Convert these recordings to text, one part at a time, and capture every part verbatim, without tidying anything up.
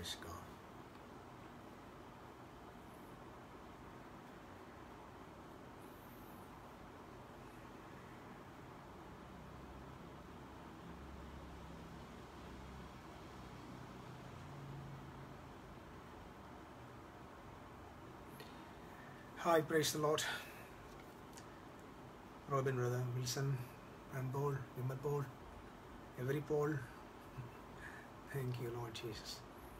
Praise God. Hi, praise the Lord. Robin, brother, Wilson, and Paul, Vimal Paul, every Paul. Thank you, Lord Jesus.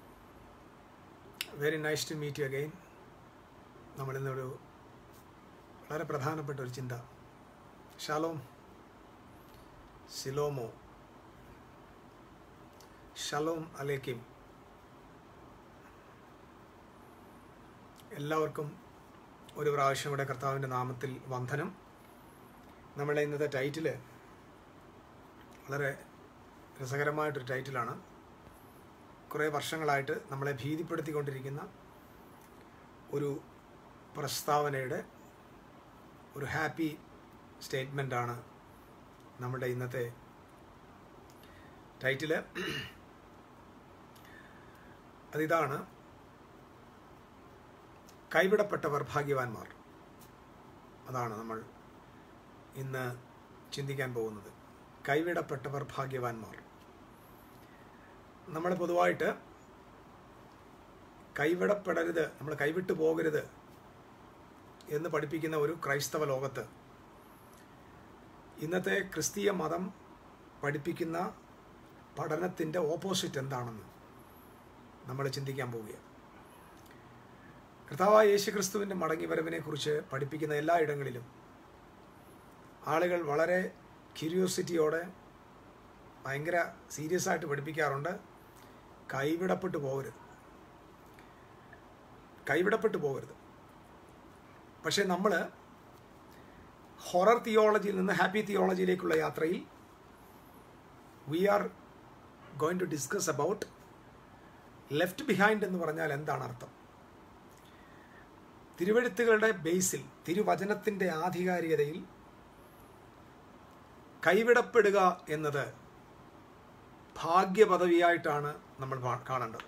Very nice to meet you again. നമ്മൾ ഇന്നൊരു വളരെ പ്രധാനപ്പെട്ട ഒരു ചിന്ത, Shalom, സിലോമോ, Shalom അലേക്കും. എല്ലാവർക്കും ഒരു പ്രാവശ്യം കൂടെ കർത്താവിൻ്റെ നാമത്തിൽ വന്ദനം. നമ്മുടെ ഇന്നത്തെ ടൈറ്റില് വളരെ രസകരമായിട്ടൊരു ടൈറ്റിലാണ്. കുറേ വർഷങ്ങളായിട്ട് നമ്മളെ ഭീതിപ്പെടുത്തിക്കൊണ്ടിരിക്കുന്ന ഒരു പ്രസ്താവനയുടെ ഒരു ഹാപ്പി സ്റ്റേറ്റ്മെൻ്റാണ് നമ്മുടെ ഇന്നത്തെ ടൈറ്റില്. അതിതാണ്, കൈവിടപ്പെട്ടവർ ഭാഗ്യവാന്മാർ. അതാണ് നമ്മൾ ഇന്ന് ചിന്തിക്കാൻ പോകുന്നത്. കൈവിടപ്പെട്ടവർ ഭാഗ്യവാന്മാർ. നമ്മൾ പൊതുവായിട്ട് കൈവിടപ്പെടരുത്, നമ്മൾ കൈവിട്ടു പോകരുത് എന്ന് പഠിപ്പിക്കുന്ന ഒരു ക്രൈസ്തവ ലോകത്ത് ഇന്നത്തെ ക്രിസ്തീയ മതം പഠിപ്പിക്കുന്ന പഠനത്തിൻ്റെ ഓപ്പോസിറ്റ് എന്താണെന്ന് നമ്മൾ ചിന്തിക്കാൻ പോവുകയാണ്. കർത്താവായ യേശു ക്രിസ്തുവിൻ്റെ മടങ്ങിവരവിനെ കുറിച്ച് പഠിപ്പിക്കുന്ന എല്ലായിടങ്ങളിലും ആളുകൾ വളരെ ക്യൂരിയോസിറ്റിയോടെ ഭയങ്കര സീരിയസ് ആയിട്ട് പഠിപ്പിക്കാറുണ്ട്, കൈവിടപ്പെട്ടു പോകരുത്, കൈവിടപ്പെട്ടു പോകരുത്. പക്ഷേ നമ്മൾ ഹൊറർ തിയോളജിയിൽ നിന്ന് ഹാപ്പി തിയോളജിയിലേക്കുള്ള യാത്രയിൽ we are going to discuss about left behind എന്ന് പറഞ്ഞാൽ എന്താണ് അർത്ഥം. തിരുവെഴുത്തുകളുടെ ബേസിൽ, തിരുവചനത്തിൻ്റെ ആധികാരികതയിൽ കൈവിടപ്പെടുക എന്നത് ഭാഗ്യപദവിയായിട്ടാണ് നമ്മൾ കാണേണ്ടത്.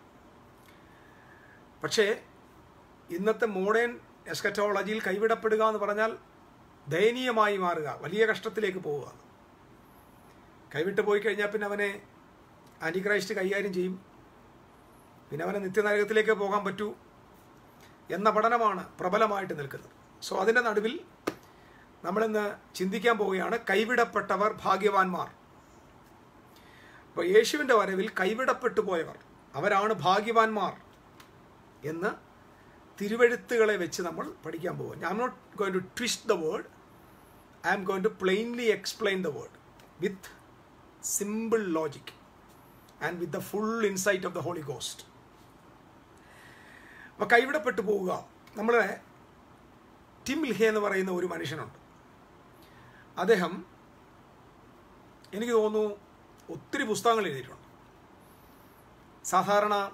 പക്ഷേ ഇന്നത്തെ മോഡേൺ എസ്കറ്റോളജിയിൽ കൈവിടപ്പെടുക എന്ന് പറഞ്ഞാൽ ദയനീയമായി മാറുക, വലിയ കഷ്ടത്തിലേക്ക് പോവുക. കൈവിട്ട് പോയി കഴിഞ്ഞാൽ പിന്നെ അവനെ ആൻറ്റിക്രൈസ്റ്റ് കൈകാര്യം ചെയ്യും, പിന്നെ അവനെ നിത്യനരകത്തിലേക്ക് പോകാൻ പറ്റൂ എന്ന പഠനമാണ് പ്രബലമായിട്ട് നിൽക്കുന്നത്. സോ അതിൻ്റെ നടുവിൽ നമ്മളിന്ന് ചിന്തിക്കാൻ പോവുകയാണ്, കൈവിടപ്പെട്ടവർ ഭാഗ്യവാന്മാർ. അപ്പോൾ യേശുവിൻ്റെ വരവിൽ കൈവിടപ്പെട്ടു പോയവർ അവരാണ് ഭാഗ്യവാന്മാർ എന്ന് തിരുവെഴുത്തുകളെ വെച്ച് നമ്മൾ പഠിക്കാൻ പോകും. I am not going to twist the word, I am going to plainly explain the word with simple logic and with the full insight of the Holy Ghost. അപ്പോൾ കൈവിടപ്പെട്ടു പോവുക. നമ്മളെ ടിം ലിഹെ എന്ന് പറയുന്ന ഒരു മനുഷ്യനുണ്ട്. അദ്ദേഹം, എനിക്ക് തോന്നുന്നു, ഒത്തിരി പുസ്തകങ്ങൾ എഴുതിയിട്ടുണ്ട്. സാധാരണ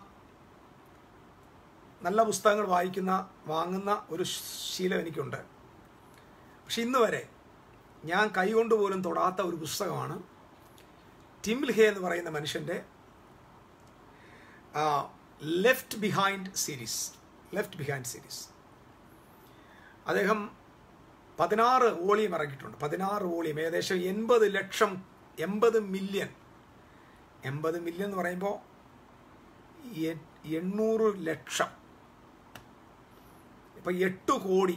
നല്ല പുസ്തകങ്ങൾ വായിക്കുന്ന വാങ്ങുന്ന ഒരു ശീലം എനിക്കുണ്ട്. പക്ഷെ ഇന്ന് വരെ ഞാൻ കൈകൊണ്ട് പോലും തൊടാത്ത ഒരു പുസ്തകമാണ് ടിം ലിഹെ എന്ന് പറയുന്ന മനുഷ്യൻ്റെ left behind series. Left behind series അദ്ദേഹം പതിനാറ് വോളിയം ഇറക്കിയിട്ടുണ്ട്. പതിനാറ് വോളിയം, ഏകദേശം എൺപത് ലക്ഷം എൺപത് മില്യൺ എൺപത് മില്യൺ എന്ന് പറയുമ്പോൾ എണ്ണൂറ് ലക്ഷം, ഇപ്പം എട്ട് കോടി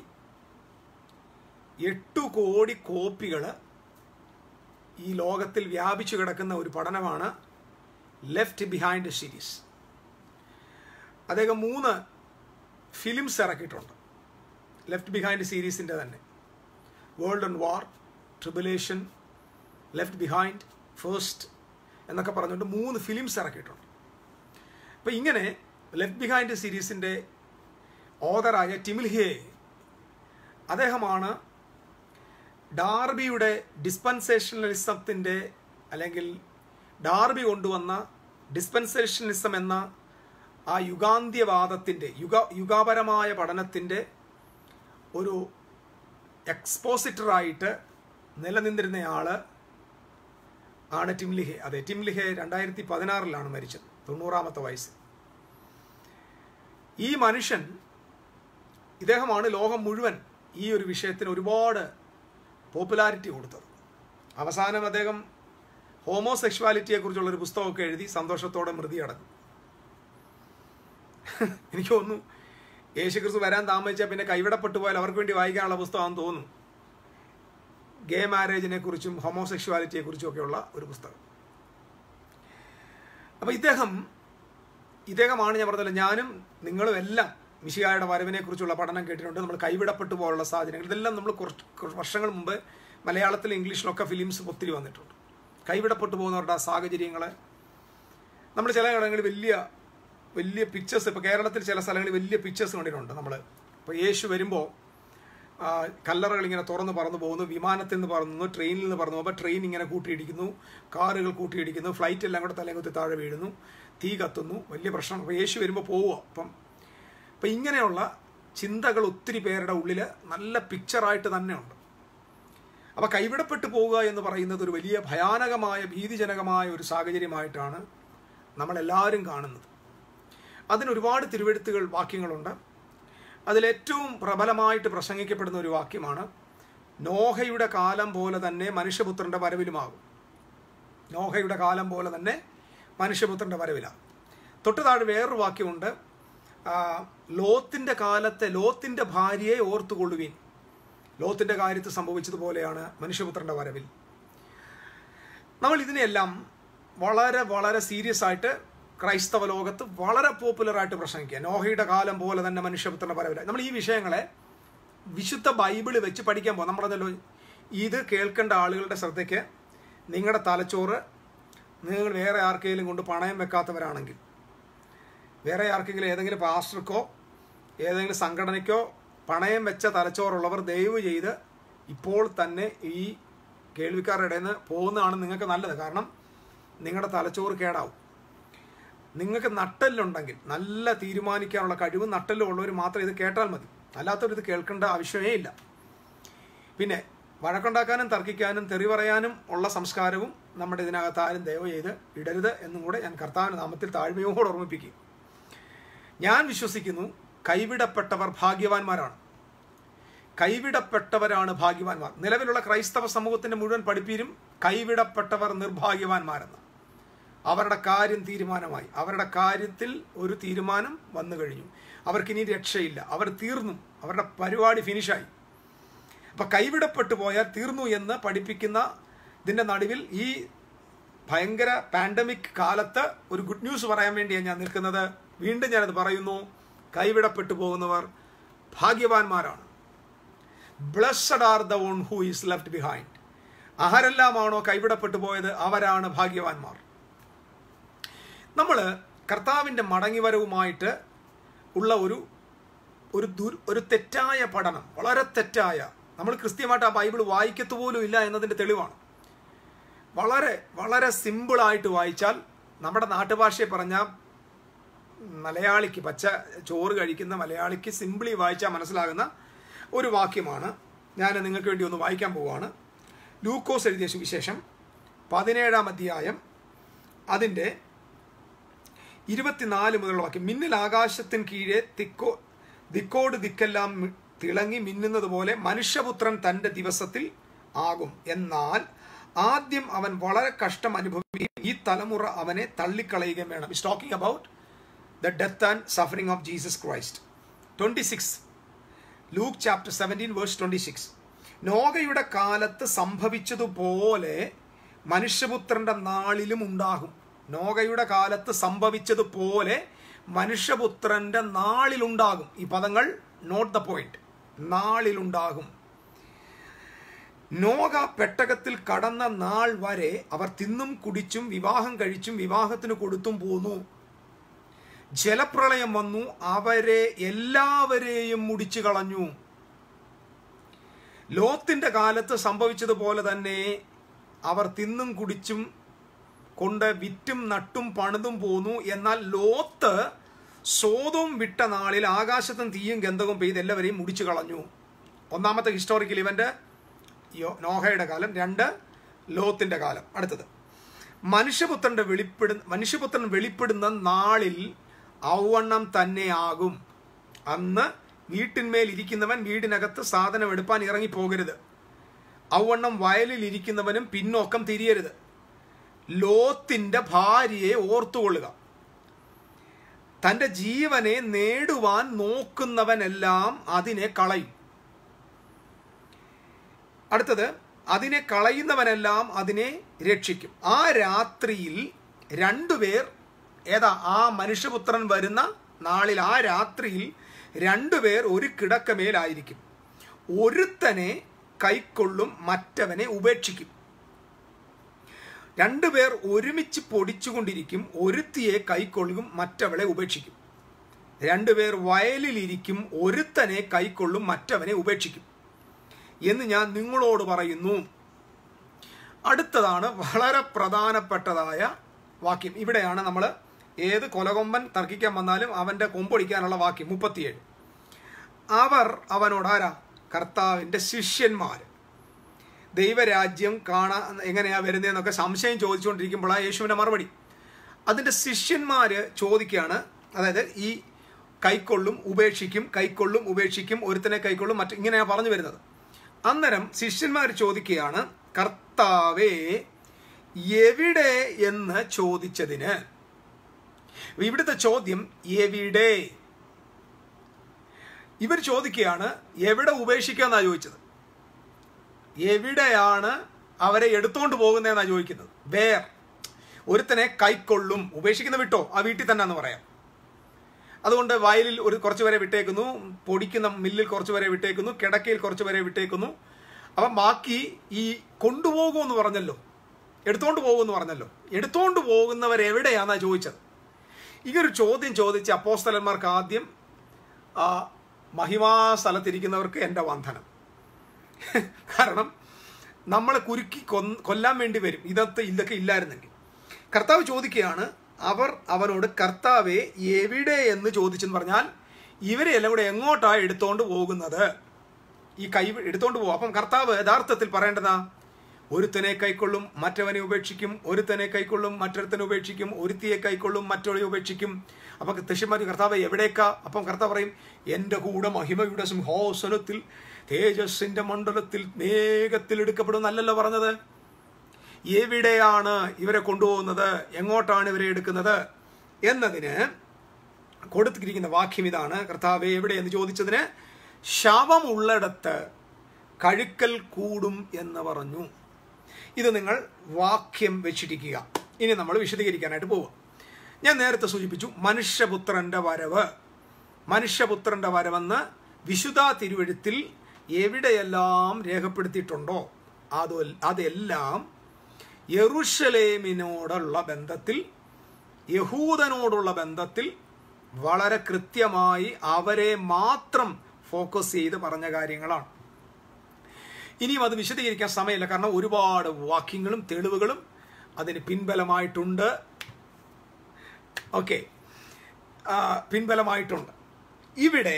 എട്ട് കോടി കോപ്പികൾ ഈ ലോകത്തിൽ വ്യാപിച്ചു കിടക്കുന്ന ഒരു പഠനമാണ് ലെഫ്റ്റ് ബിഹൈൻഡ് സീരീസ്. അദ്ദേഹം മൂന്ന് ഫിലിംസ് ഇറക്കിയിട്ടുണ്ട് ലെഫ്റ്റ് ബിഹൈൻഡ് സീരീസിൻ്റെ തന്നെ. World and war, tribulation, left behind, first എന്നൊക്കെ പറഞ്ഞുകൊണ്ട് മൂന്ന് ഫിലിംസ് ഇറക്കിയിട്ടുണ്ട്. അപ്പോൾ ഇങ്ങനെ ലെഫ്റ്റ് ബിഹൈൻഡ് സീരീസിൻ്റെ ഓതറായ ടിം ലിഹെ, അദ്ദേഹമാണ് ഡാർബിയുടെ ഡിസ്പെൻസേഷണലിസത്തിൻ്റെ അല്ലെങ്കിൽ ഡാർബി കൊണ്ടുവന്ന ഡിസ്പെൻസേഷണലിസം എന്ന ആ യുഗാന്ത്യവാദത്തിൻ്റെ യുഗ യുഗാപരമായ പഠനത്തിൻ്റെ ഒരു എക്സ്പോസിറ്ററായിട്ട് നിലനിന്നിരുന്നയാൾ ആണ് ടിം ലിഹെ. അതെ, ടിം ലിഹെ രണ്ടായിരത്തി പതിനാറിലാണ് മരിച്ചത്, തൊണ്ണൂറാമത്തെ വയസ്സ്. ഈ മനുഷ്യൻ, ഇദ്ദേഹമാണ് ലോകം മുഴുവൻ ഈ ഒരു വിഷയത്തിന് ഒരുപാട് പോപ്പുലാരിറ്റി കൊടുത്തത്. അവസാനം അദ്ദേഹം ഹോമോസെക്ഷുവാലിറ്റിയെ കുറിച്ചുള്ളൊരു പുസ്തകമൊക്കെ എഴുതി സന്തോഷത്തോടെ മൃതി അടഞ്ഞു. എനിക്ക് തോന്നുന്നു യേശുക്രിസ്തു വരാൻ താമസിച്ചാൽ പിന്നെ കൈവിടപ്പെട്ടു പോയാൽ അവർക്ക് വേണ്ടി വായിക്കാനുള്ള പുസ്തകമാണെന്ന് തോന്നുന്നു. ഗേ മാരേജിനെ കുറിച്ചും ഹോമോസെക്ഷുവാലിറ്റിയെ കുറിച്ചും ഒക്കെയുള്ള ഒരു പുസ്തകം. അപ്പം ഇദ്ദേഹം ഇദ്ദേഹമാണ് ഞാൻ പറഞ്ഞല്ലോ, ഞാനും നിങ്ങളും എല്ലാം മിശിഹായുടെ വരവിനെ കുറിച്ചുള്ള പഠനം കേട്ടിട്ടുണ്ട്. നമ്മൾ കൈവിടപ്പെട്ടു പോലുള്ള സാഹചര്യങ്ങൾ ഇതെല്ലാം നമ്മൾ കുറച്ച് കുറച്ച് വർഷങ്ങൾ മുമ്പ് മലയാളത്തിലും ഇംഗ്ലീഷിലൊക്കെ ഫിലിംസ് ഒത്തിരി വന്നിട്ടുണ്ട്. കൈവിടപ്പെട്ടു പോകുന്നവരുടെ സാഹചര്യങ്ങൾ നമ്മൾ ചില ഇടങ്ങളിൽ വലിയ വലിയ പിക്ചേഴ്സ്, ഇപ്പോൾ കേരളത്തിൽ ചില സ്ഥലങ്ങളിൽ വലിയ പിക്ചേഴ്സ് കണ്ടിട്ടുണ്ട് നമ്മൾ. ഇപ്പോൾ യേശു വരുമ്പോൾ കല്ലറകൾ ഇങ്ങനെ തുറന്ന് പറന്നു പോകുന്നു, വിമാനത്തിൽ നിന്ന് പറന്നു, ട്രെയിനിൽ നിന്ന് പറന്നു പോകുമ്പോൾ ട്രെയിൻ ഇങ്ങനെ കൂട്ടിയിടിക്കുന്നു, കാറുകൾ കൂട്ടിയിടിക്കുന്നു, ഫ്ലൈറ്റ് എല്ലാം കൂടെ തലകുത്തി താഴെ വീഴുന്നു, തീ കത്തുന്നു, വലിയ പ്രശ്നം. അപ്പോൾ യേശു വരുമ്പോൾ പോവുക. അപ്പം അപ്പം ഇങ്ങനെയുള്ള ചിന്തകൾ ഒത്തിരി പേരുടെ ഉള്ളിൽ നല്ല പിക്ചറായിട്ട് തന്നെ ഉണ്ട്. അപ്പോൾ കൈവിടപ്പെട്ടു പോവുക എന്ന് പറയുന്നത് ഒരു വലിയ ഭയാനകമായ ഭീതിജനകമായ ഒരു സാഹചര്യമായിട്ടാണ് നമ്മളെല്ലാവരും കാണുന്നത്. അതിനൊരുപാട് തിരുവെഴുത്തുകൾ വാക്യങ്ങളുണ്ട്. അതിലേറ്റവും പ്രബലമായിട്ട് പ്രസംഗിക്കപ്പെടുന്ന ഒരു വാക്യമാണ്, നോഹയുടെ കാലം പോലെ തന്നെ മനുഷ്യപുത്രൻ്റെ വരവിലുമാകും. നോഹയുടെ കാലം പോലെ തന്നെ മനുഷ്യപുത്രൻ്റെ വരവിലാണ്. തൊട്ട് താഴെ വേറൊരു വാക്യമുണ്ട്, ലോത്തിൻ്റെ കാലത്തെ ലോത്തിൻ്റെ ഭാര്യയെ ഓർത്തുകൊള്ളുവീൻ. ലോത്തിൻ്റെ കാര്യത്തിൽ സംഭവിച്ചതുപോലെയാണ് മനുഷ്യപുത്രൻ്റെ വരവിൽ. നമ്മൾ ഇതിനെല്ലാം വളരെ വളരെ സീരിയസ് ആയിട്ട് ക്രൈസ്തവ ലോകത്ത് വളരെ പോപ്പുലറായിട്ട് പ്രസംഗിക്കുക. നോഹയുടെ കാലം പോലെ തന്നെ മനുഷ്യപുത്രൻ്റെ വരവില്ല. നമ്മൾ ഈ വിഷയങ്ങളെ വിശുദ്ധ ബൈബിള് വെച്ച് പഠിക്കാൻ പോകും. നമ്മളതല്ലോ, ഇത് കേൾക്കേണ്ട ആളുകളുടെ ശ്രദ്ധയ്ക്ക്, നിങ്ങളുടെ തലച്ചോറ് നിങ്ങൾ വേറെ ആർക്കെങ്കിലും കൊണ്ട് പണയം വെക്കാത്തവരാണെങ്കിൽ, വേറെ ആർക്കെങ്കിലും ഏതെങ്കിലും പാസ്റ്റർക്കോ ഏതെങ്കിലും സംഘടനയ്ക്കോ പണയം വെച്ച തലച്ചോറുള്ളവർ ദയവ് ചെയ്ത് ഇപ്പോൾ തന്നെ ഈ കേൾവിക്കാരുടെ ഇടയിൽ നിന്ന് പോകുന്നതാണ് നിങ്ങൾക്ക് നല്ലത്. കാരണം നിങ്ങളുടെ തലച്ചോറ് കേടാവും. നിങ്ങൾക്ക് നട്ടെല്ലുണ്ടെങ്കിൽ, നല്ല തീരുമാനിക്കാനുള്ള കഴിവും നട്ടെല്ലും ഉള്ളവർ മാത്രം ഇത് കേട്ടാൽ മതി. അല്ലാത്തവർ ഇത് കേൾക്കേണ്ട ആവശ്യമേ ഇല്ല. പിന്നെ വഴക്കുണ്ടാക്കാനും തർക്കിക്കാനും തെറി പറയാനും ഉള്ള സംസ്കാരവും നമ്മുടെ ഇതിനകത്ത് ആരും ദയവ് ചെയ്ത് ഇടരുത് എന്നും കൂടെ ഞാൻ കർത്താവിൻ്റെ നാമത്തിൽ താഴ്മയോടെ ഓർമ്മിപ്പിക്കും. ഞാൻ വിശ്വസിക്കുന്നു കൈവിടപ്പെട്ടവർ ഭാഗ്യവാന്മാരാണ്. കൈവിടപ്പെട്ടവരാണ് ഭാഗ്യവാന്മാർ. നിലവിലുള്ള ക്രൈസ്തവ സമൂഹത്തിൻ്റെ മുഴുവൻ പഠിപ്പീരും കൈവിടപ്പെട്ടവർ നിർഭാഗ്യവാന്മാരെന്ന്. അവരുടെ കാര്യം തീരുമാനമായി, അവരുടെ കാര്യത്തിൽ ഒരു തീരുമാനം വന്നു കഴിഞ്ഞു, അവർക്കിനി രക്ഷയില്ല, അവർ തീർന്നു, അവരുടെ പരിപാടി ഫിനിഷായി. അപ്പം കൈവിടപ്പെട്ടു പോയാൽ തീർന്നു എന്ന് പഠിപ്പിക്കുന്ന ഇതിൻ്റെ നടുവിൽ ഈ ഭയങ്കര പാൻഡമിക് കാലത്ത് ഒരു ഗുഡ് ന്യൂസ് പറയാൻ വേണ്ടിയാണ് ഞാൻ നിൽക്കുന്നത്. വീണ്ടും ഞാനത് പറയുന്നു, കൈവിടപ്പെട്ടു പോകുന്നവർ ഭാഗ്യവാന്മാരാണ്. Blessed are the one who is left behind. ആരെല്ലാമാണോ കൈവിടപ്പെട്ടു പോയത് അവരാണ് ഭാഗ്യവാന്മാർ. നമ്മൾ കർത്താവിൻ്റെ മടങ്ങിവരവുമായിട്ട് ഉള്ള ഒരു ഒരു ദുർ ഒരു തെറ്റായ പഠനം, വളരെ തെറ്റായ, നമ്മൾ കൃത്യമായിട്ട് ആ ബൈബിൾ വായിക്കത്തുപോലും ഇല്ല എന്നതിൻ്റെ തെളിവാണ്. വളരെ വളരെ സിമ്പിളായിട്ട് വായിച്ചാൽ, നമ്മുടെ നാട്ടുഭാഷയെ പറഞ്ഞാൽ മലയാളിക്ക്, പച്ച ചോറ് കഴിക്കുന്ന മലയാളിക്ക് സിമ്പിളി വായിച്ചാൽ മനസ്സിലാകുന്ന ഒരു വാക്യമാണ്. ഞാൻ നിങ്ങൾക്ക് വേണ്ടി ഒന്ന് വായിക്കാൻ പോവുകയാണ്. ലൂക്കോസ് എഴുതിയ സുവിശേഷം പതിനേഴാം അധ്യായം അതിൻ്റെ ഇരുപത്തിനാല് മുതലുള്ള വാക്യം. മിന്നൽ ആകാശത്തിന് കീഴെ തിക്കോ ദിക്കോട് ദിക്കെല്ലാം തിളങ്ങി മിന്നുന്നത് പോലെ മനുഷ്യപുത്രൻ തൻ്റെ ദിവസത്തിൽ ആകും. എന്നാൽ ആദ്യം അവൻ വളരെ കഷ്ടം അനുഭവിക്കുകയും ഈ തലമുറ അവനെ തള്ളിക്കളയുകയും വേണം. It's talking about the death and suffering of Jesus Christ. Twenty six Luke chapter seventeen verse twenty six. നോഹയുടെ കാലത്ത് സംഭവിച്ചതുപോലെ മനുഷ്യപുത്രൻ്റെ നാളിലും ഉണ്ടാകും. നോഹയുടെ കാലത്ത് സംഭവിച്ചതുപോലെ മനുഷ്യപുത്രൻ്റെ നാളിലുണ്ടാകും. ഈ പദങ്ങൾ നോട്ട് ദ പോയിന്റ്. നാളിലുണ്ടാകും. നോഹ പെട്ടകത്തിൽ കടന്ന നാൾ വരെ അവർ തിന്നും കുടിച്ചും വിവാഹം കഴിച്ചും വിവാഹത്തിന് കൊടുത്തും പോന്നു. ജലപ്രളയം വന്നു, അവരെ എല്ലാവരെയും മുടിച്ചു കളഞ്ഞു. ലോത്തിന്റെ കാലത്ത് സംഭവിച്ചതുപോലെ തന്നെ അവർ തിന്നും കുടിച്ചും കൊണ്ട് വിറ്റും നട്ടും പണിതും പോന്നു. എന്നാൽ ലോത്ത് സോതോം വിട്ട നാളിൽ ആകാശത്തും തീയും ഗന്ധവും പെയ്ത് എല്ലാവരെയും മുടിച്ചു കളഞ്ഞു. ഒന്നാമത്തെ ഹിസ്റ്റോറിക്കൽ ഇവന്റ് നോഹയുടെ കാലം, രണ്ട് ലോത്തിന്റെ കാലം. അടുത്തത് മനുഷ്യപുത്രന്റെ വെളിപ്പെടുന്ന മനുഷ്യപുത്രൻ വെളിപ്പെടുന്ന നാളിൽ ഔവണ്ണം തന്നെ ആകും. അന്ന് വീട്ടിന്മേൽ ഇരിക്കുന്നവൻ വീടിനകത്ത് സാധനം എടുപ്പാൻ ഇറങ്ങിപ്പോകരുത്. ഔവണ്ണം വയലിൽ ഇരിക്കുന്നവനും പിന്നോക്കം തിരിയരുത്. ലോത്തിന്റെ ഭാര്യയെ ഓർത്തുകൊള്ളുക. തൻ്റെ ജീവനെ നേടുവാൻ നോക്കുന്നവനെല്ലാം അതിനെ കളയും. അടുത്തത്, അതിനെ കളയുന്നവനെല്ലാം അതിനെ രക്ഷിക്കും. ആ രാത്രിയിൽ രണ്ടുപേർ, ഏതാ ആ മനുഷ്യപുത്രൻ വരുന്ന നാളിൽ, ആ രാത്രിയിൽ രണ്ടുപേർ ഒരു കിടക്കമേലായിരിക്കും. ഒരുത്തനെ കൈക്കൊള്ളും, മറ്റവനെ ഉപേക്ഷിക്കും. രണ്ടുപേർ ഒരുമിച്ച് പൊടിച്ചുകൊണ്ടിരിക്കും. ഒരുത്തിയെ കൈക്കൊള്ളും, മറ്റവളെ ഉപേക്ഷിക്കും. രണ്ടുപേർ വയലിലിരിക്കും. ഒരുത്തനെ കൈക്കൊള്ളും, മറ്റവനെ ഉപേക്ഷിക്കും എന്ന് ഞാൻ നിങ്ങളോട് പറയുന്നു. അടുത്തതാണ് വളരെ പ്രധാനപ്പെട്ടതായ വാക്യം. ഇവിടെയാണ് നമ്മൾ ഏത് കൊലകൊമ്പൻ തർക്കിക്കാൻ വന്നാലും അവൻ്റെ കൊമ്പൊടിക്കാനുള്ള വാക്യം. മുപ്പത്തിയേഴ്. അവർ അവനോട്, ആരാ? കർത്താവിൻ്റെ ശിഷ്യന്മാർ. ദൈവരാജ്യം കാണാൻ എങ്ങനെയാ വരുന്നതെന്നൊക്കെ സംശയം ചോദിച്ചുകൊണ്ടിരിക്കുമ്പോഴാണ് യേശുവിൻ്റെ മറുപടി. അതിൻ്റെ ശിഷ്യന്മാർ ചോദിക്കുകയാണ്, അതായത് ഈ കൈക്കൊള്ളും ഉപേക്ഷിക്കും, കൈക്കൊള്ളും ഉപേക്ഷിക്കും, ഒരുത്തനെ കൈക്കൊള്ളും, മറ്റു ഇങ്ങനെയാണ് പറഞ്ഞു വരുന്നത്. അന്നേരം ശിഷ്യന്മാർ ചോദിക്കുകയാണ്, കർത്താവേ എവിടെ എന്ന് ചോദിച്ചതിന്. ഇവിടുത്തെ ചോദ്യം എവിടെ. ഇവർ ചോദിക്കുകയാണ് എവിടെ ഉപേക്ഷിക്കാന്നാണ് ചോദിച്ചത്. എവിടെയാണ് അവരെ എടുത്തുകൊണ്ട് പോകുന്നതെന്നാണ് ചോദിക്കുന്നത്. വേർ. ഒരുത്തനെ കൈക്കൊള്ളും, ഉപേക്ഷിക്കുന്ന വിട്ടോ, ആ വീട്ടിൽ തന്നെ എന്ന് പറയാം. അതുകൊണ്ട് വയലിൽ ഒരു കുറച്ച് വരെ വിട്ടേക്കുന്നു, പൊടിക്കുന്ന മില്ലിൽ കുറച്ച് വരെ വിട്ടേക്കുന്നു, കിടക്കയിൽ കുറച്ച് വരെ വിട്ടേക്കുന്നു. അപ്പം ബാക്കി ഈ കൊണ്ടുപോകുമെന്ന് പറഞ്ഞല്ലോ, എടുത്തോണ്ട് പോകുമെന്ന് പറഞ്ഞല്ലോ, എടുത്തോണ്ട് പോകുന്നവരെവിടെയാണെന്നാണ് ചോദിച്ചത്. ഇങ്ങനൊരു ചോദ്യം ചോദിച്ച അപ്പോസ്തലന്മാർക്ക് ആദ്യം മഹിമാ സ്ഥലത്തിരിക്കുന്നവർക്ക് എൻ്റെ വന്ദനം. കാരണം നമ്മളെ കുരുക്കി കൊല്ലാൻ വേണ്ടി വരും ഇതൊക്കെ ഇതൊക്കെ ഇല്ലായിരുന്നെങ്കിൽ. കർത്താവ് ചോദിക്കുകയാണ്, അവർ അവനോട് കർത്താവെ എവിടെ എന്ന് ചോദിച്ചെന്ന് പറഞ്ഞാൽ ഇവരെ എല്ലാം കൂടെ എങ്ങോട്ടാണ് എടുത്തോണ്ട് പോകുന്നത്? ഈ കൈ എടുത്തോണ്ട് പോകും. അപ്പം കർത്താവ് യഥാർത്ഥത്തിൽ പറയേണ്ടതാ, ഒരുത്തനെ കൈക്കൊള്ളും, മറ്റവനെ ഉപേക്ഷിക്കും, ഒരുത്തനെ കൈക്കൊള്ളും, മറ്റൊരുത്തനെ ഉപേക്ഷിക്കും, ഒരുത്തിയെ കൈക്കൊള്ളും, മറ്റൊരു ഉപേക്ഷിക്കും. അപ്പം ശിഷ്യന്മാർ കർത്താവ് എവിടേക്കാ? അപ്പം കർത്താവ് പറയും, എൻ്റെ കൂടെ മഹിമയുടെ സിംഹാസനത്തിൽ തേജസ്സിന്റെ മണ്ഡലത്തിൽ മേഘത്തിൽ എടുക്കപ്പെടും എന്നല്ലല്ലോ പറഞ്ഞത്. എവിടെയാണ് ഇവരെ കൊണ്ടുപോകുന്നത്, എങ്ങോട്ടാണ് ഇവരെ എടുക്കുന്നത് എന്നതിന് കൊടുത്തിരിക്കുന്ന വാക്യം ഇതാണ്. കർത്താവെ എവിടെ എന്ന് ചോദിച്ചതിന് ശവമുള്ളിടത്ത് കഴുക്കൽ കൂടും എന്ന് പറഞ്ഞു. ഇത് നിങ്ങൾ വാക്യം വെച്ചിരിക്കുക. ഇനി നമ്മൾ വിശദീകരിക്കാനായിട്ട് പോവുക. ഞാൻ നേരത്തെ സൂചിപ്പിച്ചു മനുഷ്യപുത്രന്റെ വരവ്. മനുഷ്യപുത്രന്റെ വരവെന്ന് വിശുദ്ധ തിരുവെഴുത്തിൽ എവിടെയെല്ലാം രേഖപ്പെടുത്തിയിട്ടുണ്ടോ അത് അതെല്ലാം യെരൂശലേമിനോടുള്ള ബന്ധത്തിൽ, യഹൂദനോടുള്ള ബന്ധത്തിൽ വളരെ കൃത്യമായി അവരെ മാത്രം ഫോക്കസ് ചെയ്ത് പറഞ്ഞ കാര്യങ്ങളാണ്. ഇനിയും അത് വിശദീകരിക്കാൻ സമയമില്ല, കാരണം ഒരുപാട് വാക്യങ്ങളും തെളിവുകളും അതിന് പിൻബലമായിട്ടുണ്ട്. ഓക്കെ, പിൻബലമായിട്ടുണ്ട്. ഇവിടെ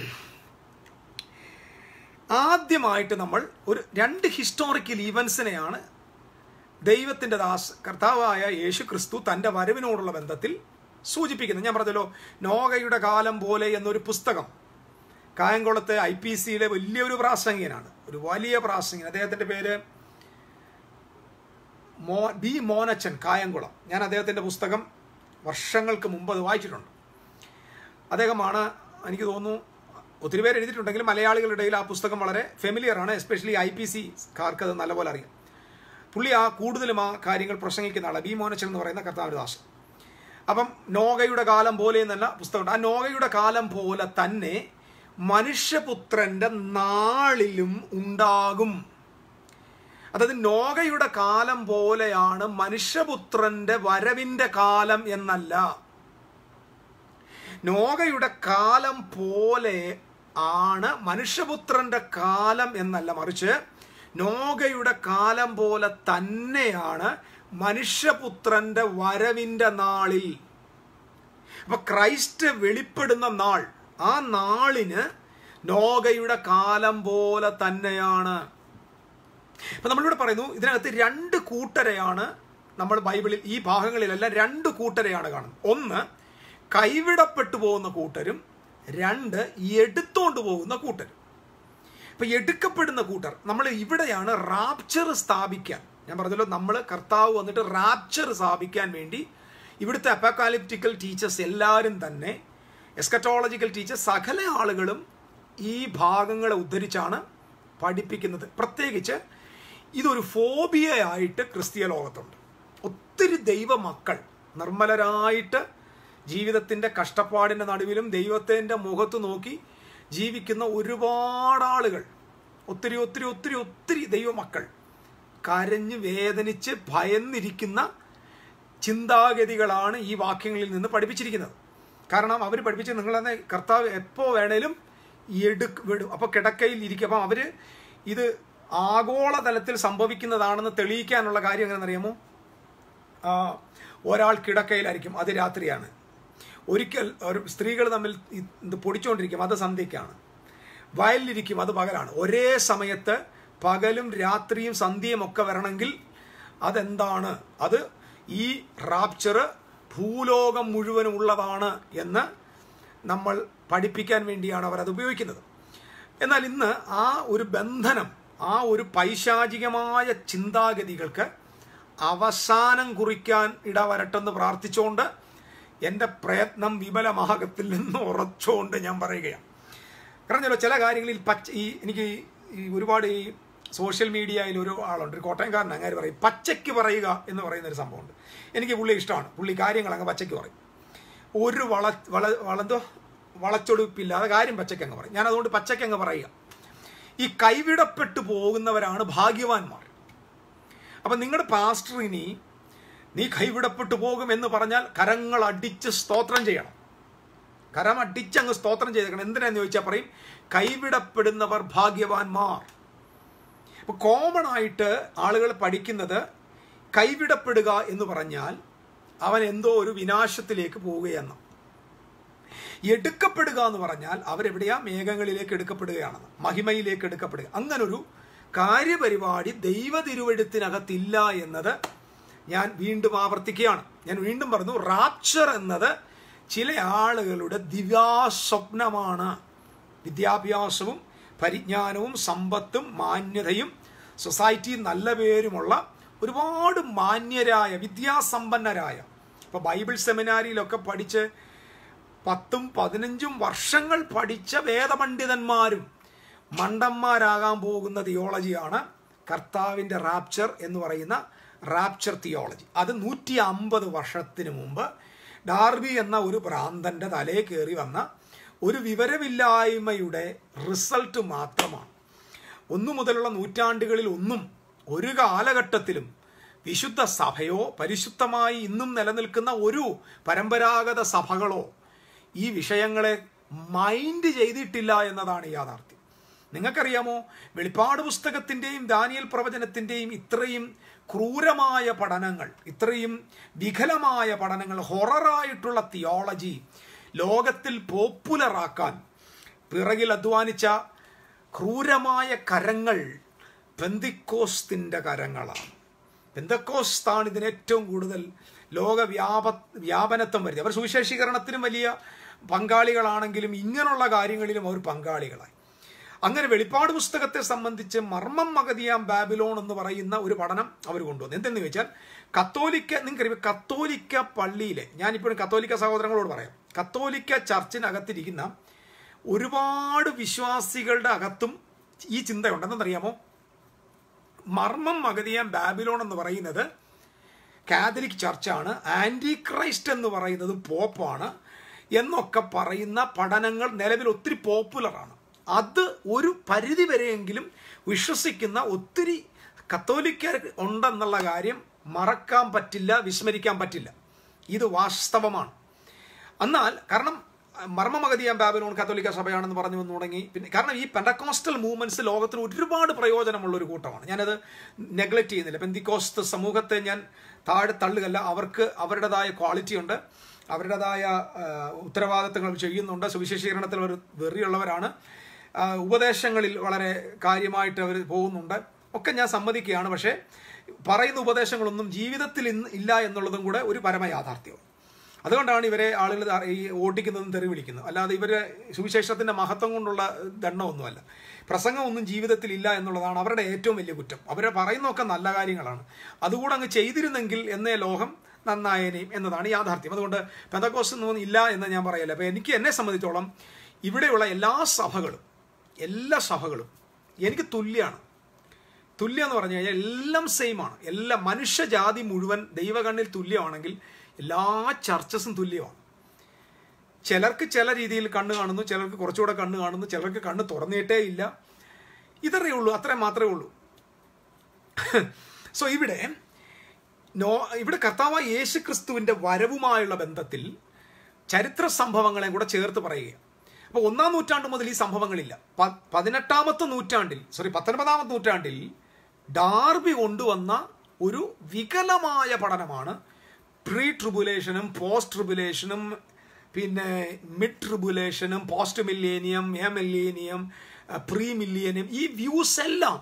ആദ്യമായിട്ട് നമ്മൾ ഒരു രണ്ട് ഹിസ്റ്റോറിക്കൽ ഈവൻസിനെയാണ് ദൈവത്തിൻ്റെ ദാസ് കർത്താവായ യേശു ക്രിസ്തു തൻ്റെ വരവിനോടുള്ള ബന്ധത്തിൽ സൂചിപ്പിക്കുന്നത്. ഞാൻ പറഞ്ഞല്ലോ, നോഹയുടെ കാലം പോലെ എന്നൊരു പുസ്തകം കായംകുളത്തെ ഐ പി സിയിലെ വലിയൊരു പ്രാസംഗികനാണ്, ഒരു വലിയ പ്രാസംഗികൻ. അദ്ദേഹത്തിൻ്റെ പേര് മോ ബി മോനച്ചൻ, കായംകുളം. ഞാൻ അദ്ദേഹത്തിൻ്റെ പുസ്തകം വർഷങ്ങൾക്ക് മുമ്പ് അത് വായിച്ചിട്ടുണ്ട്. അദ്ദേഹമാണ്, എനിക്ക് തോന്നുന്നു ഒത്തിരി പേര് എഴുതിയിട്ടുണ്ടെങ്കിലും മലയാളികളുടെ ഇടയിൽ ആ പുസ്തകം വളരെ ഫെമിലിയറാണ്. എസ്പെഷ്യലി ഐ പി സിക്കാർക്ക് അത് നല്ലപോലെ അറിയാം. പുള്ളി ആ കൂടുതലും ആ കാര്യങ്ങൾ പ്രസംഗിക്കുന്ന ആളാണ്, ബി മോനച്ചൻ എന്ന് പറയുന്ന കർത്താവിദാസൻ. അപ്പം നോഹയുടെ കാലം പോലെ എന്നല്ല പുസ്തകമുണ്ട്. ആ നോഹയുടെ കാലം പോലെ തന്നെ മനുഷ്യപുത്രന്റെ നാളിലും ഉണ്ടാകും. അതായത് നോഹയുടെ കാലം പോലെയാണ് മനുഷ്യപുത്രന്റെ വരവിന്റെ കാലം എന്നല്ല. നോഹയുടെ കാലം പോലെ ആണ് മനുഷ്യപുത്രന്റെ കാലം എന്നല്ല, മറിച്ച് നോഹയുടെ കാലം പോലെ തന്നെയാണ് മനുഷ്യപുത്രന്റെ വരവിന്റെ നാളിൽ. അപ്പൊ ക്രൈസ്റ്റ് വെളിപ്പെടുന്ന നാൾ, ആ നാളിന് നോഹയുടെ കാലം പോലെ തന്നെയാണ്. അപ്പൊ നമ്മളിവിടെ പറയുന്നു, ഇതിനകത്ത് രണ്ട് കൂട്ടരെയാണ് നമ്മൾ ബൈബിളിൽ ഈ ഭാഗങ്ങളിലെല്ലാം രണ്ട് കൂട്ടരെയാണ് കാണുന്നത്. ഒന്ന്, കൈവിടപ്പെട്ടു പോകുന്ന കൂട്ടരും രണ്ട് എടുത്തോണ്ട് പോകുന്ന കൂട്ടരും. ഇപ്പം എടുക്കപ്പെടുന്ന കൂട്ടർ, നമ്മൾ ഇവിടെയാണ് റാപ്ചർ സ്ഥാപിക്കാൻ, ഞാൻ പറഞ്ഞല്ലോ നമ്മൾ കർത്താവ് വന്നിട്ട് റാപ്ചർ സ്ഥാപിക്കാൻ വേണ്ടി ഇവിടുത്തെ അപ്പോക്കാലിപ്റ്റിക്കൽ ടീച്ചേഴ്സ് എല്ലാവരും തന്നെ, എസ്കറ്റോളജിക്കൽ ടീച്ചേഴ്സ് സകല ആളുകളും ഈ ഭാഗങ്ങളെ ഉദ്ധരിച്ചാണ് പഠിപ്പിക്കുന്നത്. പ്രത്യേകിച്ച് ഇതൊരു ഫോബിയയായിട്ട് ക്രിസ്തീയ ലോകത്തുണ്ട്. ഒത്തിരി ദൈവമക്കൾ നിർമ്മലരായിട്ട് ജീവിതത്തിൻ്റെ കഷ്ടപ്പാടിൻ്റെ നടുവിലും ദൈവത്തിൻ്റെ മുഖത്ത് നോക്കി ജീവിക്കുന്ന ഒരുപാട് ആളുകൾ, ഒത്തിരി ഒത്തിരി ഒത്തിരി ഒത്തിരി ദൈവമക്കൾ കരഞ്ഞ് വേദനിച്ച് ഭയന്നിരിക്കുന്ന ചിന്താഗതികളാണ് ഈ വാക്യങ്ങളിൽ നിന്ന് പഠിപ്പിച്ചിരിക്കുന്നത്. കാരണം അവർ പഠിപ്പിച്ച് നിങ്ങളെന്നെ കർത്താവ് എപ്പോൾ വേണേലും എടുക്ക് വിടും. അപ്പോൾ കിടക്കയിൽ ഇരിക്കും. അപ്പം അവർ ഇത് ആഗോളതലത്തിൽ സംഭവിക്കുന്നതാണെന്ന് തെളിയിക്കാനുള്ള കാര്യം എങ്ങനെയെന്നറിയാമോ? ഒരാൾ കിടക്കയിലായിരിക്കും, അത് രാത്രിയാണ്. ഒരിക്കൽ ഒരു സ്ത്രീകൾ തമ്മിൽ ഇത് പൊടിച്ചുകൊണ്ടിരിക്കും, അത് സന്ധ്യയ്ക്കാണ്. വയലിലിരിക്കും, അത് പകലാണ്. ഒരേ സമയത്ത് പകലും രാത്രിയും സന്ധ്യയും ഒക്കെ വരണമെങ്കിൽ അതെന്താണ്? അത് ഈ റാപ്ചർ ഭൂലോകം മുഴുവനും ഉള്ളതാണ് എന്ന് നമ്മൾ പഠിപ്പിക്കാൻ വേണ്ടിയാണ് അവർ അത് ഉപയോഗിക്കുന്നത്. എന്നാൽ ഇന്ന് ആ ഒരു ബന്ധനം, ആ ഒരു പൈശാചികമായ ചിന്താഗതികൾക്ക് അവസാനം കുറിക്കാൻ ഇടവരട്ടെന്ന് പ്രാർത്ഥിച്ചുകൊണ്ട് എൻ്റെ പ്രയത്നം വിമലമാകത്തിൽ നിന്ന് ഉറച്ചുകൊണ്ട് ഞാൻ പറയുകയാണ്. കാരണം ചില ചില കാര്യങ്ങളിൽ പച്ച ഈ എനിക്ക് ഈ ഒരുപാട് ഈ സോഷ്യൽ മീഡിയയിൽ ഒരു ആളുണ്ട്, ഒരു കോട്ടയംകാരൻ, അങ്ങനെ പറയും പച്ചയ്ക്ക് പറയുക എന്ന് പറയുന്നൊരു സംഭവമുണ്ട്. എനിക്ക് പുള്ളി ഇഷ്ടമാണ്. പുള്ളി കാര്യങ്ങൾ അങ്ങ് പച്ചയ്ക്ക് പറയും. ഒരു വള വള വളന്തോ വളച്ചൊടുപ്പില്ലാതെ കാര്യം പച്ചയ്ക്ക് അങ്ങ് പറയും. ഞാൻ അതുകൊണ്ട് പച്ചയ്ക്ക് അങ്ങ് പറയുക. ഈ കൈവിടപ്പെട്ടു പോകുന്നവരാണ് ഭാഗ്യവാന്മാർ. അപ്പം നിങ്ങളുടെ പാസ്റ്റർ ഇനി നീ കൈവിടപ്പെട്ടു പോകും എന്ന് പറഞ്ഞാൽ കരങ്ങൾ അടിച്ച് സ്തോത്രം ചെയ്യണം. കരം അടിച്ചങ്ങ് സ്തോത്രം ചെയ്തേക്കണം. എന്തിനാന്ന് ചോദിച്ചാൽ പറയും കൈവിടപ്പെടുന്നവർ ഭാഗ്യവാന്മാർ. അപ്പോൾ കോമൺ ആയിട്ട് ആളുകൾ പഠിക്കുന്നത് കൈവിടപ്പെടുക എന്ന് പറഞ്ഞാൽ അവൻ എന്തോ ഒരു വിനാശത്തിലേക്ക് പോവുകയെന്ന്. എടുക്കപ്പെടുക എന്ന് പറഞ്ഞാൽ അവരെവിടെയാ? മേഘങ്ങളിലേക്ക് എടുക്കപ്പെടുകയാണെന്ന്, മഹിമയിലേക്ക് എടുക്കപ്പെടുക. അങ്ങനൊരു കാര്യപരിപാടി ദൈവ തിരുവെഴുത്തിനകത്തില്ല എന്നത് ഞാൻ വീണ്ടും ആവർത്തിക്കുകയാണ്. ഞാൻ വീണ്ടും പറഞ്ഞു, റാപ്ചർ എന്നത് ചില ആളുകളുടെ ദിവ്യാസ്വപ്നമാണ്. വിദ്യാഭ്യാസവും പരിജ്ഞാനവും സമ്പത്തും മാന്യതയും സൊസൈറ്റിയിൽ നല്ല പേരുമുള്ള ഒരുപാട് മാന്യരായ വിദ്യാസമ്പന്നരായ, ഇപ്പോൾ ബൈബിൾ സെമിനാരിയിലൊക്കെ പഠിച്ച് പത്തും പതിനഞ്ചും വർഷങ്ങൾ പഠിച്ച വേദപണ്ഡിതന്മാരും മണ്ടന്മാരാകാൻ പോകുന്ന തിയോളജിയാണ് കർത്താവിൻ്റെ റാപ്ചർ എന്ന് പറയുന്ന റാപ്ചർ തിയോളജി. അത് നൂറ്റി അമ്പത് വർഷത്തിന് മുമ്പ് ഡാർബി എന്ന ഒരു ഭ്രാന്തൻ്റെ തലേ കയറി വന്ന ഒരു വിവരമില്ലായ്മയുടെ റിസൾട്ട് മാത്രമാണ്. ഒന്നു മുതലുള്ള നൂറ്റാണ്ടുകളിൽ ഒന്നും ഒരു കാലഘട്ടത്തിലും വിശുദ്ധ സഭയോ പരിശുദ്ധമായി ഇന്നും നിലനിൽക്കുന്ന ഒരു പരമ്പരാഗത സഭകളോ ഈ വിഷയങ്ങളെ മൈൻഡ് ചെയ്തിട്ടില്ല എന്നതാണ് യാഥാർത്ഥ്യം. നിങ്ങൾക്കറിയാമോ, വെളിപ്പാട് പുസ്തകത്തിൻ്റെയും ദാനിയേൽ പ്രവചനത്തിൻ്റെയും ഇത്രയും ക്രൂരമായ പഠനങ്ങൾ, ഇത്രയും വികലമായ പഠനങ്ങൾ, ഹൊററായിട്ടുള്ള തിയോളജി ലോകത്തിൽ പോപ്പുലറാക്കാൻ പിറകിൽ അധ്വാനിച്ച ക്രൂരമായ കരങ്ങൾ പെന്തിക്കോസ്തിൻ്റെ കരങ്ങളാണ്. പെന്തക്കോസ്താണ് ഇതിന് ഏറ്റവും കൂടുതൽ ലോകവ്യാപ വ്യാപനത്വം വരുന്നത്. അവർ സുവിശേഷീകരണത്തിനും വലിയ പങ്കാളികളാണെങ്കിലും ഇങ്ങനെയുള്ള കാര്യങ്ങളിലും അവർ പങ്കാളികളായി. അങ്ങനെ വെളിപ്പാട് പുസ്തകത്തെ സംബന്ധിച്ച് മർമ്മം മഗതിയാം ബാബിലോൺ എന്ന് പറയുന്ന ഒരു പഠനം അവർ കൊണ്ടുവന്നു. എന്തെന്ന് ചോദിച്ചാൽ, കത്തോലിക്ക, നിങ്ങൾക്കറിയാം കത്തോലിക്ക പള്ളിയിലെ, ഞാനിപ്പോഴും കത്തോലിക്ക സഹോദരങ്ങളോട് പറയാം, കത്തോലിക്ക ചർച്ചിനകത്തിരിക്കുന്ന ഒരുപാട് വിശ്വാസികളുടെ അകത്തും ഈ ചിന്തയുണ്ട്. എന്തെന്നറിയാമോ? മർമ്മം മഗതിയാം ബാബിലോൺ എന്ന് പറയുന്നത് കാത്തലിക് ചർച്ചാണ്, ആൻറ്റി ക്രൈസ്റ്റ് എന്ന് പറയുന്നത് പോപ്പാണ് എന്നൊക്കെ പറയുന്ന പഠനങ്ങൾ നിലവിൽ ഒത്തിരി പോപ്പുലറാണ്. അത് ഒരു പരിധി വരെയെങ്കിലും വിശ്വസിക്കുന്ന ഒത്തിരി കത്തോലിക്കർ ഉണ്ടെന്നുള്ള കാര്യം മറക്കാൻ പറ്റില്ല, വിസ്മരിക്കാൻ പറ്റില്ല. ഇത് വാസ്തവമാണ്. എന്നാൽ കാരണം മർമ്മമഗതിയാം ബാബിലോൺ കത്തോലിക്ക സഭയാണെന്ന് പറഞ്ഞു വന്നു തുടങ്ങി. പിന്നെ കാരണം ഈ പെന്തക്കോസ്റ്റൽ മൂവ്മെന്റ്സ് ലോകത്തിന് ഒരുപാട് പ്രയോജനമുള്ള ഒരു കൂട്ടമാണ്. ഞാനത് നെഗ്ലക്റ്റ് ചെയ്യുന്നില്ല. പെന്തിക്കോസ്ത് സമൂഹത്തെ ഞാൻ താഴെ തള്ളുകയല്ല. അവർക്ക് അവരുടേതായ ക്വാളിറ്റി ഉണ്ട്, അവരുടേതായ ഉത്തരവാദിത്തങ്ങൾ ചെയ്യുന്നുണ്ട്. സുവിശേഷീകരണത്തിൽ അവർ വെറിയുള്ളവരാണ്. ഉപദേശങ്ങളിൽ വളരെ കാര്യമായിട്ട് അവർ പോകുന്നുണ്ട്, ഒക്കെ ഞാൻ സമ്മതിക്കുകയാണ്. പക്ഷേ പറയുന്ന ഉപദേശങ്ങളൊന്നും ജീവിതത്തിൽ ഇന്ന് ഇല്ല എന്നുള്ളതും കൂടെ ഒരു പരമയാഥാർത്ഥ്യമാണ്. അതുകൊണ്ടാണ് ഇവരെ ആളുകൾ ഈ ഓടിക്കുന്നതും തെറി വിളിക്കുന്നത്. അല്ലാതെ ഇവരെ സുവിശേഷത്തിൻ്റെ മഹത്വം കൊണ്ടുള്ള ദണ്ണമൊന്നുമല്ല. പ്രസംഗമൊന്നും ജീവിതത്തിൽ ഇല്ല എന്നുള്ളതാണ് അവരുടെ ഏറ്റവും വലിയ കുറ്റം. അവരെ പറയുന്നതൊക്കെ നല്ല കാര്യങ്ങളാണ്. അതുകൂടെ അങ്ങ് ചെയ്തിരുന്നെങ്കിൽ എന്നേ ലോകം നന്നായേനെയും എന്നതാണ് യാഥാർത്ഥ്യം. അതുകൊണ്ട് പെന്തക്കോസ്റ്റൊന്നും ഇല്ല എന്ന് ഞാൻ പറയല്ല. അപ്പോൾ എനിക്ക് എന്നെ സംബന്ധിച്ചോളം ഇവിടെയുള്ള എല്ലാ സഭകളും എല്ലാ സഭകളും എനിക്ക് തുല്യമാണ്. തുല്യം എന്ന് പറഞ്ഞു കഴിഞ്ഞാൽ എല്ലാം സെയിമാണ്. എല്ലാ മനുഷ്യജാതി മുഴുവൻ ദൈവകണ്ണിൽ തുല്യമാണെങ്കിൽ എല്ലാ ചർച്ചസും തുല്യമാണ്. ചിലർക്ക് ചില രീതിയിൽ കണ്ണ് കാണുന്നു, ചിലർക്ക് കുറച്ചുകൂടെ കണ്ണ് കാണുന്നു, ചിലർക്ക് കണ്ണ് തുറന്നിട്ടേ ഇല്ല. ഇതറിയേ ഉള്ളൂ, അത്രേ മാത്രമേ ഉള്ളൂ. സോ ഇവിടെ നോ ഇവിടെ കർത്താവായ യേശു ക്രിസ്തുവിൻ്റെ വരവുമായുള്ള ബന്ധത്തിൽ ചരിത്ര സംഭവങ്ങളെ കൂടെ ചേർത്ത് പറയുക. അപ്പോൾ ഒന്നാം നൂറ്റാണ്ട് മുതൽ ഈ സംഭവങ്ങളില്ല. പ പതിനെട്ടാമത്തെ നൂറ്റാണ്ടിൽ സോറി പത്തൊൻപതാമത്തെ നൂറ്റാണ്ടിൽ ഡാർബി കൊണ്ടുവന്ന ഒരു വികലമായ പഠനമാണ് പ്രീ ട്രിബുലേഷനും പോസ്റ്റ് ട്രിബുലേഷനും പിന്നെ മിഡ് ട്രിബുലേഷനും post millennium, amillennium, pre millennium. ഈ വ്യൂസ് എല്ലാം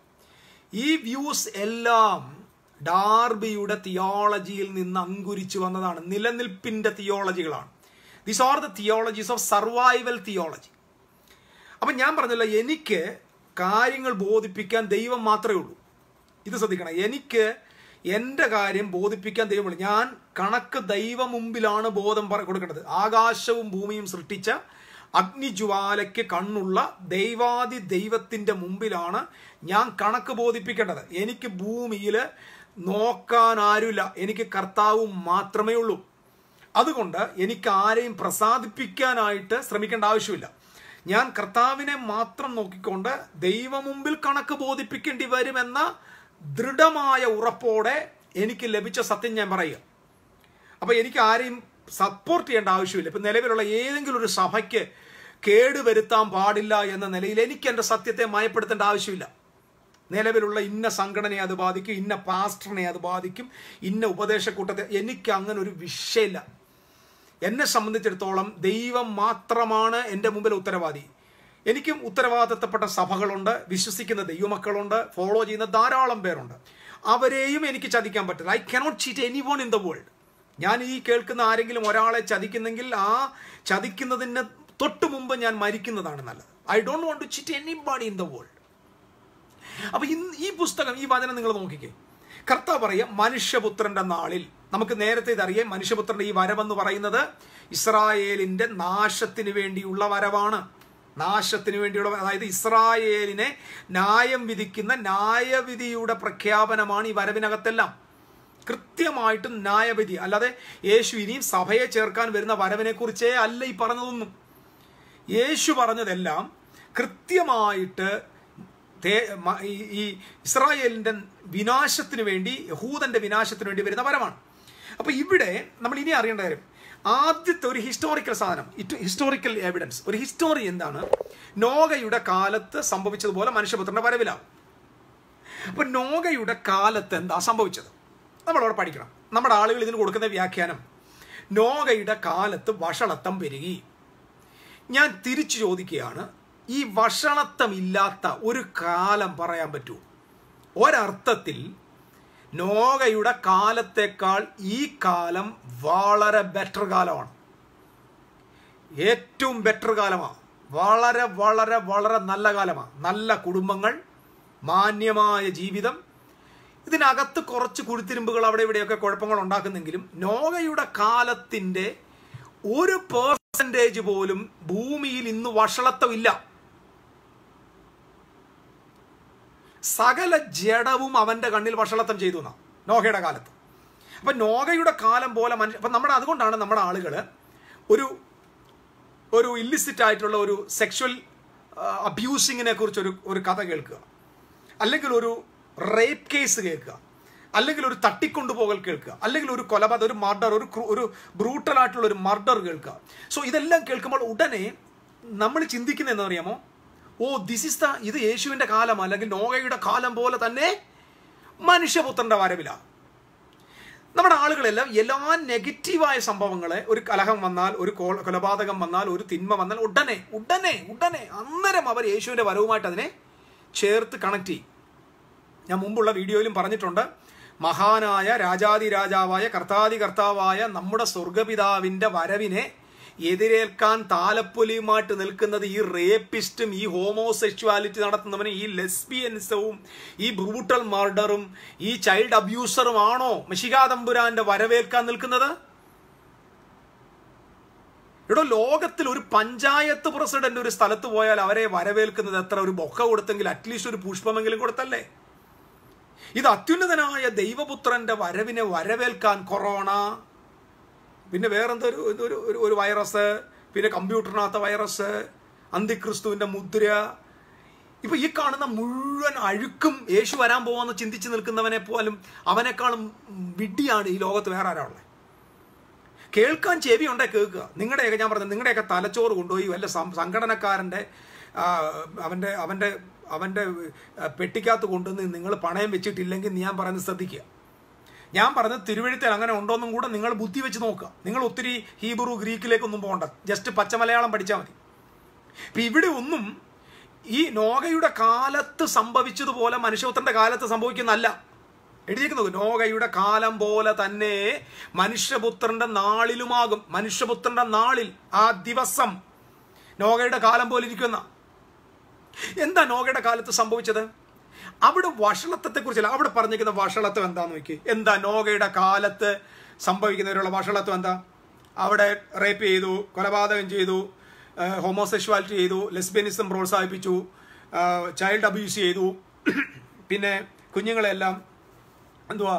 ഈ വ്യൂസ് എല്ലാം ഡാർബിയുടെ തിയോളജിയിൽ നിന്ന് അങ്കുരിച്ചു വന്നതാണ്. നിലനിൽപ്പിൻ്റെ തിയോളജികളാണ്. These are the theologies of survival theology. അപ്പം ഞാൻ പറഞ്ഞല്ലോ, എനിക്ക് കാര്യങ്ങൾ ബോധിപ്പിക്കാൻ ദൈവം മാത്രമേ ഉള്ളൂ. ഇത് ശ്രദ്ധിക്കണം. എനിക്ക് എൻ്റെ കാര്യം ബോധിപ്പിക്കാൻ ദൈവമുള്ളൂ. ഞാൻ കണക്ക് ദൈവ മുമ്പിലാണ് ബോധം പറ കൊടുക്കേണ്ടത്. ആകാശവും ഭൂമിയും സൃഷ്ടിച്ച അഗ്നിജ്വാലയ്ക്ക് കണ്ണുള്ള ദൈവാദി ദൈവത്തിൻ്റെ മുമ്പിലാണ് ഞാൻ കണക്ക് ബോധിപ്പിക്കേണ്ടത്. എനിക്ക് ഭൂമിയിൽ നോക്കാൻ ആരുമില്ല. എനിക്ക് കർത്താവ് മാത്രമേ ഉള്ളൂ. അതുകൊണ്ട് എനിക്ക് ആരെയും പ്രസാദിപ്പിക്കാനായിട്ട് ശ്രമിക്കേണ്ട ആവശ്യമില്ല. ഞാൻ കർത്താവിനെ മാത്രം നോക്കിക്കൊണ്ട് ദൈവ മുമ്പിൽ കണക്ക് ബോധിപ്പിക്കേണ്ടി വരുമെന്ന ദൃഢമായ ഉറപ്പോടെ എനിക്ക് ലഭിച്ച സത്യം ഞാൻ പറയുക. അപ്പോൾ എനിക്ക് ആരെയും സപ്പോർട്ട് ചെയ്യേണ്ട ആവശ്യമില്ല. ഇപ്പം നിലവിലുള്ള ഏതെങ്കിലും ഒരു സഭയ്ക്ക് കേടുവരുത്താൻ പാടില്ല എന്ന നിലയിൽ എനിക്ക് എൻ്റെ സത്യത്തെ മയപ്പെടുത്തേണ്ട ആവശ്യമില്ല. നിലവിലുള്ള ഇന്ന സംഘടനയെ അത് ബാധിക്കും, ഇന്ന പാസ്റ്ററിനെ അത് ബാധിക്കും, ഇന്ന ഉപദേശക്കൂട്ടത്തെ, എനിക്ക് അങ്ങനെ ഒരു വിഷയമില്ല. എന്നെ സംബന്ധിച്ചിടത്തോളം ദൈവം മാത്രമാണ് എൻ്റെ മുമ്പിൽ ഉത്തരവാദി. എനിക്കും ഉത്തരവാദിത്തപ്പെട്ട സഭകളുണ്ട്, വിശ്വസിക്കുന്ന ദൈവമക്കളുണ്ട്, ഫോളോ ചെയ്യുന്ന ധാരാളം പേരുണ്ട്. അവരെയും എനിക്ക് ചതിക്കാൻ പറ്റില്ല. I cannot cheat any one in the world. ഞാൻ ഈ കേൾക്കുന്ന ആരെങ്കിലും ഒരാളെ ചതിക്കുന്നെങ്കിൽ ആ ചതിക്കുന്നതിന് തൊട്ട് മുമ്പ് ഞാൻ മരിക്കുന്നതാണ് നല്ലത്. I don't want to cheat anybody in the world. അപ്പൊ ഇന്ന് ഈ പുസ്തകം, ഈ വചനം നിങ്ങൾ നോക്കിക്കേ. കർത്താവ് പറയുക, മനുഷ്യപുത്രന്റെ നാളിൽ. നമുക്ക് നേരത്തെ ഇതറിയാം, മനുഷ്യപുത്രന്റെ ഈ വരവെന്ന് പറയുന്നത് ഇസ്രായേലിന്റെ നാശത്തിന് വേണ്ടിയുള്ള വരവാണ്. നാശത്തിന് വേണ്ടിയുള്ള, അതായത് ഇസ്രായേലിനെ ന്യായം വിധിക്കുന്ന ന്യായവിധിയുടെ പ്രഖ്യാപനമാണ് ഈ വരവിനകത്തെല്ലാം. കൃത്യമായിട്ടും ന്യായവിധി. അല്ലാതെ യേശു ഇനിയും സഭയെ ചേർക്കാൻ വരുന്ന വരവിനെ കുറിച്ചേ അല്ല ഈ പറഞ്ഞതൊന്നും. യേശു പറഞ്ഞതെല്ലാം കൃത്യമായിട്ട് ഈ ഇസ്രായേലിൻ്റെ വിനാശത്തിന് വേണ്ടി, യഹൂദന്റെ വിനാശത്തിന് വേണ്ടി വരുന്ന വരവാണ്. അപ്പൊ ഇവിടെ നമ്മൾ ഇനി അറിയേണ്ട കാര്യം, ആദ്യത്തെ ഒരു ഹിസ്റ്റോറിക്കൽ സാധനം, ഹിസ്റ്റോറിക്കൽ എവിഡൻസ്, ഒരു ഹിസ്റ്റോറി എന്താണ്? നോഗയുടെ കാലത്ത് സംഭവിച്ചതുപോലെ മനുഷ്യപുത്രന്റെ വരവിലാവും. അപ്പൊ നോഗയുടെ കാലത്ത് എന്താ സംഭവിച്ചത് നമ്മളവിടെ പഠിക്കണം. നമ്മുടെ ആളുകൾ ഇതിന് കൊടുക്കുന്ന വ്യാഖ്യാനം, നോഗയുടെ കാലത്ത് വഷളത്വം പെരുകി. ഞാൻ തിരിച്ചു ചോദിക്കുകയാണ്, ഈ വഷളത്വം ഇല്ലാത്ത ഒരു കാലം പറയാൻ പറ്റുമോ? ഒരർത്ഥത്തിൽ നോഗയുടെ കാലത്തേക്കാൾ ഈ കാലം വളരെ ബെറ്റർ കാലമാണ്. ഏറ്റവും ബെറ്റർ കാലമാണ്. വളരെ വളരെ വളരെ നല്ല കാലമാണ്. നല്ല കുടുംബങ്ങൾ, മാന്യമായ ജീവിതം. ഇതിനകത്ത് കുറച്ച് കുരുത്തിരുമ്പുകൾ അവിടെ ഇവിടെയൊക്കെ കുഴപ്പങ്ങൾ ഉണ്ടാക്കുന്നെങ്കിലും നോഗയുടെ കാലത്തിൻ്റെ ഒരു പേഴ്സൻറ്റേജ് പോലും ഭൂമിയിൽ ഇന്ന് വഷളത്വമില്ല. സകല ജഡവും അവന്റെ കണ്ണിൽ വഷളത്വം ചെയ്തു എന്നാ നോഗയുടെ കാലത്ത്. അപ്പൊ നോഗയുടെ കാലം പോലെ മനുഷ്യ അപ്പൊ നമ്മുടെ അതുകൊണ്ടാണ് നമ്മുടെ ആളുകൾ ഒരു ഒരു ഇല്ലിസിറ്റ് ആയിട്ടുള്ള ഒരു സെക്ഷൽ അബ്യൂസിങ്ങിനെ കുറിച്ച് ഒരു ഒരു കഥ കേൾക്കുക, അല്ലെങ്കിൽ ഒരു റേപ്പ് കേസ് കേൾക്കുക, അല്ലെങ്കിൽ ഒരു തട്ടിക്കൊണ്ടുപോകൽ കേൾക്കുക, അല്ലെങ്കിൽ ഒരു കൊലപാതകം, ഒരു മർഡർ, ഒരു ഒരു ബ്രൂട്ടലായിട്ടുള്ള ഒരു മർഡർ കേൾക്കുക. സോ ഇതെല്ലാം കേൾക്കുമ്പോൾ ഉടനെ നമ്മൾ ചിന്തിക്കുന്നത് എന്താണെന്നറിയാമോ? ഓ ദിസ് ഇസ് ദ ഇത് യേശുവിൻ്റെ കാലം, അല്ലെങ്കിൽ നോഗയുടെ കാലം പോലെ തന്നെ മനുഷ്യപുത്രന്റെ വരവിലാണ്. നമ്മുടെ ആളുകളെല്ലാം എല്ലാ നെഗറ്റീവായ സംഭവങ്ങളെ, ഒരു കലഹം വന്നാൽ, ഒരു കൊലപാതകം വന്നാൽ, ഒരു തിന്മ വന്നാൽ ഉടനെ ഉടനെ ഉടനെ അന്നേരം അവർ യേശുവിൻ്റെ വരവുമായിട്ട് അതിനെ ചേർത്ത് കണക്ട് ചെയ്യും. ഞാൻ മുമ്പുള്ള വീഡിയോയിലും പറഞ്ഞിട്ടുണ്ട്, മഹാനായ രാജാതിരാജാവായ കർത്താതി കർത്താവായ നമ്മുടെ സ്വർഗപിതാവിൻ്റെ വരവിനെ എതിരേൽക്കാൻ താലപ്പൊലിയുമായിട്ട് നിൽക്കുന്നത് ഈ റേപ്പിസ്റ്റും ഈ ഹോമോസെക്ച്വാലിറ്റി നടത്തുന്നവനും ഈ ലെസ്ബിയൻസവും ഈ ബ്രൂട്ടൽ മർഡറും ഈ ചൈൽഡ് അബ്യൂസറും ആണോ മിശിഹാ തമ്പുരാന്റെ വരവേൽക്കാൻ നിൽക്കുന്നത്? ഇവിടെ ലോകത്തിൽ ഒരു പഞ്ചായത്ത് പ്രസിഡന്റ് ഒരു സ്ഥലത്ത് പോയാൽ അവരെ വരവേൽക്കുന്നത് എത്ര? ഒരു ബൊക്ക കൊടുത്തെങ്കിൽ അറ്റ്ലീസ്റ്റ് ഒരു പുഷ്പമെങ്കിലും കൊടുത്തല്ലേ? ഇത് അത്യുന്നതനായ ദൈവപുത്രന്റെ വരവിനെ വരവേൽക്കാൻ കൊറോണ, പിന്നെ വേറെന്തൊരു ഒരു ഒരു വൈറസ്, പിന്നെ കമ്പ്യൂട്ടറിനകത്ത വൈറസ്, അന്തിക്രിസ്തുവിന്റെ മുദ്ര, ഇപ്പൊ ഈ കാണുന്ന മുഴുവൻ അഴുക്കും യേശു വരാൻ പോവാന്ന് ചിന്തിച്ച് നിൽക്കുന്നവനെ പോലും അവനേക്കാളും വിഡ്ഢിയാണ് ഈ ലോകത്ത് വേറെ ആരാളുള്ളത്. കേൾക്കാൻ ചെവി ഉണ്ടേ കേൾക്കുക. നിങ്ങളുടെയൊക്കെ ഞാൻ പറഞ്ഞത് നിങ്ങളുടെയൊക്കെ തലച്ചോറ് കൊണ്ടുപോയി വല്ല സംഘടനക്കാരൻ്റെ അവൻ്റെ അവൻ്റെ അവൻ്റെ പെട്ടിക്കകത്ത് കൊണ്ടുവന്ന് നിങ്ങൾ പണയം വെച്ചിട്ടില്ലെങ്കിൽ ഞാൻ പറയുന്നത് ശ്രദ്ധിക്കുക. ഞാൻ പറഞ്ഞത് തിരുവഴുത്തിൽ അങ്ങനെ ഉണ്ടോയെന്നും കൂടെ നിങ്ങൾ ബുദ്ധി വെച്ച് നോക്കുക. നിങ്ങൾ ഒത്തിരി ഹീബ്രു ഗ്രീക്കിലേക്കൊന്നും പോകണ്ട, ജസ്റ്റ് പച്ചമലയാളം പഠിച്ചാൽ മതി. ഇപ്പം ഇവിടെ ഒന്നും ഈ നോഗയുടെ കാലത്ത് സംഭവിച്ചതുപോലെ മനുഷ്യപുത്രന്റെ കാലത്ത് സംഭവിക്കുന്നല്ല എഴുതിയിരിക്കുന്നത്. നോഗയുടെ കാലം പോലെ തന്നെ മനുഷ്യപുത്രന്റെ നാളിലുമാകും. മനുഷ്യപുത്രന്റെ നാളിൽ, ആ ദിവസം നോഗയുടെ കാലം പോലെ ഇരിക്കുന്ന. എന്താ നോഗയുടെ കാലത്ത് സംഭവിച്ചത്? അവിടെ വഷളത്വത്തെ കുറിച്ചല്ല അവിടെ പറഞ്ഞിരിക്കുന്ന. വഷളത്വം എന്താന്ന് നോക്കി. എന്താ നോഗയുടെ കാലത്ത് സംഭവിക്കുന്നവരുള്ള വഷളത്വം എന്താ? അവിടെ റേപ്പ് ചെയ്തു, കൊലപാതകം ചെയ്തു, ഹോമോസെക്ഷ്വാലിറ്റി ചെയ്തു, ലെസ്ബിയനിസം പ്രോത്സാഹിപ്പിച്ചു, ചൈൽഡ് അബ്യൂസ് ചെയ്തു, പിന്നെ കുഞ്ഞുങ്ങളെല്ലാം എന്തുവാ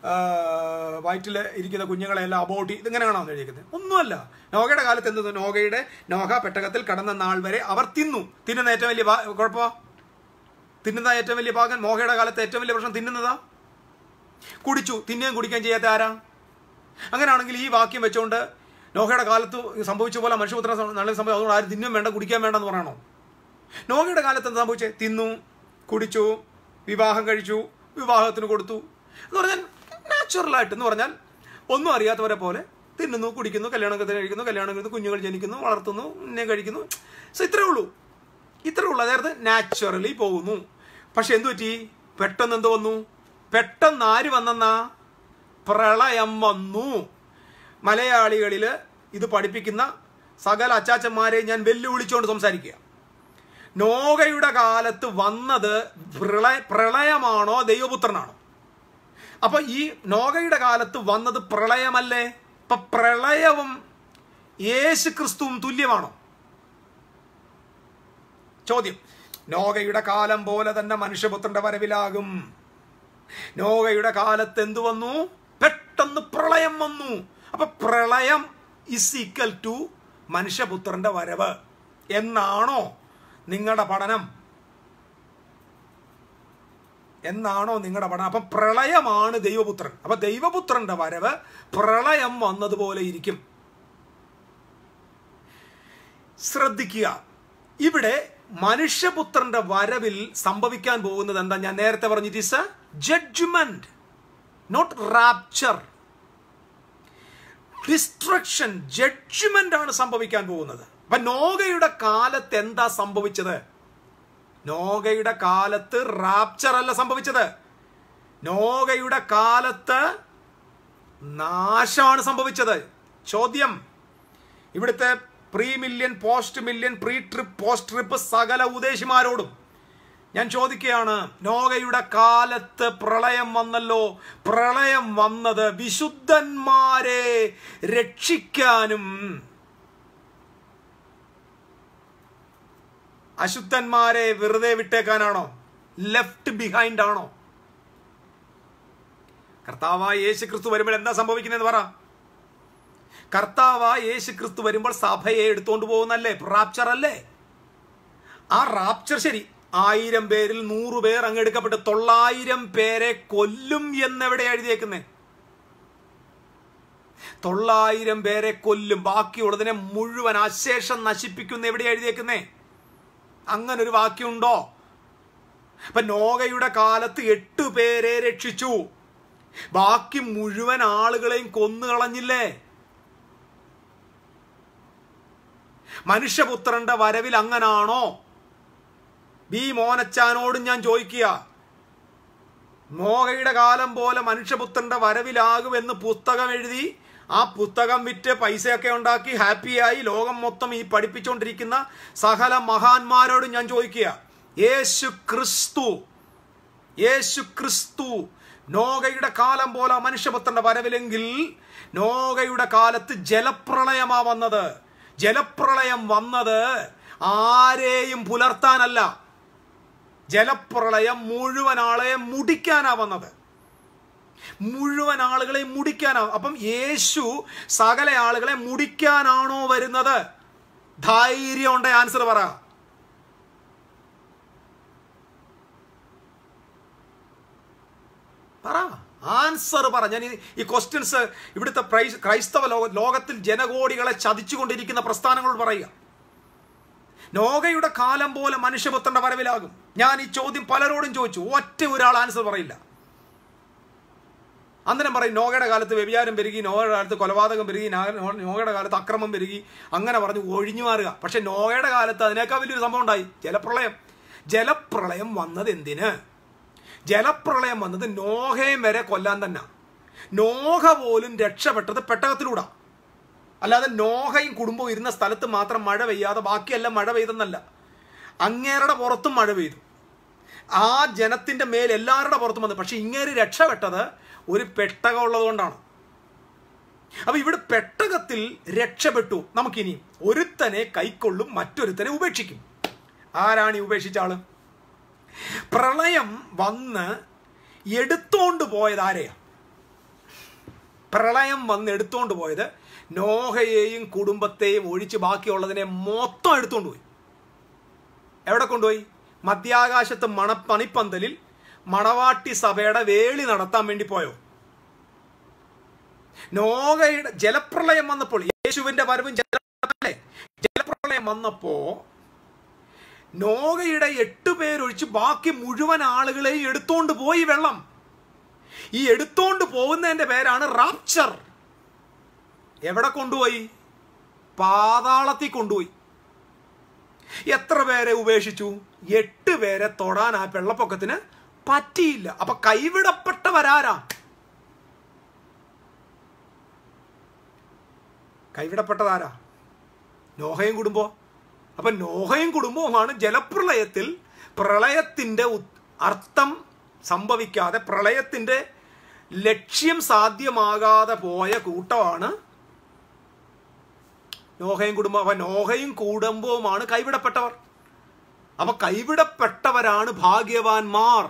വയറ്റിൽ ഇരിക്കുന്ന കുഞ്ഞുങ്ങളെല്ലാം അബോർട്ട്. ഇതിങ്ങനെയാണോ എഴുതിയിരിക്കുന്നത്? ഒന്നുമല്ല. നോഗയുടെ കാലത്ത് എന്ത്? നോഗയുടെ നോഹ പെട്ടകത്തിൽ കടന്ന നാൾ വരെ അവർ തിന്നു. തിന്നുന്ന ഏറ്റവും വലിയ കുഴപ്പമാ? തിന്നുന്ന ഏറ്റവും വലിയ ഭാഗം നോഹയുടെ കാലത്ത് ഏറ്റവും വലിയ പ്രശ്നം തിന്നുന്നതാ. കുടിച്ചു. തിന്നുകയും കുടിക്കുകയും ചെയ്യാത്ത ആരാ? അങ്ങനെയാണെങ്കിൽ ഈ വാക്യം വെച്ചുകൊണ്ട് നോഹയുടെ കാലത്ത് സംഭവിച്ച പോലെ മനുഷ്യപുത്ര നാളിൽ സംഭവിച്ചു, അതുകൊണ്ട് ആരും തിന്നും വേണ്ട കുടിക്കാൻ വേണ്ടെന്ന് പറയണോ? നോഹയുടെ കാലത്ത് എന്താ സംഭവിച്ചേ? തിന്നു, കുടിച്ചു, വിവാഹം കഴിച്ചു, വിവാഹത്തിന് കൊടുത്തു എന്ന് പറഞ്ഞാൽ നാച്ചുറലായിട്ട് എന്ന് പറഞ്ഞാൽ ഒന്നും അറിയാത്തവരെ പോലെ തിന്നുന്നു, കുടിക്കുന്നു, കല്യാണം കഴിക്കുന്നു, കല്യാണം കഴിക്കുന്നു, കുഞ്ഞുങ്ങൾ ജനിക്കുന്നു, വളർത്തുന്നു, പിന്നെ കഴിക്കുന്നു. സോ ഇത്രേ ഉള്ളൂ, ഇത്രേ ഉള്ളൂ. അതായത് നാച്ചുറലി പോകുന്നു. പക്ഷെ എന്തു പറ്റി? പെട്ടെന്ന് എന്ത് വന്നു? പെട്ടെന്ന് ആര് വന്നെന്നാ? പ്രളയം വന്നു. മലയാളികളിൽ ഇത് പഠിപ്പിക്കുന്ന സകല അച്ചാച്ചന്മാരെ ഞാൻ വെല്ലുവിളിച്ചുകൊണ്ട് സംസാരിക്കുക. നോഗയുടെ കാലത്ത് വന്നത് പ്രളയ പ്രളയമാണോ ദൈവപുത്രനാണോ? അപ്പൊ ഈ നോഗയുടെ കാലത്ത് വന്നത് പ്രളയമല്ലേ? അപ്പൊ പ്രളയവും യേശു ക്രിസ്തുവും തുല്യമാണോ? ചോദ്യം. നോഗയുടെ കാലം പോലെ തന്നെ മനുഷ്യപുത്രന്റെ വരവിലാകും. നോഗയുടെ കാലത്ത് എന്തു വന്നു? പെട്ടെന്ന് പ്രളയം വന്നു. അപ്പൊ പ്രളയം ഇസ് ഈക്വൽ ടു മനുഷ്യപുത്രന്റെ വരവ് എന്നാണോ നിങ്ങളുടെ പഠനം? എന്നാണോ നിങ്ങളുടെ പഠനം? അപ്പൊ പ്രളയമാണ് ദൈവപുത്രൻ. അപ്പൊ ദൈവപുത്രന്റെ വരവ് പ്രളയം വന്നതുപോലെ ഇരിക്കും. ശ്രദ്ധിക്കുക, ഇവിടെ മനുഷ്യപുത്രന്റെ വരവിൽ സംഭവിക്കാൻ പോകുന്നത് എന്താ? ഞാൻ നേരത്തെ പറഞ്ഞു, it is a judgement, not rapture. Destruction, judgement ആണ് സംഭവിക്കാൻ പോകുന്നത്. അപ്പൊ നോഗയുടെ കാലത്ത് എന്താ സംഭവിച്ചത്? നോഗയുടെ കാലത്ത് റാപ്ചർ അല്ല സംഭവിച്ചത്. നോഗയുടെ കാലത്ത് നാശമാണ് സംഭവിച്ചത്. ചോദ്യം, ഇവിടുത്തെ pre millennial, post millennial, pre trib, post trib സകല ഉദ്ദേശിമാരോടും ഞാൻ ചോദിക്കുകയാണ്, നോഗയുടെ കാലത്ത് പ്രളയം വന്നല്ലോ. പ്രളയം വന്നത് വിശുദ്ധന്മാരെ രക്ഷിക്കാനും അശുദ്ധന്മാരെ വെറുതെ വിട്ടേക്കാനാണോ? ലെഫ്റ്റ് ബിഹൈൻഡ് ആണോ? കർത്താവായ യേശു ക്രിസ്തു വരുമ്പോൾ എന്താ സംഭവിക്കുന്നത് പറ? കർത്താവായ യേശു ക്രിസ്തു വരുമ്പോൾ സഭയെ എടുത്തോണ്ട് പോകുന്നല്ലേ? റാപ്ചർ അല്ലേ? ആ റാപ്ചർ ശരി, ആയിരം പേരിൽ നൂറ് പേർ അങ്ങ് എടുക്കപ്പെട്ട് തൊള്ളായിരം പേരെ കൊല്ലും എന്നെവിടെ എഴുതിയേക്കുന്നേ? തൊള്ളായിരം പേരെ കൊല്ലും, ബാക്കിയുള്ളതിനെ മുഴുവൻ അശേഷം നശിപ്പിക്കുന്ന എവിടെ എഴുതിയേക്കുന്നേ? അങ്ങനെ ഒരു വാക്യമുണ്ടോ? അപ്പൊ നോഗയുടെ കാലത്ത് എട്ട് പേരെ രക്ഷിച്ചു, ബാക്കി മുഴുവൻ ആളുകളെയും കൊന്നുകളഞ്ഞില്ലേ? മനുഷ്യപുത്രന്റെ വരവിൽ അങ്ങനാണോ? ബി മോനച്ചാനോടും ഞാൻ ചോദിക്കുക, നോഹയുടെ കാലം പോലെ മനുഷ്യപുത്രന്റെ വരവിലാകുമെന്ന് പുസ്തകം എഴുതി ആ പുസ്തകം വിറ്റ് പൈസയൊക്കെ ഉണ്ടാക്കി ഹാപ്പിയായി ലോകം മൊത്തം ഈ പഠിപ്പിച്ചുകൊണ്ടിരിക്കുന്ന സകല മഹാന്മാരോടും ഞാൻ ചോദിക്കുക, യേശു ക്രിസ്തു യേശു ക്രിസ്തു നോഹയുടെ കാലം പോലെ മനുഷ്യപുത്രന്റെ വരവിലെങ്കിൽ നോഹയുടെ കാലത്ത് ജലപ്രളയമാ വന്നത്. ജലപ്രളയം വന്നത് ആരെയും പുലർത്താനല്ല, ജലപ്രളയം മുഴുവൻ ആളെ മുടിക്കാനാ വന്നത്. മുഴുവൻ ആളുകളെ മുടിക്കാനാ. അപ്പം യേശു സകല ആളുകളെ മുടിക്കാനാണോ വരുന്നത്? ധൈര്യം ഉണ്ട്, ആൻസർ പറ. പറ, ആൻസർ പറ. ഞാൻ ഈ ക്വസ്റ്റ്യൻസ് ഇവിടുത്തെ ക്രൈസ്തവ ലോക ലോകത്തിൽ ജനകോടികളെ ചതിച്ചുകൊണ്ടിരിക്കുന്ന പ്രസ്ഥാനങ്ങളോട് പറയുക. നോഹയുടെ കാലം പോലെ മനുഷ്യപുത്രന്റെ വരവിലാകും. ഞാൻ ഈ ചോദ്യം പലരോടും ചോദിച്ചു, ഒറ്റ ഒരാൾ ആൻസർ പറയില്ല. അന്നേരം പറയും നോഹയുടെ കാലത്ത് വ്യഭിചാരം പെരുകി, നോഹയുടെ കാലത്ത് കൊലപാതകം പെരുകി, നോഹയുടെ കാലത്ത് അക്രമം പെരുകി, അങ്ങനെ പറഞ്ഞ് ഒഴിഞ്ഞു മാറുക. പക്ഷെ നോഹയുടെ കാലത്ത് അതിനേക്കാൾ വലിയൊരു സംഭവം ഉണ്ടായി, ജലപ്രളയം. ജലപ്രളയം വന്നത് എന്തിന്? ജലപ്രളയം വന്നത് നോഹയും വരെ കൊല്ലാൻ തന്നെ. നോഹ പോലും രക്ഷപ്പെട്ടത് പെട്ടകത്തിലൂടെ. അല്ലാതെ നോഹയും കുടുംബവും ഇരുന്ന സ്ഥലത്ത് മാത്രം മഴ പെയ്യാതെ ബാക്കിയെല്ലാം മഴ പെയ്തെന്നല്ല. അങ്ങേരുടെ പുറത്തും മഴ പെയ്തു, ആ ജനത്തിന്റെ മേൽ എല്ലാവരുടെ പുറത്തും വന്നു. പക്ഷെ ഇങ്ങേര് രക്ഷപ്പെട്ടത് ഒരു പെട്ടകം ഉള്ളത് കൊണ്ടാണ്. അപ്പൊ ഇവിടെ പെട്ടകത്തിൽ രക്ഷപ്പെട്ടു. നമുക്കിനി ഒരുത്തനെ കൈക്കൊള്ളും, മറ്റൊരുത്തനെ ഉപേക്ഷിക്കും. ആരാണ് ഈ ഉപേക്ഷിച്ച ആള്? പ്രളയം വന്ന് എടുത്തോണ്ട് പോയത് ആരെയാ? പ്രളയം വന്ന് എടുത്തോണ്ട് പോയത് നോഹയെയും കുടുംബത്തെയും ഒഴിച്ച് ബാക്കിയുള്ളതിനെ മൊത്തം എടുത്തോണ്ട് പോയി. എവിടെ കൊണ്ടുപോയി? മധ്യാകാശത്ത് മണ പണിപ്പന്തലിൽ മണവാട്ടി സഭയുടെ വേളി നടത്താൻ വേണ്ടി പോയോ? നോഹയുടെ ജലപ്രളയം വന്നപ്പോൾ, യേശുവിന്റെ വരവും ജലപ്രളയം ജലപ്രളയം വന്നപ്പോ നോഹയുടെ എട്ട് പേരൊഴിച്ച് ബാക്കി മുഴുവൻ ആളുകളെയും എടുത്തോണ്ട് പോയി വെള്ളം. ഈ എടുത്തോണ്ട് പോകുന്നതിന്റെ പേരാണ് റാപ്ചർ. എവിടെ കൊണ്ടുപോയി? പാതാളത്തിൽ കൊണ്ടുപോയി. എത്ര പേരെ ഉപേക്ഷിച്ചു? എട്ട് പേരെ തൊടാൻ ആ വെള്ളപ്പൊക്കത്തിന് പറ്റിയില്ല. അപ്പൊ കൈവിടപ്പെട്ടവരാരാ? കൈവിടപ്പെട്ടതാരാ? നോഹയും കുടുംബവും. അപ്പൊ നോഹയും കുടുംബവുമാണ് ജലപ്രളയത്തിൽ പ്രളയത്തിന്റെ അർത്ഥം സംഭവിക്കാതെ, പ്രളയത്തിന്റെ ലക്ഷ്യം സാധ്യമാകാതെ പോയ കൂട്ടമാണ് നോഹയും കുടുംബം. അപ്പൊ നോഹയും കുടുംബവുമാണ് കൈവിടപ്പെട്ടവർ. അപ്പൊ കൈവിടപ്പെട്ടവരാണ് ഭാഗ്യവാന്മാർ.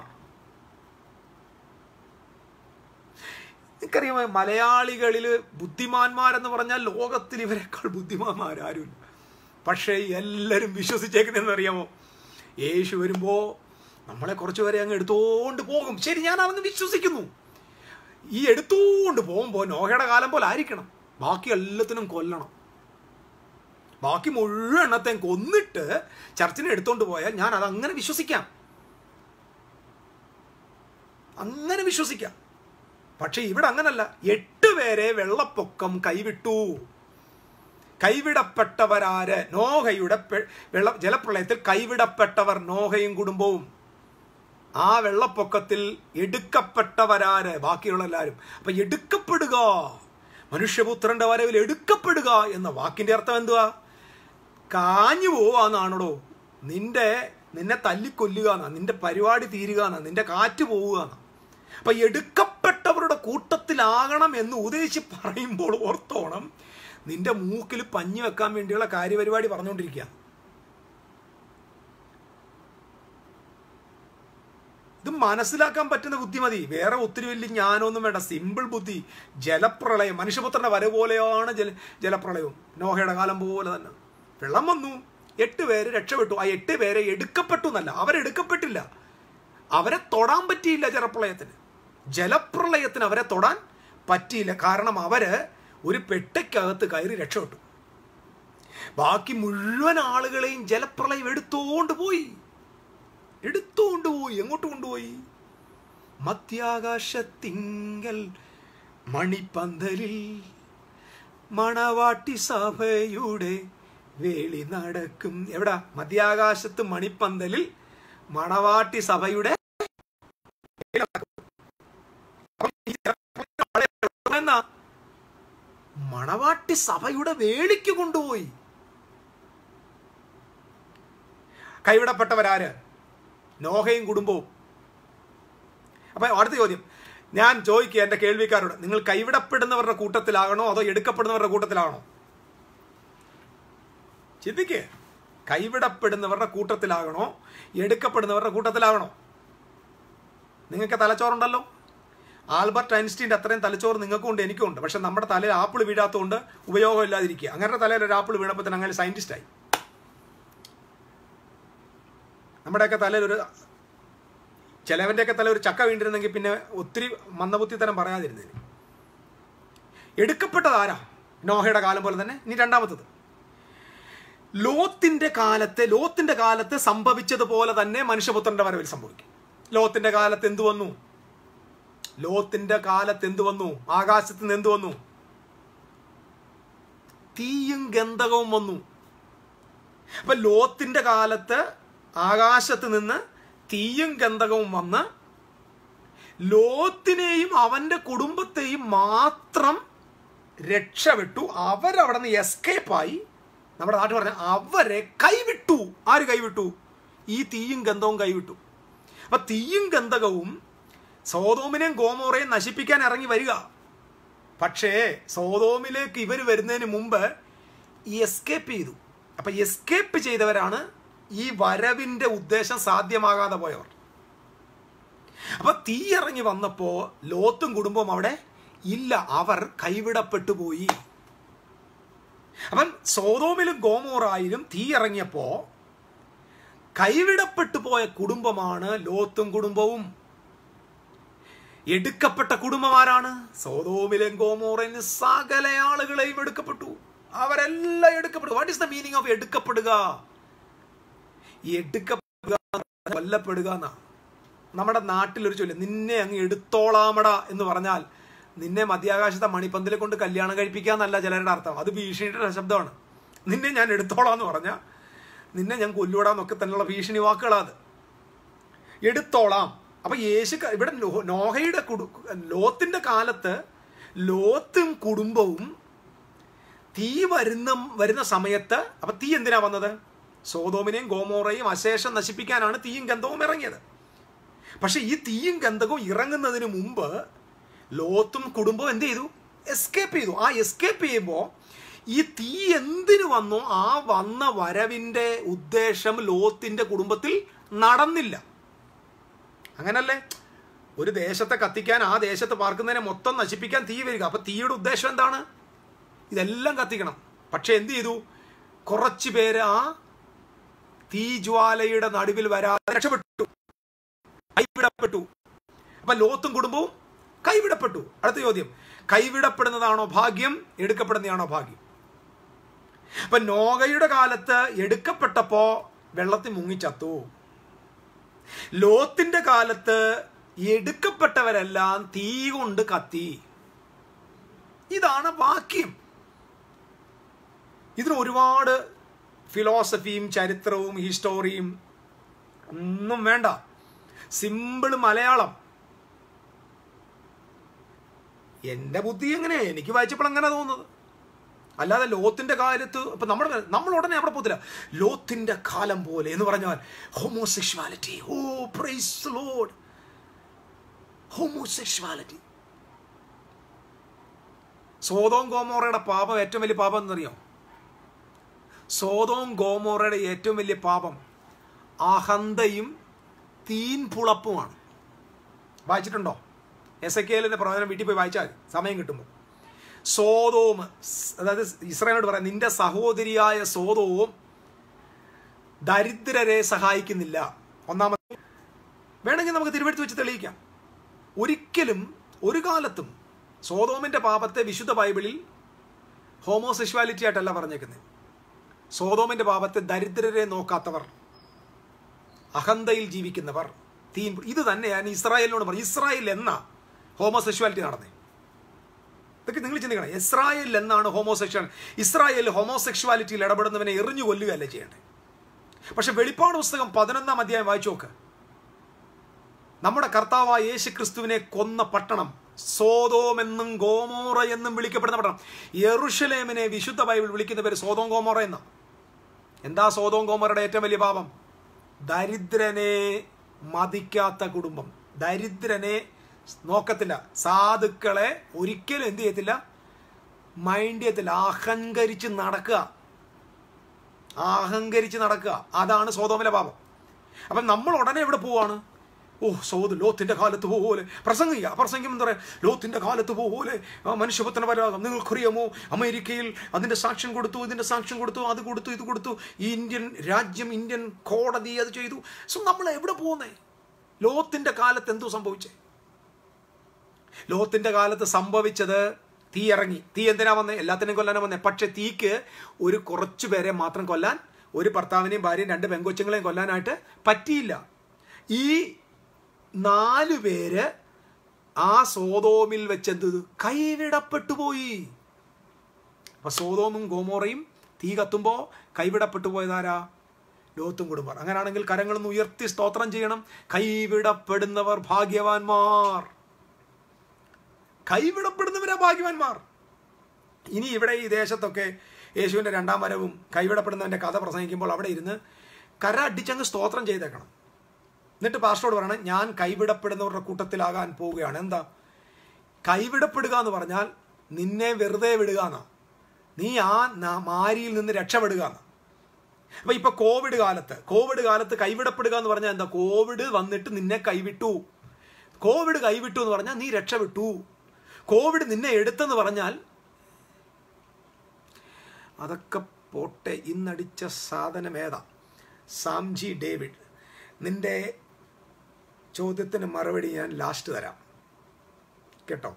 എനിക്കറിയാമോ, മലയാളികളില് ബുദ്ധിമാന്മാരെന്ന് പറഞ്ഞാൽ ലോകത്തിൽ ഇവരെക്കാൾ ബുദ്ധിമാന്മാരാരുമില്ല. പക്ഷേ എല്ലാവരും വിശ്വസിച്ചേക്കുന്നതെന്ന് അറിയാമോ? യേശു വരുമ്പോ നമ്മളെ കുറച്ചു പേരെ അങ്ങ് എടുത്തോണ്ട് പോകും. ശരി, ഞാൻ അതങ്ങ് വിശ്വസിക്കുന്നു. ഈ എടുത്തോണ്ട് പോകുമ്പോ നോഹയുടെ കാലം പോലെ ആയിരിക്കണം. ബാക്കി എല്ലാത്തിനും കൊല്ലണം. ബാക്കി മുഴുവൻ എണ്ണത്തെയും കൊന്നിട്ട് ചർച്ചിനെ എടുത്തോണ്ട് പോയാൽ ഞാൻ അത് അങ്ങനെ വിശ്വസിക്കാം, അങ്ങനെ വിശ്വസിക്കാം. പക്ഷെ ഇവിടെ അങ്ങനല്ല. എട്ട് പേരെ വെള്ളപ്പൊക്കം കൈവിട്ടു. കൈവിടപ്പെട്ടവരാര്? നോഹയുടെ വെള്ള ജലപ്രളയത്തിൽ കൈവിടപ്പെട്ടവർ നോഹയും കുടുംബവും. ആ വെള്ളപ്പൊക്കത്തിൽ എടുക്കപ്പെട്ടവരാര്? ബാക്കിയുള്ള എല്ലാവരും. അപ്പൊ എടുക്കപ്പെടുക, മനുഷ്യപുത്രന്റെ വരവിൽ എടുക്കപ്പെടുക എന്ന വാക്കിന്റെ അർത്ഥം എന്തുവാ? കാഞ്ഞു പോവാന്നാണോ? നിന്റെ നിന്നെ തല്ലിക്കൊല്ലുക എന്നാ, നിന്റെ പരിപാടി തീരുക എന്നാ, നിന്റെ കാറ്റ് പോവുക എന്നാ. അപ്പൊ എടുക്കപ്പെട്ടവരുടെ കൂട്ടത്തിലാകണം എന്ന് ഉദ്ദേശിച്ച് പറയുമ്പോൾ ഓർത്തോണം, നിന്റെ മൂക്കിൽ പഞ്ഞു വെക്കാൻ വേണ്ടിയുള്ള കാര്യപരിപാടി പറഞ്ഞുകൊണ്ടിരിക്കുക. ഇത് മനസ്സിലാക്കാൻ പറ്റുന്ന ബുദ്ധി മതി. വേറെ ഒത്തിരി വലിയ ജ്ഞാനമൊന്നും വേണ്ട. സിമ്പിൾ ബുദ്ധി. ജലപ്രളയം, മനുഷ്യപുത്രന്റെ വരവ് പോലെയാണ് ജല ജലപ്രളയവും. നോഹയുടെ കാലം പോലെ തന്നെ വെള്ളം വന്നു, എട്ട് പേര് രക്ഷപ്പെട്ടു. ആ എട്ട് പേരെ എടുക്കപ്പെട്ടു എന്നല്ല, അവരെടുക്കപ്പെട്ടില്ല. അവരെ തൊടാൻ പറ്റിയില്ല. ജലപ്രളയത്തിന് ജലപ്രളയത്തിന് അവരെ തൊടാൻ പറ്റിയില്ല. കാരണം അവര് ഒരു പെട്ടയ്ക്കകത്ത് കയറി രക്ഷപ്പെട്ടു. ബാക്കി മുഴുവൻ ആളുകളെയും ജലപ്രളയം എടുത്തോണ്ട് പോയി. എടുത്തോണ്ട് പോയി. എങ്ങോട്ട് കൊണ്ടുപോയി? മധ്യാകാശത്തിങ്കൽ മണിപ്പന്തലിൽ മണവാട്ടി സഭയുടെ വേളി നടക്കും. എവിടാ? മധ്യാകാശത്ത് മണിപ്പന്തലിൽ മണവാട്ടി സഭയുടെ തട്ടി സഭയുടെ വേളിക്ക് കൊണ്ടുപോയി. കൈവിടപ്പെട്ടവരാര്? നോഹയും കുടുംബവും. അപ്പൊ അടുത്ത ചോദ്യം ഞാൻ ചോദിക്കുക എൻ്റെ കേൾവിക്കാരോട്, നിങ്ങൾ കൈവിടപ്പെടുന്നവരുടെ കൂട്ടത്തിലാകണോ അതോ എടുക്കപ്പെടുന്നവരുടെ കൂട്ടത്തിലാകണോ? ചിന്തിക്കേ. കൈവിടപ്പെടുന്നവരുടെ കൂട്ടത്തിലാകണോ എടുക്കപ്പെടുന്നവരുടെ കൂട്ടത്തിലാകണോ? നിങ്ങൾക്ക് തലച്ചോറുണ്ടല്ലോ. ആൽബർട്ട് ഐൻസ്റ്റീൻ്റെ അത്രയും തലച്ചോറ് നിങ്ങൾക്കും ഉണ്ട്, എനിക്കും ഉണ്ട്. പക്ഷെ നമ്മുടെ തലയിൽ ആപ്പിൾ വീഴാത്തതുകൊണ്ട് ഉപയോഗമില്ലാതിരിക്കുക. അങ്ങനത്തെ തലയിൽ ഒരു ആപ്പിൾ വീണപ്പോൾ തന്നെ അങ്ങനെ സയൻറ്റിസ്റ്റായി. നമ്മുടെയൊക്കെ തലയിൽ ഒരു ചിലവൻ്റെയൊക്കെ തല ഒരു ചക്ക വീണ്ടിരുന്നെങ്കിൽ പിന്നെ ഒത്തിരി മന്ദബുദ്ധിത്തരം പറയാതിരുന്നതിന്. എടുക്കപ്പെട്ടതാരാ? നോഹയുടെ കാലം പോലെ തന്നെ. ഇനി രണ്ടാമത്തത്, ലോത്തിന്റെ കാലത്തെ ലോത്തിന്റെ കാലത്ത് സംഭവിച്ചതുപോലെ തന്നെ മനുഷ്യപുത്രന്റെ വരവിൽ സംഭവിക്കും. ലോത്തിന്റെ കാലത്ത് എന്തു വന്നു? ലോത്തിന്റെ കാലത്ത് എന്തു വന്നു? ആകാശത്ത് നിന്ന് എന്തു വന്നു? തീയും ഗന്ധകവും വന്നു. അപ്പൊ ലോത്തിന്റെ കാലത്ത് ആകാശത്ത് നിന്ന് തീയും ഗന്ധകവും വന്ന് ലോത്തിനെയും അവന്റെ കുടുംബത്തെയും മാത്രം രക്ഷപ്പെട്ടു. അവരവിടെ നിന്ന് എസ്കേപ്പായി. നമ്മുടെ നാട്ടിൽ പറഞ്ഞ അവരെ കൈവിട്ടു. ആര് കൈവിട്ടു? ഈ തീയും ഗന്ധവും കൈവിട്ടു. അപ്പൊ തീയും ഗന്ധകവും സോതോമിനെയും ഗോമോറയും നശിപ്പിക്കാൻ ഇറങ്ങി വരിക. പക്ഷേ സോതോമിലേക്ക് ഇവർ വരുന്നതിന് മുമ്പ് ഈ എസ്കേപ്പ് ചെയ്തു. അപ്പൊ എസ്കേപ്പ് ചെയ്തവരാണ് ഈ വരവിന്റെ ഉദ്ദേശം സാധ്യമാകാതെ പോയവർ. അപ്പൊ തീ ഇറങ്ങി വന്നപ്പോ ലോത്തും കുടുംബവും അവിടെ ഇല്ല, അവർ കൈവിടപ്പെട്ടു പോയി. അവൻ സോതോമിലും ഗോമോറായിലും തീ ഇറങ്ങിയപ്പോ കൈവിടപ്പെട്ടു പോയ കുടുംബമാണ് ലോത്തും കുടുംബവും. എടുക്കപ്പെട്ട കുടുംബമാരാണ്? സോതോമിലും ഗോമോറയിലും സകല ആളുകളെയും എടുക്കപ്പെട്ടു. അവരെല്ലാം എടുക്കപ്പെട്ടു. What is the meaning of എടുക്കപ്പെടുക? എടുക്കപ്പെടുക, കൊല്ലപ്പെടുക എന്നാ. നമ്മുടെ നാട്ടിലൊരു ചൊല്ല്, നിന്നെ അങ്ങ് എടുത്തോളാമട എന്ന് പറഞ്ഞാൽ നിന്നെ മധ്യാകാശത്തെ മണിപ്പന്തിലെ കൊണ്ട് കല്യാണം കഴിപ്പിക്കാന്നല്ല ചിലരുടെ അർത്ഥം. അത് ഭീഷണിയുടെ ശബ്ദമാണ്. നിന്നെ ഞാൻ എടുത്തോളാന്ന് പറഞ്ഞാൽ നിന്നെ ഞാൻ കൊല്ലൂടാന്നൊക്കെ തന്നെയുള്ള ഭീഷണി വാക്കുകളാത്. എടുത്തോളാം. അപ്പൊ യേശു ഇവിടെ നോഹയുടെ കുടു ലോത്തിന്റെ കാലത്ത് ലോത്തും കുടുംബവും തീ വരുന്ന വരുന്ന സമയത്ത്, അപ്പൊ തീ എന്തിനാ വന്നത്? സോതോമിനെയും ഗോമോറയും അശേഷം നശിപ്പിക്കാനാണ് തീയും ഗന്ധവും ഇറങ്ങിയത്. പക്ഷെ ഈ തീയും ഗന്ധവും ഇറങ്ങുന്നതിന് മുമ്പ് ലോത്തും കുടുംബവും എന്ത് ചെയ്തു? എസ്കേപ്പ് ചെയ്തു. ആ എസ്കേപ്പ് ചെയ്യുമ്പോൾ ഈ തീ എന്തിനു വന്നോ ആ വന്ന വരവിന്റെ ഉദ്ദേശം ലോത്തിന്റെ കുടുംബത്തിൽ നടന്നില്ല. അങ്ങനല്ലേ? ഒരു ദേശത്തെ കത്തിക്കാൻ, ആ ദേശത്ത് പാർക്കുന്നതിനെ മൊത്തം നശിപ്പിക്കാൻ തീ വരിക. അപ്പൊ തീയുടെ ഉദ്ദേശം എന്താണ്? ഇതെല്ലാം കത്തിക്കണം. പക്ഷെ എന്ത് ചെയ്തു? കുറച്ചു പേര് ആ തീജ്വാലയുടെ നടുവിൽ വരാതെ രക്ഷപ്പെട്ടു, കൈവിടപ്പെട്ടു. അപ്പൊ ലോത്തും കുടുംബവും കൈവിടപ്പെട്ടു. അടുത്ത ചോദ്യം, കൈവിടപ്പെടുന്നതാണോ ഭാഗ്യം, എടുക്കപ്പെടുന്നതാണോ ഭാഗ്യം? അപ്പൊ നോഹയുടെ കാലത്ത് എടുക്കപ്പെട്ടപ്പോ വെള്ളത്തിൽ മുങ്ങിച്ചത്തു. ലോത്തിന്റെ കാലത്ത് എടുക്കപ്പെട്ടവരെല്ലാം തീ കൊണ്ട് കത്തി. ഇതാണ് വാക്യം. ഇതിന് ഒരുപാട് ഫിലോസഫിയും ചരിത്രവും ഹിസ്റ്റോറിയും ഒന്നും വേണ്ട. സിമ്പിൾ മലയാളം. എൻ്റെ ബുദ്ധി എങ്ങനെ, എനിക്ക് വായിച്ചപ്പോൾ അങ്ങനെ തോന്നുന്നത്. അല്ലാതെ ലോത്തിന്റെ കാലത്ത് ഇപ്പൊ നമ്മുടെ നമ്മൾ ഉടനെ അവിടെ പോകത്തില്ല. ലോത്തിന്റെ കാലം പോലെ എന്ന് പറഞ്ഞാൽ homosexuality. Oh praise the Lord. Homosexuality. Sodom ഗോമോറയുടെ പാപം ഏറ്റവും വലിയ പാപം എന്നറിയോ? സോതോം ഗോമോറയുടെ ഏറ്റവും വലിയ പാപം അഹന്തയും തീൻപുളപ്പുമാണ്. വായിച്ചിട്ടുണ്ടോ? എസ് എ കെലിന്റെ പ്രവചനം വീട്ടിൽ പോയി വായിച്ചാൽ സമയം കിട്ടുമ്പോൾ. സോതോം, അതായത് ഇസ്രായേലിനോട് പറയാം, നിന്റെ സഹോദരിയായ സോതോം ദരിദ്രരെ സഹായിക്കുന്നില്ല. ഒന്നാമത്തെ വേണമെങ്കിൽ നമുക്ക് തിരുവെടുത്ത് വെച്ച് തെളിയിക്കാം. ഒരിക്കലും ഒരു കാലത്തും സോതോമിന്റെ പാപത്തെ വിശുദ്ധ ബൈബിളിൽ ഹോമോസെക്ഷുവാലിറ്റി ആയിട്ടല്ല പറഞ്ഞേക്കുന്നത്. സോതോമിന്റെ പാപത്തെ ദരിദ്രരെ നോക്കാത്തവർ, അഹന്തയിൽ ജീവിക്കുന്നവർ, തീൻ, ഇത് തന്നെയാണ് ഇസ്രായേലിനോട് പറഞ്ഞു. ഇസ്രായേൽ എന്നാ ഹോമോസെക്ഷുവാലിറ്റി നടന്നേ? ഇതൊക്കെ നിങ്ങൾ ചിന്തിക്കണം. ഇസ്രായേൽ എന്നാണ് ഹോമോസെക്ഷൽ ഇസ്രായേൽ ഹോമോസെക്ഷുവാലിറ്റിയിൽ ഇടപെടുന്നവനെ എറിഞ്ഞു കൊല്ലുകയല്ലേ ചെയ്യേണ്ടത്? പക്ഷെ വെളിപ്പാട് പുസ്തകം പതിനൊന്നാം അധ്യായം വായിച്ചു നോക്ക്. നമ്മുടെ കർത്താവായ യേശു ക്രിസ്തുവിനെ കൊന്ന പട്ടണം സോതോം എന്നും ഗോമോറ എന്നും വിളിക്കപ്പെടുന്ന പട്ടണം. യെരുശലേമിനെ വിശുദ്ധ ബൈബിൾ വിളിക്കുന്ന പേര് സോതോം ഗോമോറ എന്നാ. എന്താ സോതോം ഗോമോറയുടെ ഏറ്റവും വലിയ പാപം? ദരിദ്രനെ മതിക്കാത്ത കുടുംബം. ദരിദ്രനെ നോക്കത്തില്ല, സാധുക്കളെ ഒരിക്കലും എന്ത് ചെയ്യത്തില്ല, മൈൻഡ് ചെയ്യത്തില്ല. അഹങ്കരിച്ച് നടക്കുക, അഹങ്കരിച്ച് നടക്കുക. അതാണ് സോതോമിലെ പാപം. അപ്പം നമ്മൾ ഉടനെ എവിടെ പോവാണ്? ഓ സോത് ലോത്തിന്റെ കാലത്ത് പോലെ പ്രസംഗിക്കുക. പ്രസംഗം എന്താ പറയുക? ലോത്തിന്റെ കാലത്ത് പോലെ മനുഷ്യപുത്രന് വരാകം. നിങ്ങൾക്കറിയാമോ, അമേരിക്കയിൽ അതിന്റെ സാക്ഷ്യം കൊടുത്തു, ഇതിന്റെ സാക്ഷ്യം കൊടുത്തു, അത് കൊടുത്തു, ഇത് കൊടുത്തു, ഈ ഇന്ത്യൻ രാജ്യം, ഇന്ത്യൻ കോടതി അത് ചെയ്തു. സോ നമ്മൾ എവിടെ പോകുന്നേ? ലോത്തിന്റെ കാലത്ത് എന്തോ സംഭവിച്ചേ? ലോത്തിന്റെ കാലത്ത് സംഭവിച്ചത് തീ ഇറങ്ങി. തീ എന്തിനാ വന്നേ? എല്ലാത്തിനെയും കൊല്ലാനാ വന്നേ. പക്ഷെ തീക്ക് ഒരു കുറച്ചു പേരെ മാത്രം കൊല്ലാൻ, ഒരു ഭർത്താവിനെയും ഭാര്യയും രണ്ട് പെങ്കൊച്ചുങ്ങളെയും കൊല്ലാനായിട്ട് പറ്റിയില്ല. ഈ നാലു പേര് ആ സോതോമിൽ വെച്ചെന്ത് കൈവിടപ്പെട്ടു പോയി. അപ്പൊ സോതോമും ഗോമോറയും തീ കത്തുമ്പോ കൈവിടപ്പെട്ടു പോയതാരാ? ലോത്തും കുടുംബർ. അങ്ങനെയാണെങ്കിൽ കരങ്ങളൊന്ന് ഉയർത്തി സ്തോത്രം ചെയ്യണം. കൈവിടപ്പെടുന്നവർ ഭാഗ്യവാന്മാർ. കൈവിടപ്പെടുന്നവരാ ഭാഗ്യവാന്മാർ. ഇനി ഇവിടെ ഈ ദേശത്തൊക്കെ യേശുവിന്റെ രണ്ടാം വരവും കൈവിടപ്പെടുന്നവന്റെ കഥ പ്രസംഗിക്കുമ്പോൾ അവിടെ ഇരുന്ന് കര അടിച്ചങ്ങ് സ്തോത്രം ചെയ്തേക്കണം. എന്നിട്ട് പാസ്റ്ററോട് പറയണം, ഞാൻ കൈവിടപ്പെടുന്നവരുടെ കൂട്ടത്തിലാകാൻ പോവുകയാണ്. എന്താ കൈവിടപ്പെടുക എന്ന് പറഞ്ഞാൽ? നിന്നെ വെറുതെ വിടുക എന്നാ. നീ ആ മാരിയിൽ നിന്ന് രക്ഷപ്പെടുക എന്നാ. അപ്പൊ ഇപ്പൊ കോവിഡ് കാലത്ത് കോവിഡ് കാലത്ത് കൈവിടപ്പെടുക എന്ന് പറഞ്ഞാൽ എന്താ? കോവിഡ് വന്നിട്ട് നിന്നെ കൈവിട്ടു. കോവിഡ് കൈവിട്ടു എന്ന് പറഞ്ഞാൽ നീ രക്ഷപ്പെട്ടു. കോവിഡ് നിന്നെ എടുത്തെന്ന് പറഞ്ഞാൽ അതൊക്കെ പോട്ടെ. ഇന്നടിച്ച സാധനം ഏതാ? സാംജി ഡേവിഡ്, നിന്റെ ചോദ്യത്തിന് മറുപടി ഞാൻ ലാസ്റ്റ് തരാം കേട്ടോ.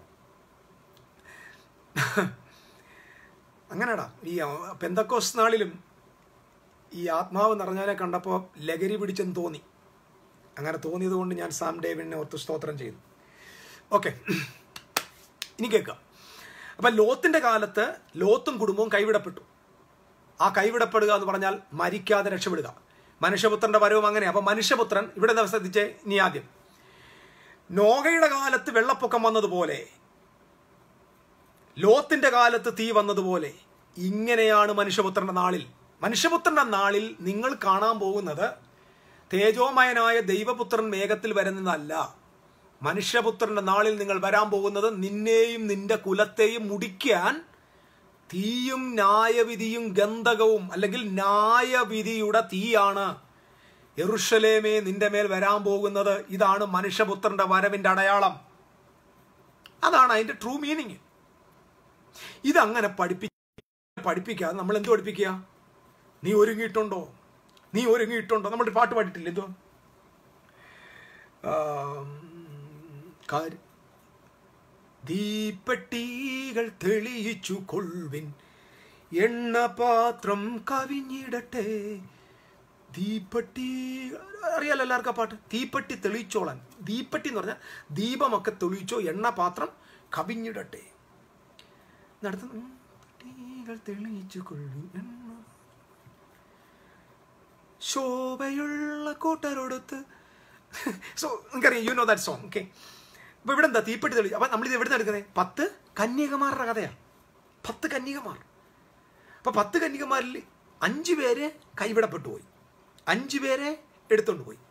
അങ്ങനെടാ, ഈ പെന്തക്കോസ് നാളിലും ഈ ആത്മാവ് നിറഞ്ഞാലെ കണ്ടപ്പോൾ ലഹരി പിടിച്ചെന്ന് തോന്നി. അങ്ങനെ തോന്നിയത് കൊണ്ട് ഞാൻ സാം ഡേവിഡിനെ ഓർത്ത് സ്തോത്രം ചെയ്തു. ഓക്കെ, ഇനി കേൾക്കാം. അപ്പം ലോത്തിന്റെ കാലത്ത് ലോത്തും കുടുംബവും കൈവിടപ്പെട്ടു. ആ കൈവിടപ്പെടുക എന്ന് പറഞ്ഞാൽ മരിക്കാതെ രക്ഷപ്പെടുക. മനുഷ്യപുത്രന്റെ വരവും അങ്ങനെ. അപ്പൊ മനുഷ്യപുത്രൻ ഇവിടെ ശ്രദ്ധിച്ചേ. ഇനി ആദ്യം നോഹയുടെ കാലത്ത് വെള്ളപ്പൊക്കം വന്നതുപോലെ, ലോത്തിന്റെ കാലത്ത് തീ വന്നതുപോലെ, ഇങ്ങനെയാണ് മനുഷ്യപുത്രന്റെ നാളിൽ. മനുഷ്യപുത്രന്റെ നാളിൽ നിങ്ങൾ കാണാൻ പോകുന്നത് തേജോമയനായ ദൈവപുത്രൻ മേഘത്തിൽ വരുന്നതല്ല. മനുഷ്യപുത്രന്റെ നാളിൽ നിങ്ങൾ വരാൻ പോകുന്നത് നിന്നെയും നിന്റെ കുലത്തെയും മുടിക്കാൻ തീയും ന്യായവിധിയും ഗന്ധകവും, അല്ലെങ്കിൽ ന്യായവിധിയുടെ തീയാണ്. യെരുശലേമേ നിന്റെ മേൽ വരാൻ പോകുന്നത്. ഇതാണ് മനുഷ്യപുത്രന്റെ വരവിന്റെ അടയാളം. അതാണ് അതിന്റെ ട്രൂ മീനിങ്. ഇതങ്ങനെ പഠിപ്പി പഠിപ്പിക്കാതെ നമ്മൾ എന്ത് പഠിപ്പിക്കുക? നീ ഒരുങ്ങിയിട്ടുണ്ടോ? നീ ഒരുങ്ങിയിട്ടുണ്ടോ? നമ്മളൊരു പാട്ട് പാടിയിട്ടില്ല എന്തോ? ദീപട്ടികൾ തെളിയിച്ചു കൊള്ളുവിൻ, എണ്ണപാത്രം കവിഞ്ഞിടട്ടെ. ദീപട്ടി അറിയാലോ എല്ലാവർക്കും ആ പാട്ട്. തീപ്പെട്ടി തെളിയിച്ചോളാൻ. ദീപ്പെട്ടി എന്ന് പറഞ്ഞാൽ ദീപമൊക്കെ തെളിയിച്ചോ, എണ്ണപാത്രം കവിഞ്ഞിടട്ടെ. നടത്തുകൾ തെളിയിച്ചു കൊള്ളു, ശോഭയുള്ള കൂട്ടരോടൊത്ത്. സോ നിങ്ങൾക്കറിയാം, you know that song. Okay, അപ്പൊ ഇവിടെ എന്താ? തീപ്പെട്ടി തെളിയിച്ചു. അപ്പൊ നമ്മളിത് എവിടെ നിന്ന് എടുക്കുന്നത്? പത്ത് കന്യകമാരുടെ കഥയാണ്. പത്ത് കന്യകമാർ. അപ്പൊ പത്ത് കന്യകമാരിൽ അഞ്ചു പേരെ കൈവിടപ്പെട്ടു പോയി, അഞ്ചു പേരെ എടുത്തോണ്ട് പോയി.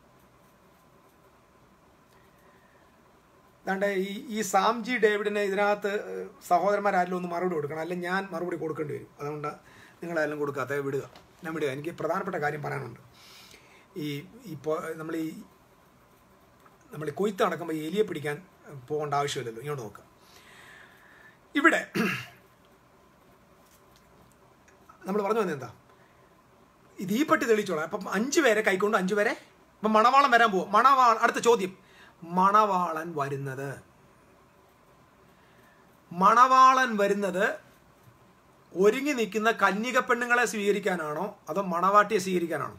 അതാണ്ട് ഈ ഈ സാംജി ഡേവിഡിനെ ഇതിനകത്ത് സഹോദരന്മാരായാലും ഒന്ന് മറുപടി കൊടുക്കണം, അല്ലെങ്കിൽ ഞാൻ മറുപടി കൊടുക്കേണ്ടി വരും. അതുകൊണ്ട് നിങ്ങളായാലും കൊടുക്കാത്ത വിടുക, ഞാൻ വിടുക. എനിക്ക് പ്രധാനപ്പെട്ട കാര്യം പറയാനുണ്ട്. ഈ ഇപ്പോൾ നമ്മൾ ഈ നമ്മൾ ഈ കൊയ്ത്ത് നടക്കുമ്പോൾ ഈ എലിയെ പിടിക്കാൻ പോകേണ്ട ആവശ്യമില്ലല്ലോ. ഇങ്ങോട്ട് നോക്കുക. ഇവിടെ നമ്മൾ പറഞ്ഞു വന്നത് എന്താ? ഈ തീപ്പെട്ടി തെളിയിച്ചോളാം. അപ്പം അഞ്ചു പേരെ കൈക്കൊണ്ട് അഞ്ചു പേരെ. അപ്പം മണവാളൻ വരാൻ പോവും. മണവാള അടുത്ത ചോദ്യം, മണവാളൻ വരുന്നത് മണവാളൻ വരുന്നത് ഒരുങ്ങി നിൽക്കുന്ന കന്യക പെണ്ണുങ്ങളെ സ്വീകരിക്കാനാണോ അതോ മണവാട്ടിയെ സ്വീകരിക്കാനാണോ?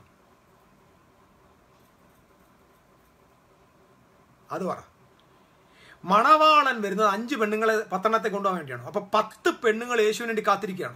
അത് പറ. മണവാളൻ വരുന്നത് അഞ്ച് പെണ്ണുങ്ങളെ പത്തെണ്ണത്തെ കൊണ്ടുപോകാൻ വേണ്ടിയാണോ? അപ്പൊ പത്ത് പെണ്ണുങ്ങൾ യേശുവിന് വേണ്ടി കാത്തിരിക്കുകയാണ്.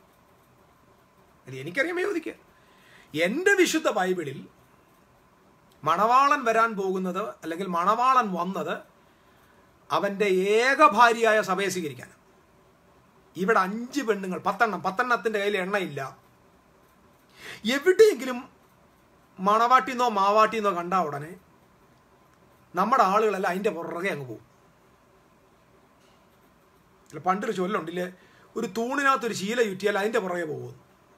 എനിക്കറിയാമേ ചോദിക്കുക. എൻ്റെ വിശുദ്ധ ബൈബിളിൽ മണവാളൻ വരാൻ പോകുന്നത്, അല്ലെങ്കിൽ മണവാളൻ വന്നത് അവൻ്റെ ഏക ഭാര്യയായ സഭയെ സ്വീകരിക്കാൻ. ഇവിടെ അഞ്ച് പെണ്ണുങ്ങൾ, പത്തെണ്ണം, പത്തെണ്ണത്തിൻ്റെ കയ്യിൽ എണ്ണയില്ല. എവിടെയെങ്കിലും മണവാട്ടിന്നോ മാവാട്ടിന്നോ കണ്ട ഉടനെ നമ്മുടെ ആളുകളെല്ലാം അതിൻ്റെ പുറകെ അങ്ങ് പോകും. പണ്ടൊരു ചൊല്ലുണ്ടില്ലേ, ഒരു തൂണിനകത്തൊരു ശീല ചുറ്റിയാൽ അതിൻ്റെ പുറകെ പോകും.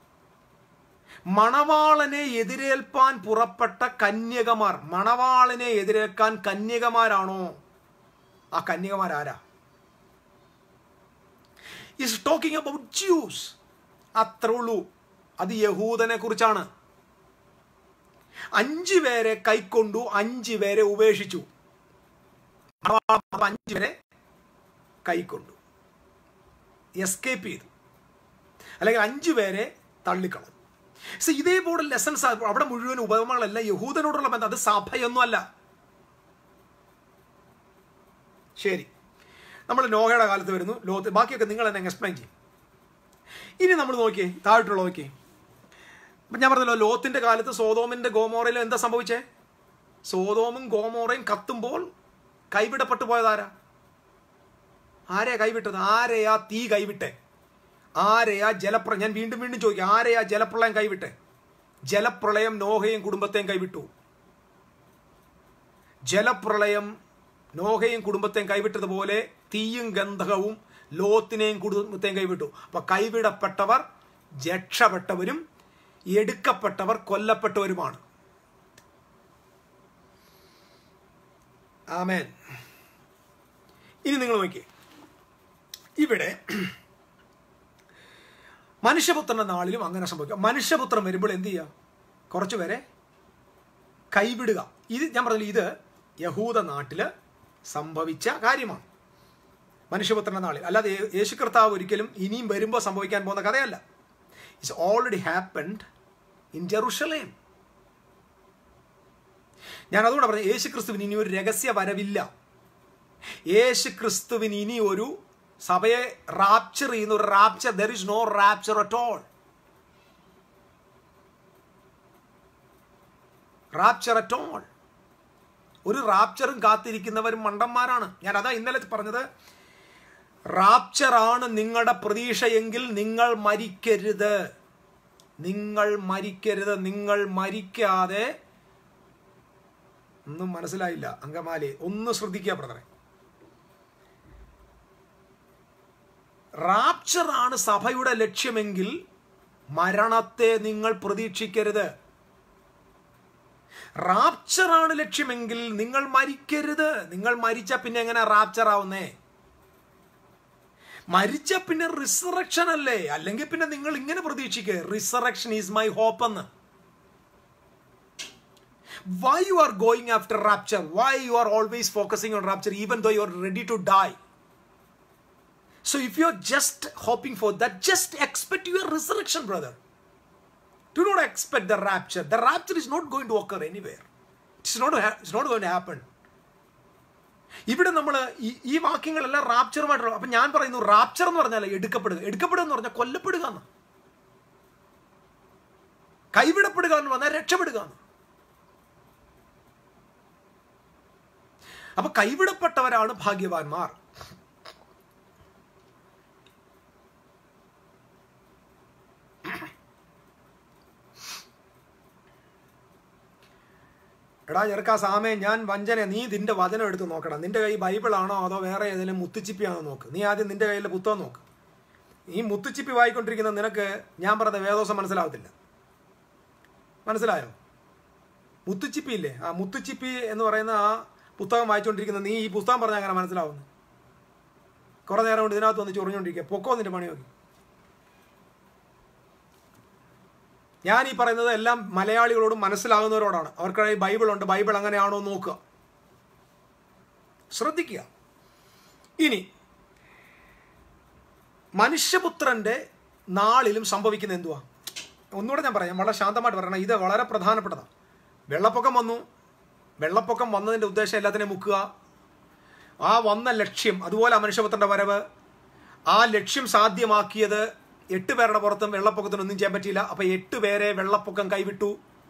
മണവാളനെ എതിരേൽപ്പാൻ പുറപ്പെട്ട കന്യകമാർ, മണവാളനെ എതിരേൽക്കാൻ കന്യകമാരാണോ? ആ കന്യകമാരാരാ? Is talking about Jews. അത്രേ ഉള്ളൂ. അത് യഹൂദനെ കുറിച്ചാണ്. അഞ്ചു പേരെ കൈക്കൊണ്ടു, അഞ്ചു പേരെ ഉപേക്ഷിച്ചു. അഞ്ചു പേരെ കൈക്കൊണ്ടു, എസ്കേപ്പ് ചെയ്തു, അല്ലെങ്കിൽ അഞ്ചു പേരെ തള്ളിക്കളഞ്ഞു. സോ ഇതേപോലെ ലെസൺസ് അവിടെ മുഴുവൻ ഉപമകളല്ല, യഹൂദനോടുള്ള ബന്ധം. അത് സഭയൊന്നും അല്ല. ശരി, നമ്മൾ നോഹയുടെ കാലത്ത് വരുന്നു, ലോത്ത്, ബാക്കിയൊക്കെ നിങ്ങൾ തന്നെ എക്സ്പ്ലെയിൻ ചെയ്യും. ഇനി നമ്മൾ നോക്കിയേ, താഴോട്ടുള്ള നോക്കിയേ. അപ്പം ഞാൻ പറഞ്ഞല്ലോ, ലോത്തിന്റെ കാലത്ത് സോതോമിന്റെ ഗോമോറയിലും എന്താ സംഭവിച്ചേ? സോതോമും ഗോമോറയും കത്തുമ്പോൾ കൈവിടപ്പെട്ടു പോയതാരാ? ആരെയാ കൈവിട്ടത്? ആരെയാ തീ കൈവിട്ടെ? ആരെയാ ജലപ്ര ഞാൻ വീണ്ടും വീണ്ടും ചോദിക്കാം, ആരെയാ ജലപ്രളയം കൈവിട്ടെ? ജലപ്രളയം നോഹയും കുടുംബത്തെയും കൈവിട്ടു. ജലപ്രളയം നോഹയും കുടുംബത്തെയും കൈവിട്ടതുപോലെ തീയും ഗന്ധകവും ലോത്തിനെയും കുടുംബത്തെയും കൈവിട്ടു. അപ്പൊ കൈവിടപ്പെട്ടവർ രക്ഷപ്പെട്ടവരും എടുക്കപ്പെട്ടവർ കൊല്ലപ്പെട്ടവരുമാണ്. ആമേൻ. ഇനി നിങ്ങൾ നോക്കിയേ, ഇവിടെ മനുഷ്യപുത്രന്റെ നാളിലും അങ്ങനെ സംഭവിക്കാം. മനുഷ്യപുത്രൻ വരുമ്പോൾ എന്ത് ചെയ്യുക? കുറച്ചു പേരെ കൈവിടുക. ഇത് ഞാൻ പറഞ്ഞില്ല, ഇത് യഹൂദ നാട്ടില് സംഭവിച്ച കാര്യമാണ്. മനുഷ്യപുത്രന്റെ നാളിൽ, അല്ലാതെ യേശു കർത്താവ് ഒരിക്കലും ഇനിയും വരുമ്പോൾ സംഭവിക്കാൻ പോകുന്ന കഥയല്ല. It's already happened in Jerusalem. ഞാൻ അതുകൊണ്ട് പറഞ്ഞു, യേശു ക്രിസ്തുവിന് ഇനി ഒരു രഹസ്യ വരവില്ല. യേശു ക്രിസ്തുവിന് ഇനി ഒരു സഭയെ റാപ്ചർ ചെയ്യുന്ന ഒരു rapture, there is no rapture at all. Rapture at all. ഒരു റാപ്ചറും കാത്തിരിക്കുന്നവരും മണ്ടന്മാരാണ്. ഞാൻ അതാ ഇന്നലെ പറഞ്ഞത്, റാപ്ചറാണ് നിങ്ങളുടെ പ്രതീക്ഷയെങ്കിൽ നിങ്ങൾ മരിക്കരുത്. നിങ്ങൾ മരിക്കരുത്. നിങ്ങൾ മരിക്കാതെ, ഒന്നും മനസ്സിലായില്ല അങ്കമാലി, ഒന്ന് ശ്രദ്ധിക്കുക ബ്രദറെ. റാപ്ചറാണ് സഭയുടെ ലക്ഷ്യമെങ്കിൽ മരണത്തെ നിങ്ങൾ പ്രതീക്ഷിക്കരുത്. റാപ്ചറാണ് ലക്ഷ്യമെങ്കിൽ നിങ്ങൾ മരിക്കരുത്. നിങ്ങൾ മരിച്ച പിന്നെ എങ്ങനെ റാപ്ചർ ആവുന്നേ? മരിച്ച പിന്നെ റിസറക്ഷൻ അല്ലേ? അല്ലെങ്കിൽ പിന്നെ നിങ്ങൾ ഇങ്ങനെ പ്രതീക്ഷിക്കുക, റിസറക്ഷൻ ഈസ് മൈ ഹോപ്പ് എന്ന്. Why you are going after rapture? Why you are always focusing on rapture even though you are ready to die? So if you are just hoping for that, just expect your resurrection, brother. Do not expect the rapture. The rapture is not going to occur anywhere. It's not, it's not going to happen. ഇവിടെ നമ്മൾ ഈ വാക്യങ്ങളെല്ലാം റാപ്ചറുമായിട്ടുള്ള. അപ്പൊ ഞാൻ പറയുന്നു, rapture എന്ന് പറഞ്ഞാൽ എടുക്കപ്പെടുക. എടുക്കപ്പെടുക എന്ന് പറഞ്ഞാൽ കൊല്ലപ്പെടുക എന്ന്. കൈവിടപ്പെടുക എന്ന് പറഞ്ഞാൽ രക്ഷപ്പെടുക എന്ന്. അപ്പൊ കൈവിടപ്പെട്ടവരാണ് ഭാഗ്യവാന്മാർ. എടാ ചെറുക്കാ സാമേ, ഞാൻ വഞ്ചന, നീ നിന്റെ വചനം എടുത്ത് നോക്കണം. നിന്റെ കൈ ബൈബിളാണോ അതോ വേറെ ഏതെങ്കിലും മുത്തുച്ചിപ്പിയാണോ നോക്ക്. നീ ആദ്യം നിന്റെ കയ്യിലെ പുസ്തകം നോക്ക്. ഈ മുത്തുച്ചിപ്പി വായിക്കൊണ്ടിരിക്കുന്ന നിനക്ക് ഞാൻ പറഞ്ഞ വേദോസം മനസ്സിലാവത്തില്ല. മനസ്സിലായോ? മുത്തുച്ചിപ്പി ഇല്ലേ, ആ മുത്തുച്ചിപ്പി എന്ന് പറയുന്ന ആ പുസ്തകം വായിച്ചുകൊണ്ടിരിക്കുന്ന നീ ഈ പുസ്തകം പറഞ്ഞാൽ അങ്ങനെ മനസ്സിലാവുന്നു. കുറെ നേരം കൊണ്ട് ഇതിനകത്ത് വന്ന് ചൊറിഞ്ഞുകൊണ്ടിരിക്കുക. പൊക്കോ നിന്റെ പണി നോക്കി. ഞാൻ ഈ പറയുന്നത് എല്ലാം മലയാളികളോടും മനസ്സിലാകുന്നവരോടാണ്. അവർക്കായി ബൈബിളുണ്ട്, ബൈബിൾ അങ്ങനെയാണോ നോക്കുക, ശ്രദ്ധിക്കുക. ഇനി മനുഷ്യപുത്രന്റെ നാളിലും സംഭവിക്കുന്ന എന്തുവാ? ഒന്നുകൂടെ ഞാൻ പറയാം, വളരെ ശാന്തമായിട്ട് പറയണം. ഇത് വളരെ പ്രധാനപ്പെട്ടതാണ്. വെള്ളപ്പൊക്കം വന്നു. വെള്ളപ്പൊക്കം വന്നതിൻ്റെ ഉദ്ദേശം എല്ലാത്തിനെയും മുക്കുക. ആ വന്ന ലക്ഷ്യം, അതുപോലെ മനുഷ്യപുത്രന്റെ വരവ്, ആ ലക്ഷ്യം സാധ്യമാക്കിയത് എട്ട് പേരുടെ പുറത്തും വെള്ളപ്പൊക്കത്തിനൊന്നും ചെയ്യാൻ പറ്റിയില്ല. അപ്പൊ എട്ട് പേരെ വെള്ളപ്പൊക്കം കൈവിട്ടു.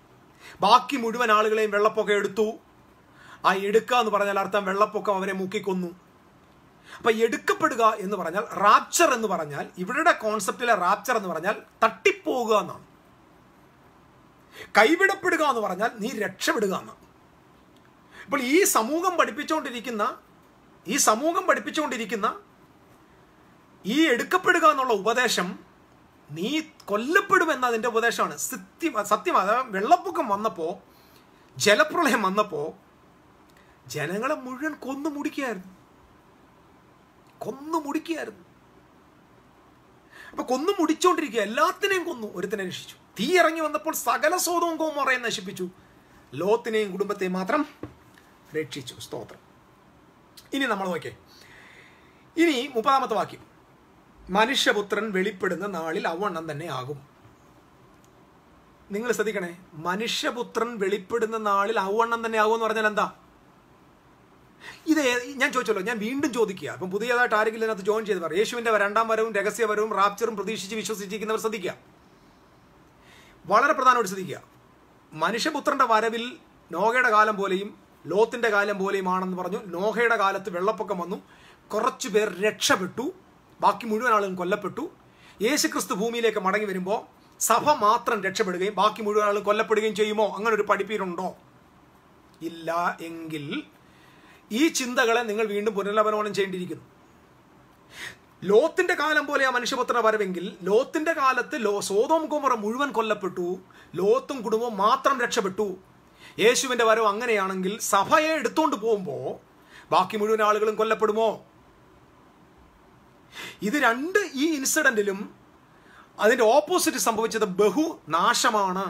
ബാക്കി മുഴുവൻ ആളുകളെയും വെള്ളപ്പൊക്കം എടുത്തു. ആ എടുക്കുക എന്ന് പറഞ്ഞാൽ അർത്ഥം വെള്ളപ്പൊക്കം അവരെ മുക്കിക്കൊന്നു. അപ്പൊ എടുക്കപ്പെടുക എന്ന് പറഞ്ഞാൽ, റാപ്ചർ എന്ന് പറഞ്ഞാൽ, ഇവരുടെ കോൺസെപ്റ്റിലെ റാപ്ചർ എന്ന് പറഞ്ഞാൽ തട്ടിപ്പോകുക എന്നാണ്. കൈവിടപ്പെടുക എന്ന് പറഞ്ഞാൽ നീ രക്ഷപ്പെടുക എന്നാണ്. അപ്പോൾ ഈ സമൂഹം പഠിപ്പിച്ചുകൊണ്ടിരിക്കുന്ന ഈ സമൂഹം പഠിപ്പിച്ചുകൊണ്ടിരിക്കുന്ന ഈ എടുക്കപ്പെടുക എന്നുള്ള ഉപദേശം നീ കൊല്ലപ്പെടുമെന്നതിൻ്റെ ഉപദേശമാണ്. സത്യം സത്യം അതായത് വെള്ളപ്പൊക്കം വന്നപ്പോൾ, ജലപ്രളയം വന്നപ്പോൾ ജനങ്ങളെ മുഴുവൻ കൊന്നു മുടിക്കുകയായിരുന്നു കൊന്നു മുടിക്കുകയായിരുന്നു അപ്പൊ കൊന്നു മുടിച്ചോണ്ടിരിക്കുക. എല്ലാത്തിനെയും കൊന്നു, ഒരുത്തിനെ രക്ഷിച്ചു. തീ ഇറങ്ങി വന്നപ്പോൾ സകല സോദോം ഗൊമോറയും നശിപ്പിച്ചു, ലോത്തിനെയും കുടുംബത്തെയും മാത്രം രക്ഷിച്ചു. സ്തോത്രം. ഇനി നമ്മൾ നോക്കിയേ, ഇനി മുപ്പതാമത്തെ വാക്യം, മനുഷ്യപുത്രൻ വെളിപ്പെടുന്ന നാളിൽ അവണ്ണം തന്നെ ആകും. നിങ്ങൾ ശ്രദ്ധിക്കണേ, മനുഷ്യപുത്രൻ വെളിപ്പെടുന്ന നാളിൽ അവണ്ണം തന്നെ ആകും എന്ന് പറഞ്ഞാൽ എന്താ? ഇത് ഞാൻ ചോദിച്ചല്ലോ, ഞാൻ വീണ്ടും ചോദിക്കുക. അപ്പം പുതിയതായിട്ട് ആരെങ്കിലും ഇതിനകത്ത് ജോയിൻ ചെയ്ത് പറയും. യേശുവിന്റെ രണ്ടാം വരവും രഹസ്യവരവും റാപ്ചറും പ്രതീക്ഷിച്ച് വിശ്വസിച്ചിരിക്കുന്നവർ ശ്രദ്ധിക്കുക, വളരെ പ്രധാനമായിട്ട് ശ്രദ്ധിക്കുക. മനുഷ്യപുത്രന്റെ വരവിൽ നോഹയുടെ കാലം പോലെയും ലോത്തിന്റെ കാലം പോലെയുമാണെന്ന് പറഞ്ഞു. നോഹയുടെ കാലത്ത് വെള്ളപ്പൊക്കം വന്നു, കുറച്ചു പേർ രക്ഷപ്പെട്ടു, ബാക്കി മുഴുവൻ ആളുകളും കൊല്ലപ്പെട്ടു. യേശുക്രിസ്തു ഭൂമിയിലേക്ക് മടങ്ങി വരുമ്പോൾ സഭ മാത്രം രക്ഷപ്പെടുകയും ബാക്കി മുഴുവൻ ആളുകളും കൊല്ലപ്പെടുകയും ചെയ്യുമോ? അങ്ങനെ ഒരു പഠിപ്പീരുണ്ടോ? ഇല്ല. എങ്കിൽ ഈ ചിന്തകളെ നിങ്ങൾ വീണ്ടും പുനരവലോകനം ചെയ്യേണ്ടിയിരിക്കുന്നു. ലോത്തിന്റെ കാലം പോലെ ആ മനുഷ്യപുത്രന്റെ വരവെങ്കിൽ ലോത്തിന്റെ കാലത്ത് ലോ സോദോം ഗൊമോറ മുഴുവൻ കൊല്ലപ്പെട്ടു, ലോത്തും കുടുംബവും മാത്രം രക്ഷപ്പെട്ടു. യേശുവിന്റെ വരവ് അങ്ങനെയാണെങ്കിൽ സഭയെ എടുത്തോണ്ട് പോകുമ്പോൾ ബാക്കി മുഴുവൻ ആളുകളും കൊല്ലപ്പെടുമോ? ഇത് രണ്ട് ഈ ഇൻസിഡന്റിലും അതിന്റെ ഓപ്പോസിറ്റ് സംഭവിച്ചത് ബഹുനാശമാണ്.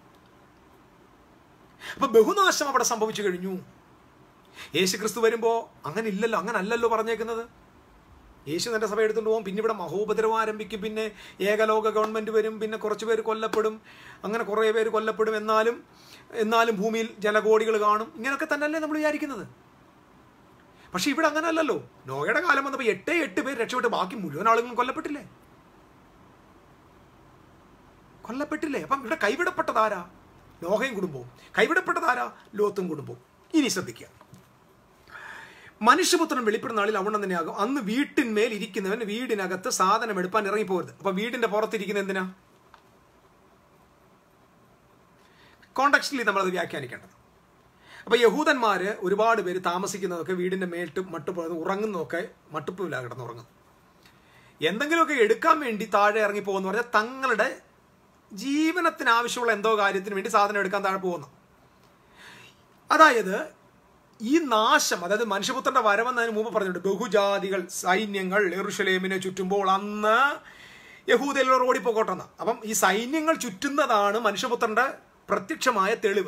അപ്പൊ ബഹുനാശം അവിടെ സംഭവിച്ചു കഴിഞ്ഞു. യേശു ക്രിസ്തു വരുമ്പോ അങ്ങനെ ഇല്ലല്ലോ, അങ്ങനെ അല്ലല്ലോ പറഞ്ഞേക്കുന്നത്. യേശു തന്റെ സഭ എടുത്തുകൊണ്ട് പോകും, പിന്നെ ഇവിടെ മഹോപദ്രവം ആരംഭിക്കും, പിന്നെ ഏകലോക ഗവൺമെന്റ് വരും, പിന്നെ കുറച്ച് പേര് കൊല്ലപ്പെടും, അങ്ങനെ കുറേ പേര് കൊല്ലപ്പെടും. എന്നാലും എന്നാലും ഭൂമിയിൽ ജലകോടികൾ കാണും. ഇങ്ങനെയൊക്കെ തന്നെയല്ലേ നമ്മൾ വിചാരിക്കുന്നത്. പക്ഷെ ഇവിടെ അങ്ങനെ അല്ലല്ലോ. നോഹയുടെ കാലം വന്നപ്പോൾ എട്ടേ എട്ട് പേര് രക്ഷപ്പെട്ട് ബാക്കി മുഴുവൻ ആളുകളും കൊല്ലപ്പെട്ടില്ലേ കൊല്ലപ്പെട്ടില്ലേ അപ്പം ഇവിടെ കൈവിടപ്പെട്ടതാരാ? നോഹയും കുടുംബവും. കൈവിടപ്പെട്ടതാരാ? ലോത്തും കുടുംബവും. ഇനി ശ്രദ്ധിക്കുക, മനുഷ്യപുത്രൻ വെളിപ്പെടുന്ന നാളിൽ അവണ്ണം തന്നെയാകും. അന്ന് വീട്ടിന്മേൽ ഇരിക്കുന്നവൻ വീടിനകത്ത് സാധനം എടുപ്പാൻ ഇറങ്ങിപ്പോകരുത്. അപ്പൊ വീടിന്റെ പുറത്തിരിക്കുന്ന എന്തിനാ? കോണ്ടക്സ്റ്റിൽ നമ്മളത് വ്യാഖ്യാനിക്കേണ്ടത്. അപ്പൊ യഹൂദന്മാര് ഒരുപാട് പേര് താമസിക്കുന്നതൊക്കെ വീടിന്റെ മേട്ട് മട്ടുപ്പ് ഉറങ്ങുന്നതൊക്കെ മട്ടുപ്പിലാണ് കിടന്ന് ഉറങ്ങും. എന്തെങ്കിലുമൊക്കെ എടുക്കാൻ വേണ്ടി താഴെ ഇറങ്ങി പോകുന്ന പറഞ്ഞാൽ തങ്ങളുടെ ജീവനത്തിന് ആവശ്യമുള്ള എന്തോ കാര്യത്തിന് വേണ്ടി സാധനം എടുക്കാൻ താഴെ പോകുന്നു. അതായത് ഈ നാശം, അതായത് മനുഷ്യപുത്രന്റെ വരവെന്നതിന് മുമ്പ് പറഞ്ഞിട്ടുണ്ട്, ബഹുജാതികൾ സൈന്യങ്ങൾ യെരൂശലേമിനെ ചുറ്റുമ്പോൾ അന്ന് യഹൂദയിലുള്ള ഓടിപ്പോക്കോട്ടെന്ന. അപ്പം ഈ സൈന്യങ്ങൾ ചുറ്റുന്നതാണ് മനുഷ്യപുത്രന്റെ പ്രത്യക്ഷമായ തെളിവ്.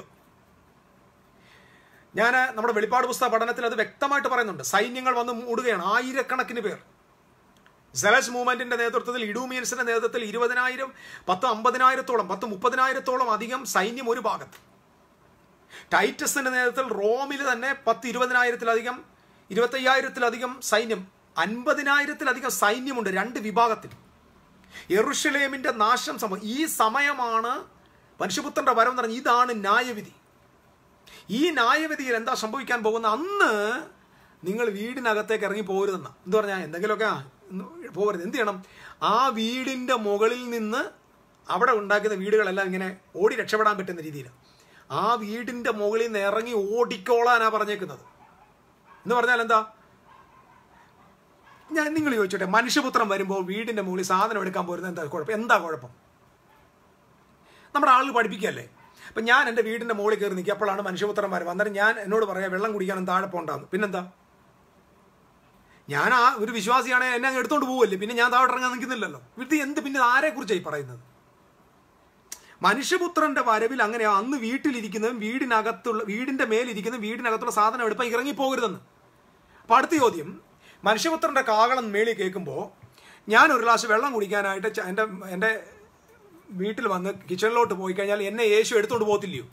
ഞാൻ നമ്മുടെ വെളിപ്പാട് പുസ്തക പഠനത്തിൽ അത് വ്യക്തമായിട്ട് പറയുന്നുണ്ട്. സൈന്യങ്ങൾ വന്ന് മൂടുകയാണ്, ആയിരക്കണക്കിന് പേർ. സെലസ് മൂവ്മെന്റിന്റെ നേതൃത്വത്തിൽ, ഇഡൂമിയൻസിന്റെ നേതൃത്വത്തിൽ ഇരുപതിനായിരം പത്ത് അമ്പതിനായിരത്തോളം പത്ത് മുപ്പതിനായിരത്തോളം അധികം സൈന്യം ഒരു ഭാഗത്ത്. ടൈറ്റസിന്റെ നേതൃത്വത്തിൽ റോമിൽ തന്നെ പത്ത് ഇരുപതിനായിരത്തിലധികം ഇരുപത്തയ്യായിരത്തിലധികം സൈന്യം, അൻപതിനായിരത്തിലധികം സൈന്യമുണ്ട് രണ്ട് വിഭാഗത്തിൽ. യെരൂശലേമിന്റെ നാശം സംഭവം ഈ സമയമാണ്. മനുഷ്യപുത്രന്റെ വരവ് പറഞ്ഞ ഇതാണ് ന്യായവിധി. ഈ ന്യായവിധിയിൽ എന്താ സംഭവിക്കാൻ പോകുന്ന? അന്ന് നിങ്ങൾ വീടിനകത്തേക്ക് ഇറങ്ങി പോകരുതെന്ന. എന്ത് പറഞ്ഞാൽ എന്തെങ്കിലുമൊക്കെ പോകരുത്. എന്ത് ചെയ്യണം? ആ വീടിന്റെ മുകളിൽ നിന്ന്, അവിടെ ഉണ്ടാക്കുന്ന വീടുകളെല്ലാം ഇങ്ങനെ ഓടി രക്ഷപ്പെടാൻ പറ്റുന്ന രീതിയിലാണ്. ആ വീടിന്റെ മുകളിൽ നിന്ന് ഇറങ്ങി ഓടിക്കോളാനാ പറഞ്ഞേക്കുന്നത്. എന്ന് പറഞ്ഞാൽ എന്താ? ഞാൻ നിങ്ങൾ ചോദിച്ചോട്ടെ, മനുഷ്യപുത്രം വരുമ്പോൾ വീടിന്റെ മുകളിൽ സാധനം എടുക്കാൻ പോരുന്നത് എന്താ കുഴപ്പം? എന്താ കുഴപ്പം? നമ്മുടെ ആളുകൾ പഠിപ്പിക്കല്ലേ. അപ്പം ഞാൻ എൻ്റെ വീടിൻ്റെ മുകളിൽ കയറി നിൽക്കുക, അപ്പോഴാണ് മനുഷ്യപുത്രൻ വരും. അന്നേരം ഞാൻ എന്നോട് പറയാം വെള്ളം കുടിക്കാനും താഴെ പോണ്ടാന്ന്. പിന്നെന്താ? ഞാൻ ആ ഒരു വിശ്വാസിയാണെങ്കിൽ എന്നെ അങ്ങ് എടുത്തോണ്ട് പോവല്ലേ, പിന്നെ ഞാൻ താഴെ ഇറങ്ങാൻ നിൽക്കുന്നില്ലല്ലോ. ഇത് എന്ത് പിന്നെ ആരെക്കുറിച്ചായി പറയുന്നത്? മനുഷ്യപുത്രന്റെ വരവിൽ അങ്ങനെയാ. അന്ന് വീട്ടിലിരിക്കുന്നതും വീടിനകത്തുള്ള വീടിന്റെ മേലിരിക്കുന്നതും വീടിനകത്തുള്ള സാധനം എടുപ്പാൻ ഇറങ്ങിപ്പോകരുതെന്ന്. അപ്പം അടുത്ത ചോദ്യം, മനുഷ്യപുത്രന്റെ കാകളം മേളിൽ കേൾക്കുമ്പോൾ ഞാൻ ഒരു ഗ്ലാസ് വെള്ളം കുടിക്കാനായിട്ട് എൻ്റെ എൻ്റെ വീട്ടിൽ വന്ന് കിച്ചണിലോട്ട് പോയി കഴിഞ്ഞാൽ എന്നെ യേശു എടുത്തോണ്ട് പോകത്തില്ലയോ?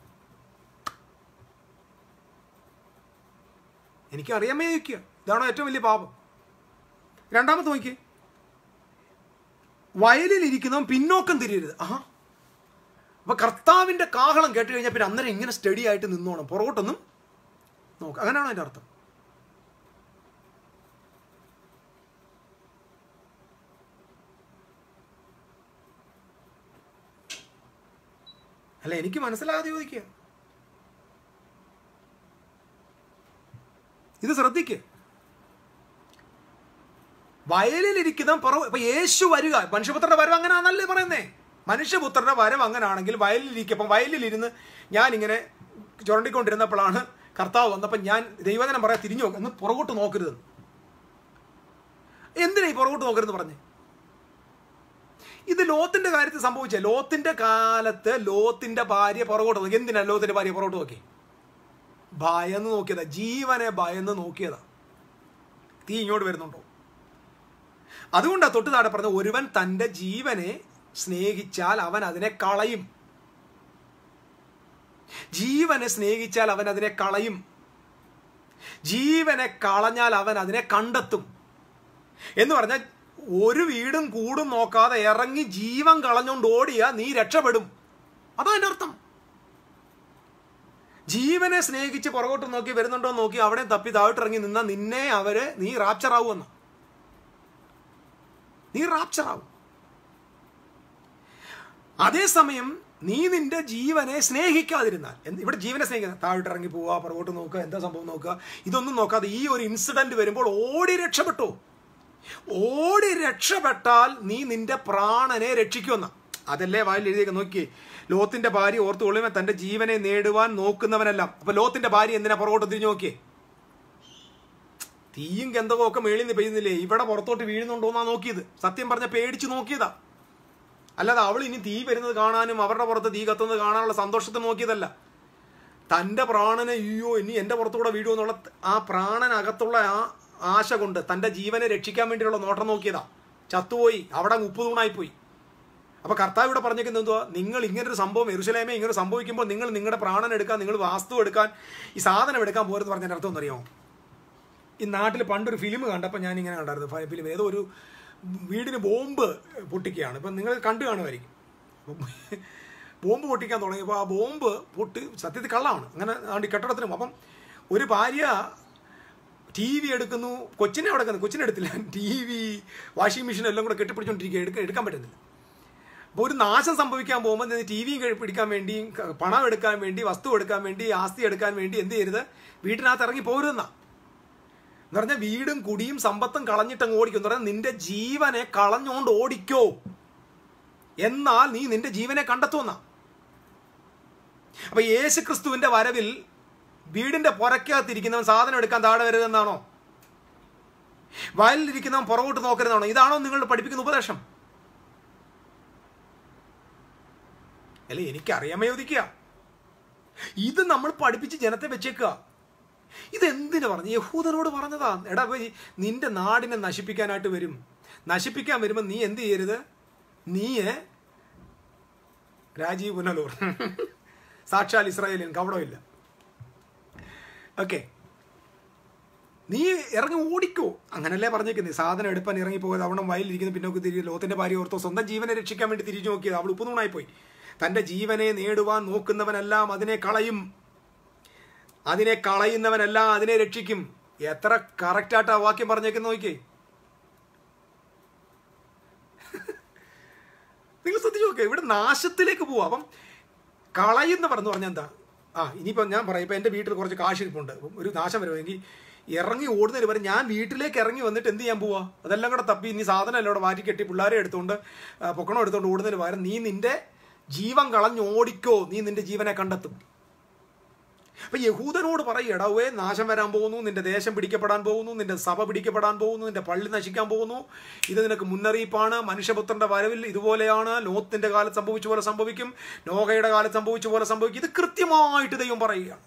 എനിക്ക് അറിയാമേ ചോദിക്കുക. ഇതാണോ ഏറ്റവും വലിയ പാപം? രണ്ടാമത്തെ നോക്കി, വയലിൽ ഇരിക്കുന്നവൻ പിന്നോക്കം തിരിയരുത്. ആഹാ, അപ്പൊ കർത്താവിന്റെ കാഹളം കേട്ട് കഴിഞ്ഞാൽ പിന്നെ അന്നേരം ഇങ്ങനെ സ്റ്റഡി ആയിട്ട് നിന്നോണം, പുറകോട്ടൊന്നും നോക്കാം. അങ്ങനെയാണോ അതിന്റെ അർത്ഥം? അല്ല, എനിക്ക് മനസ്സിലാകാതെ ചോദിക്കുക. ഇത് ശ്രദ്ധിക്കുക. വയലിലിരിക്കുന്ന പുറവ് ഇപ്പൊ യേശു വരിക, മനുഷ്യപുത്രന്റെ വരവ് അങ്ങനെയാണല്ലേ പറയുന്നേ. മനുഷ്യപുത്രന്റെ വരവ് അങ്ങനെയാണെങ്കിൽ വയലിലിരിക്കും. വയലിലിരുന്ന് ഞാൻ ഇങ്ങനെ ചുരണ്ടിക്കൊണ്ടിരുന്നപ്പോഴാണ് കർത്താവ് വന്നപ്പോൾ ഞാൻ ദൈവജനം പറയാൻ തിരിഞ്ഞു നോക്കുക, എന്ന് പുറകോട്ട് നോക്കരുത്. എന്തിനാ ഈ പുറകോട്ട് നോക്കരുതെന്ന് പറഞ്ഞേ? ഇത് ലോത്തിന്റെ കാര്യത്തിൽ സംഭവിച്ചേ. ലോത്തിന്റെ കാലത്ത് ലോത്തിന്റെ ഭാര്യ പുറകോട്ട് നോക്കി. എന്തിനാ ലോത്തിന്റെ ഭാര്യ പുറകോട്ട് നോക്കി? ഭയന്ന് നോക്കിയതാ, ജീവനെ ഭയന്ന് നോക്കിയതാ. തീ ഇങ്ങോട്ട് വരുന്നുണ്ടോ? അതുകൊണ്ടാ തൊട്ട് താഴെ പറഞ്ഞ, ഒരുവൻ തൻ്റെ ജീവനെ സ്നേഹിച്ചാൽ അവൻ അതിനെ കളയും. ജീവനെ സ്നേഹിച്ചാൽ അവൻ അതിനെ കളയും. ജീവനെ കളഞ്ഞാൽ അവൻ അതിനെ കണ്ടെത്തും. എന്ന് പറഞ്ഞാൽ ഒരു വീടും കൂടും നോക്കാതെ ഇറങ്ങി ജീവൻ കളഞ്ഞുകൊണ്ട് ഓടിയാ നീ രക്ഷപ്പെടും. അതാ എൻ്റെ അർത്ഥം. ജീവനെ സ്നേഹിച്ച് പുറകോട്ട് നോക്കി വരുന്നുണ്ടോ നോക്കി അവിടെ തപ്പി താഴോട്ടിറങ്ങി നിന്ന നിന്നെ അവര് നീ റാപ്ചറാവുമെന്ന നീ റാപ്ചറാവും. അതേസമയം നീ നിന്റെ ജീവനെ സ്നേഹിക്കാതിരുന്നാൽ, ഇവിടെ ജീവനെ സ്നേഹിക്കുന്ന താഴോട്ടിറങ്ങി പോവുക, പുറകോട്ട് നോക്കുക, എന്താ സംഭവം നോക്കുക, ഇതൊന്നും നോക്കാതെ ഈ ഒരു ഇൻസിഡന്റ് വരുമ്പോൾ ഓടി രക്ഷപ്പെട്ടു. ഓടി രക്ഷപ്പെട്ടാൽ നീ നിന്റെ പ്രാണനെ രക്ഷിക്കുമെന്ന. അതല്ലേ വായിൽ എഴുതിയൊക്കെ നോക്കിയേ. ലോത്തിന്റെ ഭാര്യ ഓർത്തു കൊള്ളുമേ തന്റെ ജീവനെ നേടുവാൻ നോക്കുന്നവനെല്ലാം. അപ്പൊ ലോത്തിന്റെ ഭാര്യ എന്തിനാ പുറകോട്ട് തിരിഞ്ഞു നോക്കിയേ? തീയും ഗന്ധകവും ഒക്കെ മേളിൽ നിന്ന് പെയ്യുന്നില്ലേ, ഇവിടെ പുറത്തോട്ട് വീഴുന്നുണ്ടോന്നാ നോക്കിയത്. സത്യം പറഞ്ഞ പേടിച്ച് നോക്കിയതാ, അല്ലാതെ അവൾ ഇനി തീ വരുന്നത് കാണാനും അവരുടെ പുറത്ത് തീ കത്തുന്നത് കാണാനുള്ള സന്തോഷത്തിൽ നോക്കിയതല്ല. തൻ്റെ പ്രാണനെ അയ്യോ ഇനി എൻ്റെ പുറത്തുകൂടെ വീഴുമെന്നുള്ള ആ പ്രാണനകത്തുള്ള ആ ആശ കൊണ്ട് തൻ്റെ ജീവനെ രക്ഷിക്കാൻ വേണ്ടിയുള്ള നോട്ടം നോക്കിയതാ. ചത്തുപോയി, അവിടെ ഉപ്പ് തൂണായിപ്പോയി. അപ്പൊ കർത്താവ് ഇവിടെ പറഞ്ഞേക്കുന്നത് എന്തുവാ? നിങ്ങൾ ഇങ്ങനൊരു സംഭവം യെരൂശലേമേ ഇങ്ങനെ സംഭവിക്കുമ്പോൾ നിങ്ങൾ നിങ്ങളുടെ പ്രാണൻ എടുക്കാൻ, നിങ്ങൾ വാസ്തു എടുക്കാൻ, ഈ സാധനം എടുക്കാൻ പോരെന്ന് പറഞ്ഞതിൻ്റെ അർത്ഥം എന്നറിയാമോ? ഈ നാട്ടിൽ പണ്ടൊരു ഫിലിം കണ്ടപ്പോൾ ഞാൻ ഇങ്ങനെ കണ്ടായിരുന്നു. ഫിലിം ഏതോ ഒരു വീടിന് ബോംബ് പൊട്ടിക്കുകയാണ്. ഇപ്പം നിങ്ങൾ കണ്ടു കാണുമായിരിക്കും. ബോംബ് പൊട്ടിക്കാൻ തുടങ്ങിയപ്പോൾ ആ ബോംബ് പൊട്ടി സത്യത്തിൽ കള്ളമാണ്. അങ്ങനെ ആണ്ട് കെട്ടിടത്തിനും. അപ്പം ഒരു ഭാര്യ ടി വി എടുക്കുന്നു, കൊച്ചിനെ അവിടെ എടുക്കുന്നു, കൊച്ചിനെ എടുത്തില്ല, ടി വി വാഷിംഗ് മെഷീൻ എല്ലാം കൂടെ കെട്ടിപ്പിടിച്ചോണ്ടിരിക്കുക, എടുക്കാൻ എടുക്കാൻ പറ്റുന്നില്ല. അപ്പോൾ ഒരു നാശം സംഭവിക്കാൻ പോകുമ്പോൾ ടി വി പിടിക്കാൻ വേണ്ടി, പണം എടുക്കാൻ വേണ്ടി, വസ്തു എടുക്കാൻ വേണ്ടി, ആസ്തി എടുക്കാൻ വേണ്ടി എന്ത് ചെയ്യരുത്? വീട്ടിനകത്ത് ഇറങ്ങി പോരുന്ന എന്ന് പറഞ്ഞാൽ വീടും കുടിയും സമ്പത്തും കളഞ്ഞിട്ടങ്ങ് ഓടിക്കും എന്ന് പറഞ്ഞാൽ നിന്റെ ജീവനെ കളഞ്ഞുകൊണ്ട് ഓടിക്കോ, എന്നാൽ നീ നിന്റെ ജീവനെ കണ്ടെത്തുന്ന. അപ്പൊ യേശു ക്രിസ്തുവിന്റെ വരവിൽ വീടിന്റെ പുറക്കകത്തിരിക്കുന്നവൻ സാധനം എടുക്കാൻ താഴെ വരരുതെന്നാണോ? വയലിലിരിക്കുന്നവൻ പുറകോട്ട് നോക്കരുതെന്നാണോ? ഇതാണോ നിങ്ങൾ പഠിപ്പിക്കുന്ന ഉപദേശം? അല്ലെ, എനിക്കറിയാമേ ചോദിക്കുക. ഇത് നമ്മൾ പഠിപ്പിച്ച് ജനത്തെ വെച്ചേക്കുക. ഇതെന്തിനു പറഞ്ഞു? യഹൂദനോട് പറഞ്ഞതാ. എടാ പോയി നിന്റെ നാടിനെ നശിപ്പിക്കാനായിട്ട് വരും. നശിപ്പിക്കാൻ വരുമ്പോൾ നീ എന്ത് ചെയ്യരുത്? നീ രാജീവ് പുനലൂർ സാക്ഷാൽ ഇസ്രായേലിൻ കവടമില്ല. ഓക്കെ, നീ ഇറങ്ങി ഓടിക്കോ. അങ്ങനല്ലേ പറഞ്ഞേക്കുന്നത്. സാധനം എടുപ്പാൻ ഇറങ്ങി പോയത് അവിടെ വയലിരിക്കുന്നു, പിന്നോക്ക് തിരികെ ലോത്തിന്റെ ഭാര്യ ഓർത്തോ സ്വന്തം ജീവനെ രക്ഷിക്കാൻ വേണ്ടി തിരിച്ചു നോക്കിയത്. അവൾ ഉപ്പുനൂണായി പോയി. തന്റെ ജീവനെ നേടുവാൻ നോക്കുന്നവനെല്ലാം അതിനെ കളയും, അതിനെ കളയുന്നവനെല്ലാം അതിനെ രക്ഷിക്കും. എത്ര കറക്റ്റായിട്ട് ആ വാക്യം പറഞ്ഞേക്കുന്ന നോക്കിയേ. നിങ്ങൾ ശ്രദ്ധിച്ചു നോക്കുക. ഇവിടെ നാശത്തിലേക്ക് പോവാം. അപ്പം കളയുന്നവർ എന്ന് പറഞ്ഞാൽ എന്താ? ആ ഇനിയിപ്പോൾ ഞാൻ പറയാം, ഇപ്പം എൻ്റെ വീട്ടിൽ കുറച്ച് കാശിരിപ്പുണ്ട്, ഒരു നാശം വരുമെങ്കിൽ ഇറങ്ങി ഓടുന്നതിന് വരെ ഞാൻ വീട്ടിലേക്ക് ഇറങ്ങി വന്നിട്ട് എന്ത് ചെയ്യാൻ പോവാ? അതെല്ലാം കൂടെ തപ്പി ഇനി സാധനം എല്ലാം കൂടെ മാറ്റി കെട്ടി പിള്ളേരെ എടുത്തുകൊണ്ട് പൊക്കണം എടുത്തുകൊണ്ട് ഓടുന്നതിന് പകരം നീ നിന്റെ ജീവൻ കളഞ്ഞ് ഓടിക്കോ, നീ നിന്റെ ജീവനെ കണ്ടെത്തും. അപ്പൊ യഹൂദനോട് പറയടവേ, നാശം വരാൻ പോകുന്നു, നിന്റെ ദേശം പിടിക്കപ്പെടാൻ പോകുന്നു, നിന്റെ സഭ പിടിക്കപ്പെടാൻ പോകുന്നു, നിന്റെ പള്ളി നശിക്കാൻ പോകുന്നു. ഇത് നിനക്ക് മുന്നറിയിപ്പാണ്. മനുഷ്യപുത്രന്റെ വരവിൽ ഇതുപോലെയാണ്. ലോത്തിന്റെ കാലത്ത് സംഭവിച്ച പോലെ സംഭവിക്കും, നോഹയുടെ കാലത്ത് സംഭവിച്ച പോലെ സംഭവിക്കും. ഇത് കൃത്യമായിട്ട് ദൈവം പറയുകയാണ്.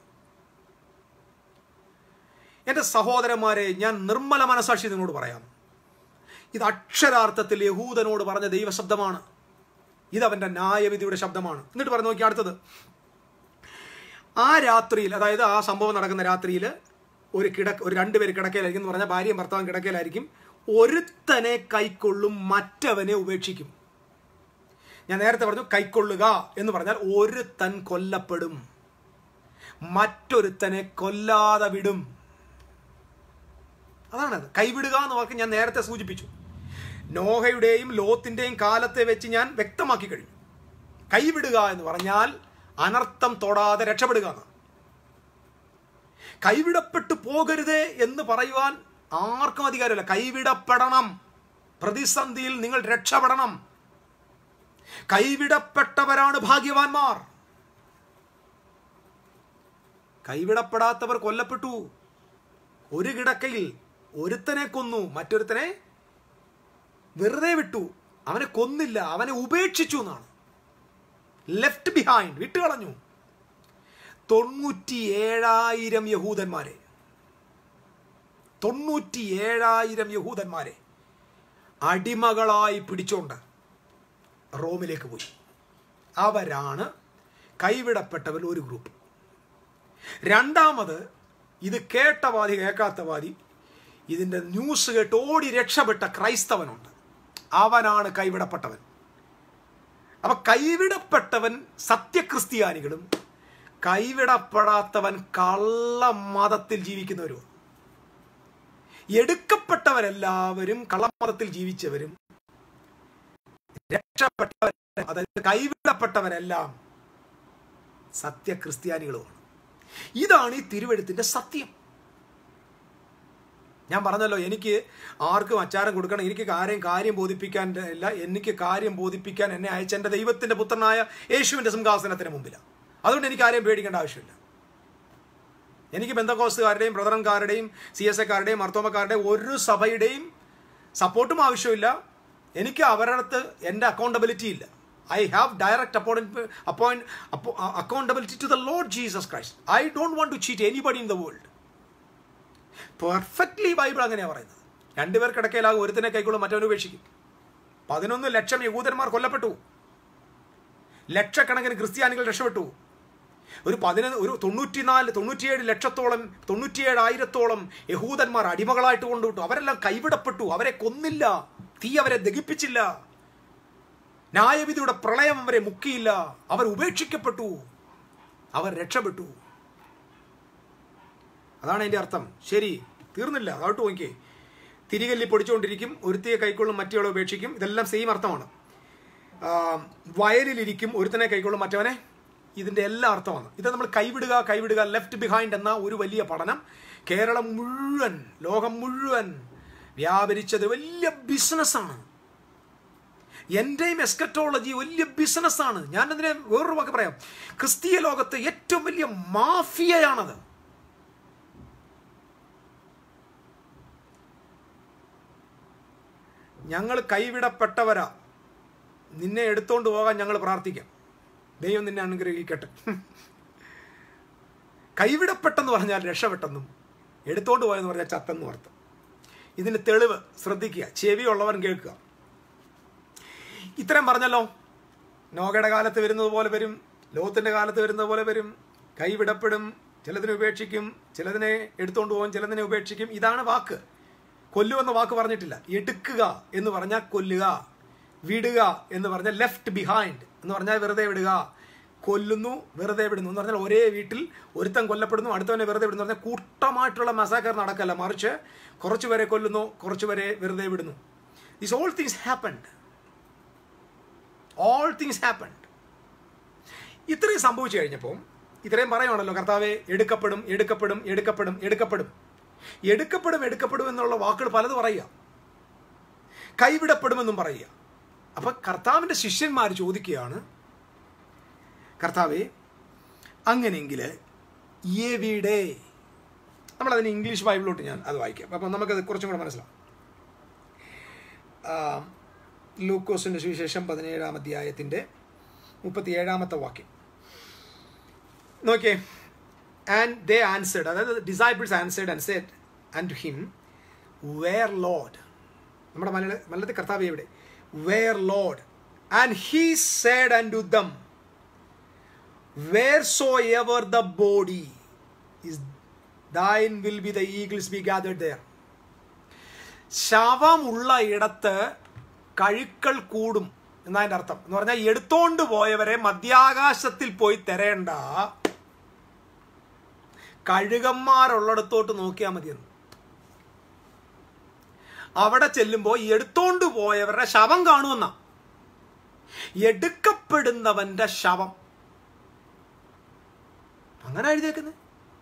എൻ്റെ സഹോദരന്മാരെ, ഞാൻ നിർമ്മല മനസാക്ഷി നിങ്ങളോട് പറയാം, ഇത് അക്ഷരാർത്ഥത്തിൽ യഹൂദനോട് പറഞ്ഞ ദൈവശബ്ദമാണ്. ഇതവന്റെ ന്യായവിധിയുടെ ശബ്ദമാണ്. എന്നിട്ട് പറഞ്ഞു നോക്കി അടുത്തത്. ആ രാത്രിയിൽ, അതായത് ആ സംഭവം നടക്കുന്ന രാത്രിയിൽ ഒരു കിട ഒരു രണ്ടുപേര് കിടക്കയിലായിരിക്കും എന്ന് പറഞ്ഞാൽ ഭാര്യയും ഭർത്താവും കിടക്കയിലായിരിക്കും. ഒരുത്തനെ കൈക്കൊള്ളും, മറ്റവനെ ഉപേക്ഷിക്കും. ഞാൻ നേരത്തെ പറഞ്ഞു കൈക്കൊള്ളുക എന്ന് പറഞ്ഞാൽ ഒരുത്തൻ കൊല്ലപ്പെടും, മറ്റൊരുത്തനെ കൊല്ലാതെ വിടും. അതാണത്. കൈവിടുക എന്ന് വാക്ക് ഞാൻ നേരത്തെ സൂചിപ്പിച്ചു. നോഹയുടെയും ലോത്തിന്റെയും കാലത്തെ വെച്ച് ഞാൻ വ്യക്തമാക്കി കഴിഞ്ഞു. കൈവിടുക എന്ന് പറഞ്ഞാൽ അനർത്ഥം തൊടാതെ രക്ഷപ്പെടുക എന്നാണ്. കൈവിടപ്പെട്ടു പോകരുതേ എന്ന് പറയുവാൻ ആർക്കും അധികാരമില്ല. കൈവിടപ്പെടണം. പ്രതിസന്ധിയിൽ നിങ്ങൾ രക്ഷപ്പെടണം. കൈവിടപ്പെട്ടവരാണ് ഭാഗ്യവാന്മാർ. കൈവിടപ്പെടാത്തവർ കൊല്ലപ്പെട്ടു. ഒരു കിടക്കയിൽ ഒരുത്തനെ കൊന്നു, മറ്റൊരുത്തനെ വെറുതെ വിട്ടു. അവനെ കൊന്നില്ല, അവനെ ഉപേക്ഷിച്ചു എന്നാണ്. ലെഫ്റ്റ് ബിഹൈൻഡ്, വിട്ടുകളഞ്ഞു. തൊണ്ണൂറ്റി ഏഴായിരം യഹൂദന്മാരെ തൊണ്ണൂറ്റി ഏഴായിരം യഹൂദന്മാരെ അടിമകളായി പിടിച്ചോണ്ട് റോമിലേക്ക് പോയി. അവരാണ് കൈവിടപ്പെട്ടവർ ഒരു ഗ്രൂപ്പ്. രണ്ടാമത്, ഇത് കേട്ടവാദി കേൾക്കാത്തവാദി, ഇതിൻ്റെ ന്യൂസ് കേട്ട് ഓടി രക്ഷപ്പെട്ട ക്രൈസ്തവനുണ്ട്. അവനാണ് കൈവിടപ്പെട്ടവൻ. അപ്പൊ കൈവിടപ്പെട്ടവൻ സത്യക്രിസ്ത്യാനികളും കൈവിടപ്പെടാത്തവൻ കള്ള മതത്തിൽ ജീവിക്കുന്നവരും. എടുക്കപ്പെട്ടവരെല്ലാവരും കള്ളമതത്തിൽ ജീവിച്ചവരും രക്ഷപ്പെട്ടവർ, അതായത് കൈവിടപ്പെട്ടവരെല്ലാം സത്യക്രിസ്ത്യാനികളുമാണ്. ഇതാണ് ഈ തിരുവെഴുത്തിന്റെ സത്യം. ഞാൻ പറഞ്ഞല്ലോ, എനിക്ക് ആർക്കും അച്ചാരം കൊടുക്കണം, എനിക്ക് കാര്യം കാര്യം ബോധിപ്പിക്കാൻ ഇല്ല. എനിക്ക് കാര്യം ബോധിപ്പിക്കാൻ എന്നെ അയച്ച എൻ്റെ ദൈവത്തിന്റെ പുത്രനായ യേശുവിന്റെ സിംഹാസനത്തിന് മുമ്പിലാണ്. അതുകൊണ്ട് എനിക്ക് ആരെയും പേടിക്കേണ്ട ആവശ്യമില്ല. എനിക്ക് ബന്ധക്കോസ്തുകാരുടെയും ബ്രദറൻകാരുടെയും സി എസ് എക്കാരുടെയും മർത്തോമക്കാരുടെയും ഒരു സഭയുടെയും സപ്പോർട്ടും ആവശ്യമില്ല. എനിക്ക് അവരുടെ അടുത്ത് എൻ്റെ അക്കൗണ്ടബിലിറ്റി ഇല്ല. I have direct appoint, appoint, accountability to the Lord Jesus Christ. I don't want to cheat anybody in the world. Perfectly Bible അങ്ങനെയാണ് പറയുന്നത്. രണ്ടുപേർക്കിടക്കയിലാകും ഒരുത്തിനെ കൈക്കൊള്ളും, മറ്റവനെ ഉപേക്ഷിക്കും. പതിനൊന്ന് ലക്ഷം യഹൂദന്മാർ കൊല്ലപ്പെട്ടു. ലക്ഷക്കണക്കിന് ക്രിസ്ത്യാനികൾ രക്ഷപ്പെട്ടു. ഒരു പതിനൊന്ന് ഒരു തൊണ്ണൂറ്റിനാല് തൊണ്ണൂറ്റിയേഴ് ലക്ഷത്തോളം തൊണ്ണൂറ്റിയേഴായിരത്തോളം യഹൂദന്മാർ അടിമകളായിട്ട് കൊണ്ടുവിട്ടു. അവരെല്ലാം കൈവിടപ്പെട്ടു. അവരെ കൊന്നില്ല, തീ അവരെ ദഹിപ്പിച്ചില്ല, ന്യായവിധിയുടെ പ്രളയം അവരെ മുക്കിയില്ല. അവർ ഉപേക്ഷിക്കപ്പെട്ടു, അവർ രക്ഷപ്പെട്ടു. അതാണ് അതിൻ്റെ അർത്ഥം. ശരി, തീർന്നില്ല. അതോട്ട് നോക്കിയേ, തിരികല്ലി പൊടിച്ചുകൊണ്ടിരിക്കും, ഒരുത്തിയെ കൈക്കൊള്ളും, മറ്റവളെ ഉപേക്ഷിക്കും. ഇതെല്ലാം സെയിം അർത്ഥമാണ്. വയലിലിരിക്കും, ഒരുത്തനെ കൈക്കൊള്ളും, മറ്റവനെ. ഇതിൻ്റെ എല്ലാ അർത്ഥമാണ്. ഇത് നമ്മൾ കൈവിടുക കൈവിടുക ലെഫ്റ്റ് ബിഹൈൻഡ് എന്ന ഒരു വലിയ പഠനം കേരളം മുഴുവൻ, ലോകം മുഴുവൻ വ്യാപരിച്ചത് വലിയ ബിസിനസ്സാണ്. എൻ്റെയും എസ്കറ്റോളജി വലിയ ബിസിനസ്സാണ്. ഞാനതിനെ വേറൊരു വാക്ക് പറയാം, ക്രിസ്തീയ ലോകത്ത് ഏറ്റവും വലിയ മാഫിയയാണത്. ഞങ്ങൾ കൈവിടപ്പെട്ടവരാ, നിന്നെ എടുത്തോണ്ട് പോകാൻ ഞങ്ങൾ പ്രാർത്ഥിക്കാം. ദൈവം നിന്നെ അനുഗ്രഹിക്കട്ടെ. കൈവിടപ്പെട്ടെന്ന് പറഞ്ഞാൽ രക്ഷപ്പെട്ടെന്നും, എടുത്തോണ്ട് പോയെന്ന് പറഞ്ഞാൽ ചത്തെന്നും അർത്ഥം. ഇതിന് തെളിവ് ശ്രദ്ധിക്കുക, ചെവിയുള്ളവൻ കേൾക്കുക. ഇത്രയും പറഞ്ഞല്ലോ. നോഗയുടെ കാലത്ത് വരുന്നത് പോലെ വരും, ലോത്തിന്റെ കാലത്ത് വരുന്നത് പോലെ വരും. കൈവിടപ്പെടും, ചിലതിനെ ഉപേക്ഷിക്കും, ചിലതിനെ എടുത്തോണ്ട് പോകും, ചിലതിനെ ഉപേക്ഷിക്കും. ഇതാണ് വാക്ക്. കൊല്ലുമെന്ന വാക്ക് പറഞ്ഞിട്ടില്ല. എടുക്കുക എന്ന് പറഞ്ഞാൽ കൊല്ലുക, വിടുക എന്ന് പറഞ്ഞാൽ ലെഫ്റ്റ് ബിഹൈൻഡ് എന്ന് പറഞ്ഞാൽ വെറുതെ വിടുക. കൊല്ലുന്നു, വെറുതെ വിടുന്നു എന്ന് പറഞ്ഞാൽ ഒരേ വീട്ടിൽ ഒരുത്തൻ കൊല്ലപ്പെടുന്നു, അടുത്തവനെ വെറുതെ വിടുന്നു പറഞ്ഞാൽ കൂട്ടമായിട്ടുള്ള മസാക്കർ നടക്കല്ല, മറിച്ച് കുറച്ചു പേരെ കൊല്ലുന്നു, കുറച്ചു പേരെ വെറുതെ വിടുന്നു. These all things happened. All things happened. ഇത്രയും സംഭവിച്ചു കഴിഞ്ഞപ്പോൾ ഇത്രയും പറയുവാണല്ലോ കർത്താവെ, എടുക്കപ്പെടും എടുക്കപ്പെടും എടുക്കപ്പെടും എടുക്കപ്പെടും എടുക്കപ്പെടും എടുക്കപ്പെടും എന്നുള്ള വാക്കുകൾ പലത് പറയുക, കൈവിടപ്പെടുമെന്നും പറയുക. അപ്പൊ കർത്താവിൻ്റെ ശിഷ്യന്മാർ ചോദിക്കുകയാണ്, കർത്താവെ അങ്ങനെയെങ്കിൽ എവിടെ? നമ്മളതിന് ഇംഗ്ലീഷ് ബൈബിളിലോട്ട് ഞാൻ അത് വായിക്കാം, അപ്പം നമുക്കത് കുറച്ചും കൂടെ മനസ്സിലാവും. ലൂക്കോസിൻ്റെ സുവിശേഷം പതിനേഴാം അധ്യായത്തിൻ്റെ മുപ്പത്തി ഏഴാമത്തെ വാക്യം നോക്കിയേ. ആൻഡ് ദേ ആൻസേർഡ്, അതായത് disciples answered and said unto him, where Lord? നമ്മുടെ മലയാള മലയാളത്തിൽ കർത്താവ് എവിടെ? Where Lord? And he said unto them, wheresoever the body is, thine will be the eagles be gathered there. ശവമുള്ള ഇടത്ത് കഴുക്കൾ കൂടും എന്നതിൻ്റെ അർത്ഥം എന്ന് പറഞ്ഞാൽ എടുത്തോണ്ട് പോയവരെ മധ്യാകാശത്തിൽ പോയി തിരയേണ്ട, കഴുകന്മാരുള്ളിടത്തോട്ട് നോക്കിയാൽ മതിയെന്ന്. അവിടെ ചെല്ലുമ്പോൾ എടുത്തോണ്ട് പോയവരുടെ ശവം കാണുമെന്ന, എടുക്കപ്പെടുന്നവന്റെ ശവം. അങ്ങനെ എഴുതിയേക്കുന്നത്.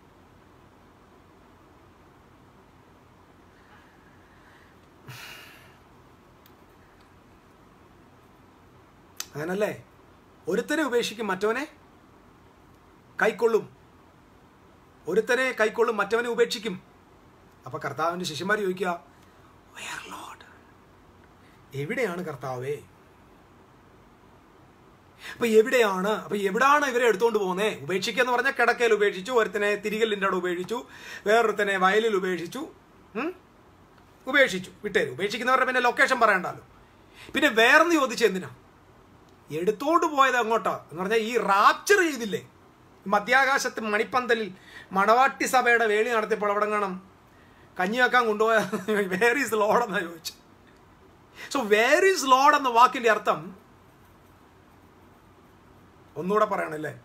അങ്ങനല്ലേ? ഒരുത്തനെ ഉപേക്ഷിക്കും, മറ്റവനെ കൈക്കൊള്ളും. ഒരുത്തനെ കൈക്കൊള്ളും, മറ്റവനെ ഉപേക്ഷിക്കും. അപ്പൊ കർത്താവിന്റെ ശിഷ്യന്മാർ ചോദിക്കുക, വേർ ലോർഡ്, എവിടെയാണ് കർത്താവേ? അപ്പൊ എവിടെയാണ്? അപ്പൊ എവിടാണ് ഇവരെ എടുത്തോണ്ട് പോകുന്നേ? ഉപേക്ഷിക്കുക എന്ന് പറഞ്ഞാൽ കിടക്കയിൽ ഉപേക്ഷിച്ചു, ഒരുത്തനെ തിരികല്ലിൻ്റെ അവിടെ ഉപേക്ഷിച്ചു, വേറൊരുത്തനെ വയലിൽ ഉപേക്ഷിച്ചു, ഉപേക്ഷിച്ചു, വിട്ടേരും. ഉപേക്ഷിക്കുന്നവരുടെ പിന്നെ ലൊക്കേഷൻ പറയണ്ടല്ലോ. പിന്നെ വേറെന്ന് ചോദിച്ചു, എന്തിനാ എടുത്തോണ്ട് പോയത്? അങ്ങോട്ടാ എന്ന് പറഞ്ഞാൽ ഈ റാപ്ചർ ചെയ്തില്ലേ? മധ്യാകാശത്ത് മണിപ്പന്തലിൽ മണവാട്ടി സഭയുടെ വേളി നടത്തിയപ്പോൾ അവിടെ കാണാം കഞ്ഞി വെക്കാൻ കൊണ്ടുപോയ വേർ ഈസ് ലോഡ് എന്നാ ചോദിച്ചു. സോ വേർ ഈസ് ലോഡ് എന്ന വാക്കിന്റെ അർത്ഥം ഒന്നുകൂടെ പറയണല്ലേ?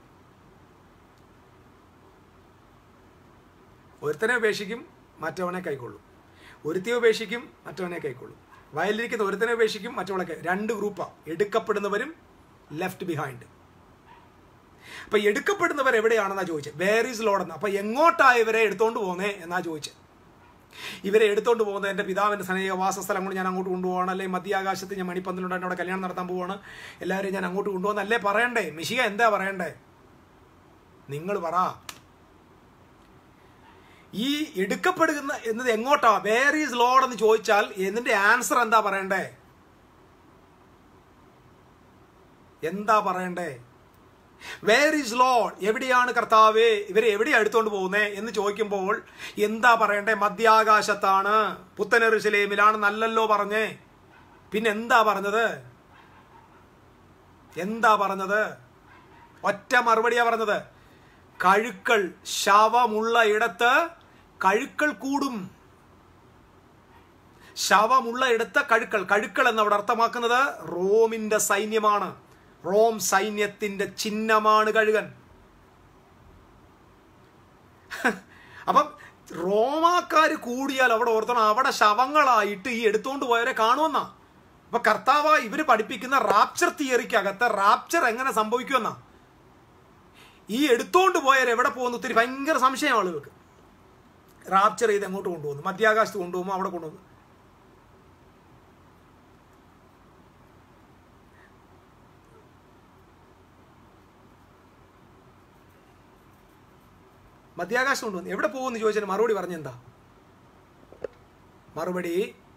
ഒരുത്തനെ ഉപേക്ഷിക്കും, മറ്റവനെ കൈക്കൊള്ളും. ഒരുത്തിയെ ഉപേക്ഷിക്കും, മറ്റവനെ കൈക്കൊള്ളും. വയലിരിക്കുന്ന ഒരുത്തനെ ഉപേക്ഷിക്കും, മറ്റവളെ കൈ. രണ്ട് ഗ്രൂപ്പാണ്, എടുക്കപ്പെടുന്നവരും ലെഫ്റ്റ് ബിഹൈൻഡ്. അപ്പൊ എടുക്കപ്പെടുന്നവർ എവിടെയാണെന്നാ ചോദിച്ചത്, വേർ ഈസ് ലോഡ് എന്നാ. അപ്പൊ എങ്ങോട്ടാ ഇവരെ എടുത്തോണ്ട് പോകുന്നേ എന്നാ ചോദിച്ചത്. ഇവരെ എടുത്തോണ്ട് പോകുന്നത് എൻ്റെ പിതാവിൻ്റെ സ്നേഹ വാസസ്ഥലം കൊണ്ട് ഞാൻ അങ്ങോട്ട് കൊണ്ടുപോകണം, അല്ലെങ്കിൽ മധ്യാകാശത്ത് ഞാൻ മണിപ്പന്തലുണ്ടായിട്ട് അവിടെ കല്യാണം നടത്താൻ പോവാണ്, എല്ലാവരെയും ഞാൻ അങ്ങോട്ട് കൊണ്ടുപോകുന്നല്ലേ പറയണ്ടേ? മിശിഹ എന്താ പറയണ്ടേ? നിങ്ങൾ പറ. ഈ എടുക്കപ്പെടുന്ന എന്നത് എങ്ങോട്ടാ? വേർ ഈസ് ലോഡ് എന്ന് ചോദിച്ചാൽ ഇതിന്റെ ആൻസർ എന്താ പറയണ്ടേ? എന്താ പറയണ്ടേ? വേർ ഈസ് ലോഡ്, എവിടെയാണ് കർത്താവേ? ഇവരെ എവിടെയാണ് എടുത്തോണ്ട് പോകുന്നേ എന്ന് ചോദിക്കുമ്പോൾ എന്താ പറയണ്ടേ? മധ്യാകാശത്താണ്, പുത്തനെറുശലേമിലാണെന്നല്ലല്ലോ പറഞ്ഞേ. പിന്നെ എന്താ പറഞ്ഞത്? എന്താ പറഞ്ഞത്? ഒറ്റ മറുപടിയാ പറഞ്ഞത്, കഴുക്കൾ ശവമുള്ള ഇടത്ത് കഴുക്കൾ കൂടും. ശവമുള്ള ഇടത്ത് കഴുക്കൾ. കഴുക്കൾ എന്നവിടെ അർത്ഥമാക്കുന്നത് റോമിന്റെ സൈന്യമാണ്. റോം സൈന്യത്തിന്റെ ചിഹ്നമാണ് കഴുകൻ. അപ്പം റോമാക്കാർ കൂടിയാൽ അവിടെ ഓർത്തണം, അവിടെ ശവങ്ങളായിട്ട് ഈ എടുത്തോണ്ട് പോയവരെ കാണുമെന്നാ. അപ്പൊ കർത്താവ് ഇവര് പഠിപ്പിക്കുന്ന റാപ്ചർ തിയറിക്കകത്ത് റാപ്ചർ എങ്ങനെ സംഭവിക്കുമെന്നാ. ഈ എടുത്തോണ്ട് പോയവർ എവിടെ പോകുന്നു? ഒത്തിരി ഭയങ്കര സംശയം ആളുകൾക്ക്. റാപ്ചർ ചെയ്ത് എങ്ങോട്ട് കൊണ്ടുപോകുന്നു? മധ്യാകാശത്ത് കൊണ്ടുപോകുമ്പോൾ അവിടെ കൊണ്ടുപോകുന്നു. മധ്യാകാശം കൊണ്ടുവന്നു എവിടെ പോകുമെന്ന് ചോദിച്ചാൽ മറുപടി പറഞ്ഞെന്താ? മറുപടി,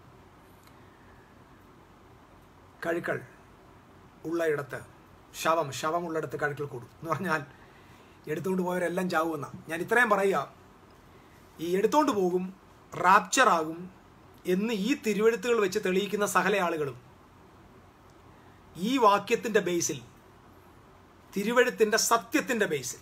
കഴുക്കൾ ഉള്ള ഇടത്ത് ശവം ശവമുള്ളിടത്ത് കഴുക്കൾ കൂടും എന്ന് പറഞ്ഞാൽ എടുത്തുകൊണ്ട് പോയവരെല്ലാം ചാവുമെന്ന. ഞാൻ ഇത്രയും പറയുക, ഈ എടുത്തോണ്ട് പോകും, റാപ്ചർ ആകും എന്ന് ഈ തിരുവെഴുത്തുകൾ വെച്ച് തെളിയിക്കുന്ന സകല ആളുകളും ഈ വാക്യത്തിൻ്റെ ബേസിൽ, തിരുവെഴുത്തിൻ്റെ സത്യത്തിൻ്റെ ബേസിൽ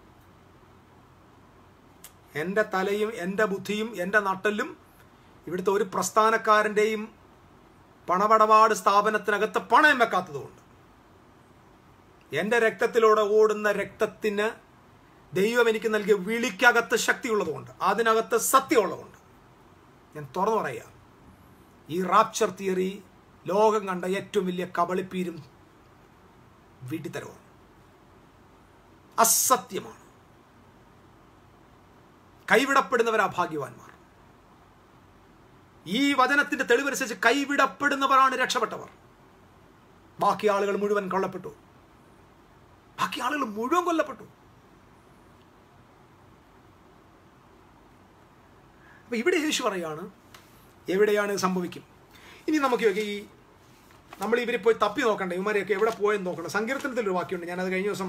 എൻ്റെ തലയും എൻ്റെ ബുദ്ധിയും എൻ്റെ നട്ടലും ഇവിടുത്തെ ഒരു പ്രസ്ഥാനക്കാരൻ്റെയും പണപടപാട് സ്ഥാപനത്തിനകത്ത് പണയം വെക്കാത്തതുകൊണ്ട്, എൻ്റെ രക്തത്തിലൂടെ ഓടുന്ന രക്തത്തിന് ദൈവം എനിക്ക് നൽകിയ വിളിക്കകത്ത് ശക്തിയുള്ളതുകൊണ്ട്, അതിനകത്ത് സത്യമുള്ളതുകൊണ്ട് ഞാൻ തുറന്നു പറയുക, ഈ റാപ്ചർ തിയറി ലോകം കണ്ട ഏറ്റവും വലിയ കബളിപ്പീരും വിഡിത്തരവും അസത്യമാണ്. കൈവിടപ്പെടുന്നവരാ ഭാഗ്യവാന്മാർ. ഈ വചനത്തിന്റെ തെളിവനുസരിച്ച് കൈവിടപ്പെടുന്നവരാണ് രക്ഷപ്പെട്ടവർ. ബാക്കി ആളുകൾ മുഴുവൻ കൊല്ലപ്പെട്ടു. ബാക്കി ആളുകൾ മുഴുവൻ കൊല്ലപ്പെട്ടു. അപ്പൊ ഇവിടെ യേശു പറയാണ് എവിടെയാണ് സംഭവിക്കും. ഇനി നമുക്ക് ഈ നമ്മൾ ഇവരെ പോയി തപ്പി നോക്കണ്ടേ, ഇവന്മാരെയൊക്കെ എവിടെ പോയെന്ന് നോക്കണം. സങ്കീർത്തനത്തിൽ ഒരു വാക്യമുണ്ട്, ഞാനത് കഴിഞ്ഞ ദിവസം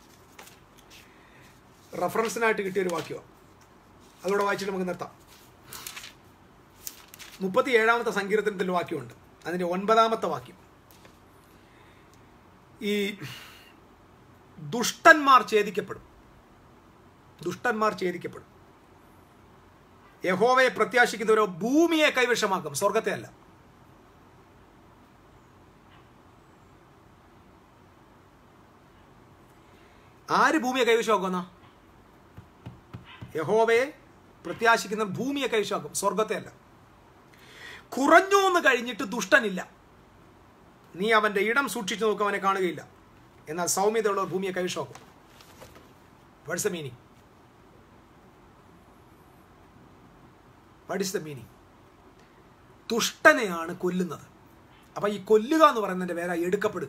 റെഫറൻസിനായിട്ട് കിട്ടിയൊരു വാക്യമാണ്, അതോടെ വായിച്ചിട്ട് നമുക്ക് നിർത്താം. മുപ്പത്തി ഏഴാമത്തെ സങ്കീർത്തനത്തിൽ വാക്യമുണ്ട്, അതിൻ്റെ ഒൻപതാമത്തെ വാക്യം. ഈ ദുഷ്ടന്മാർ ഛേദിക്കപ്പെടും, ദുഷ്ടന്മാർ ഛേദിക്കപ്പെടും. യഹോവയെ പ്രത്യാശിക്കുന്നവരോ ഭൂമിയെ കൈവശമാക്കും, സ്വർഗത്തെ അല്ല. ആര് ഭൂമിയെ കൈവശമാക്കുന്ന? യഹോവയെ പ്രത്യാശിക്കുന്ന ഭൂമിയെ കൈവശമാക്കും, സ്വർഗത്തെ അല്ല. കുറഞ്ഞു എന്ന് കഴിഞ്ഞിട്ട് ദുഷ്ടനില്ല. നീ അവൻ്റെ ഇടം സൂക്ഷിച്ചു നോക്കും, അവനെ കാണുകയില്ല. എന്നാൽ സൗമ്യതയുള്ളവർ ഭൂമിയെ കൈവശമാക്കും. What's the meaning? What is the meaning? ദുഷ്ടനെയാണ് കൊല്ലുന്നത്. അപ്പം ഈ കൊല്ലുക എന്ന് പറയുന്നതിൻ്റെ പേരാ എടുക്കപ്പെടുക.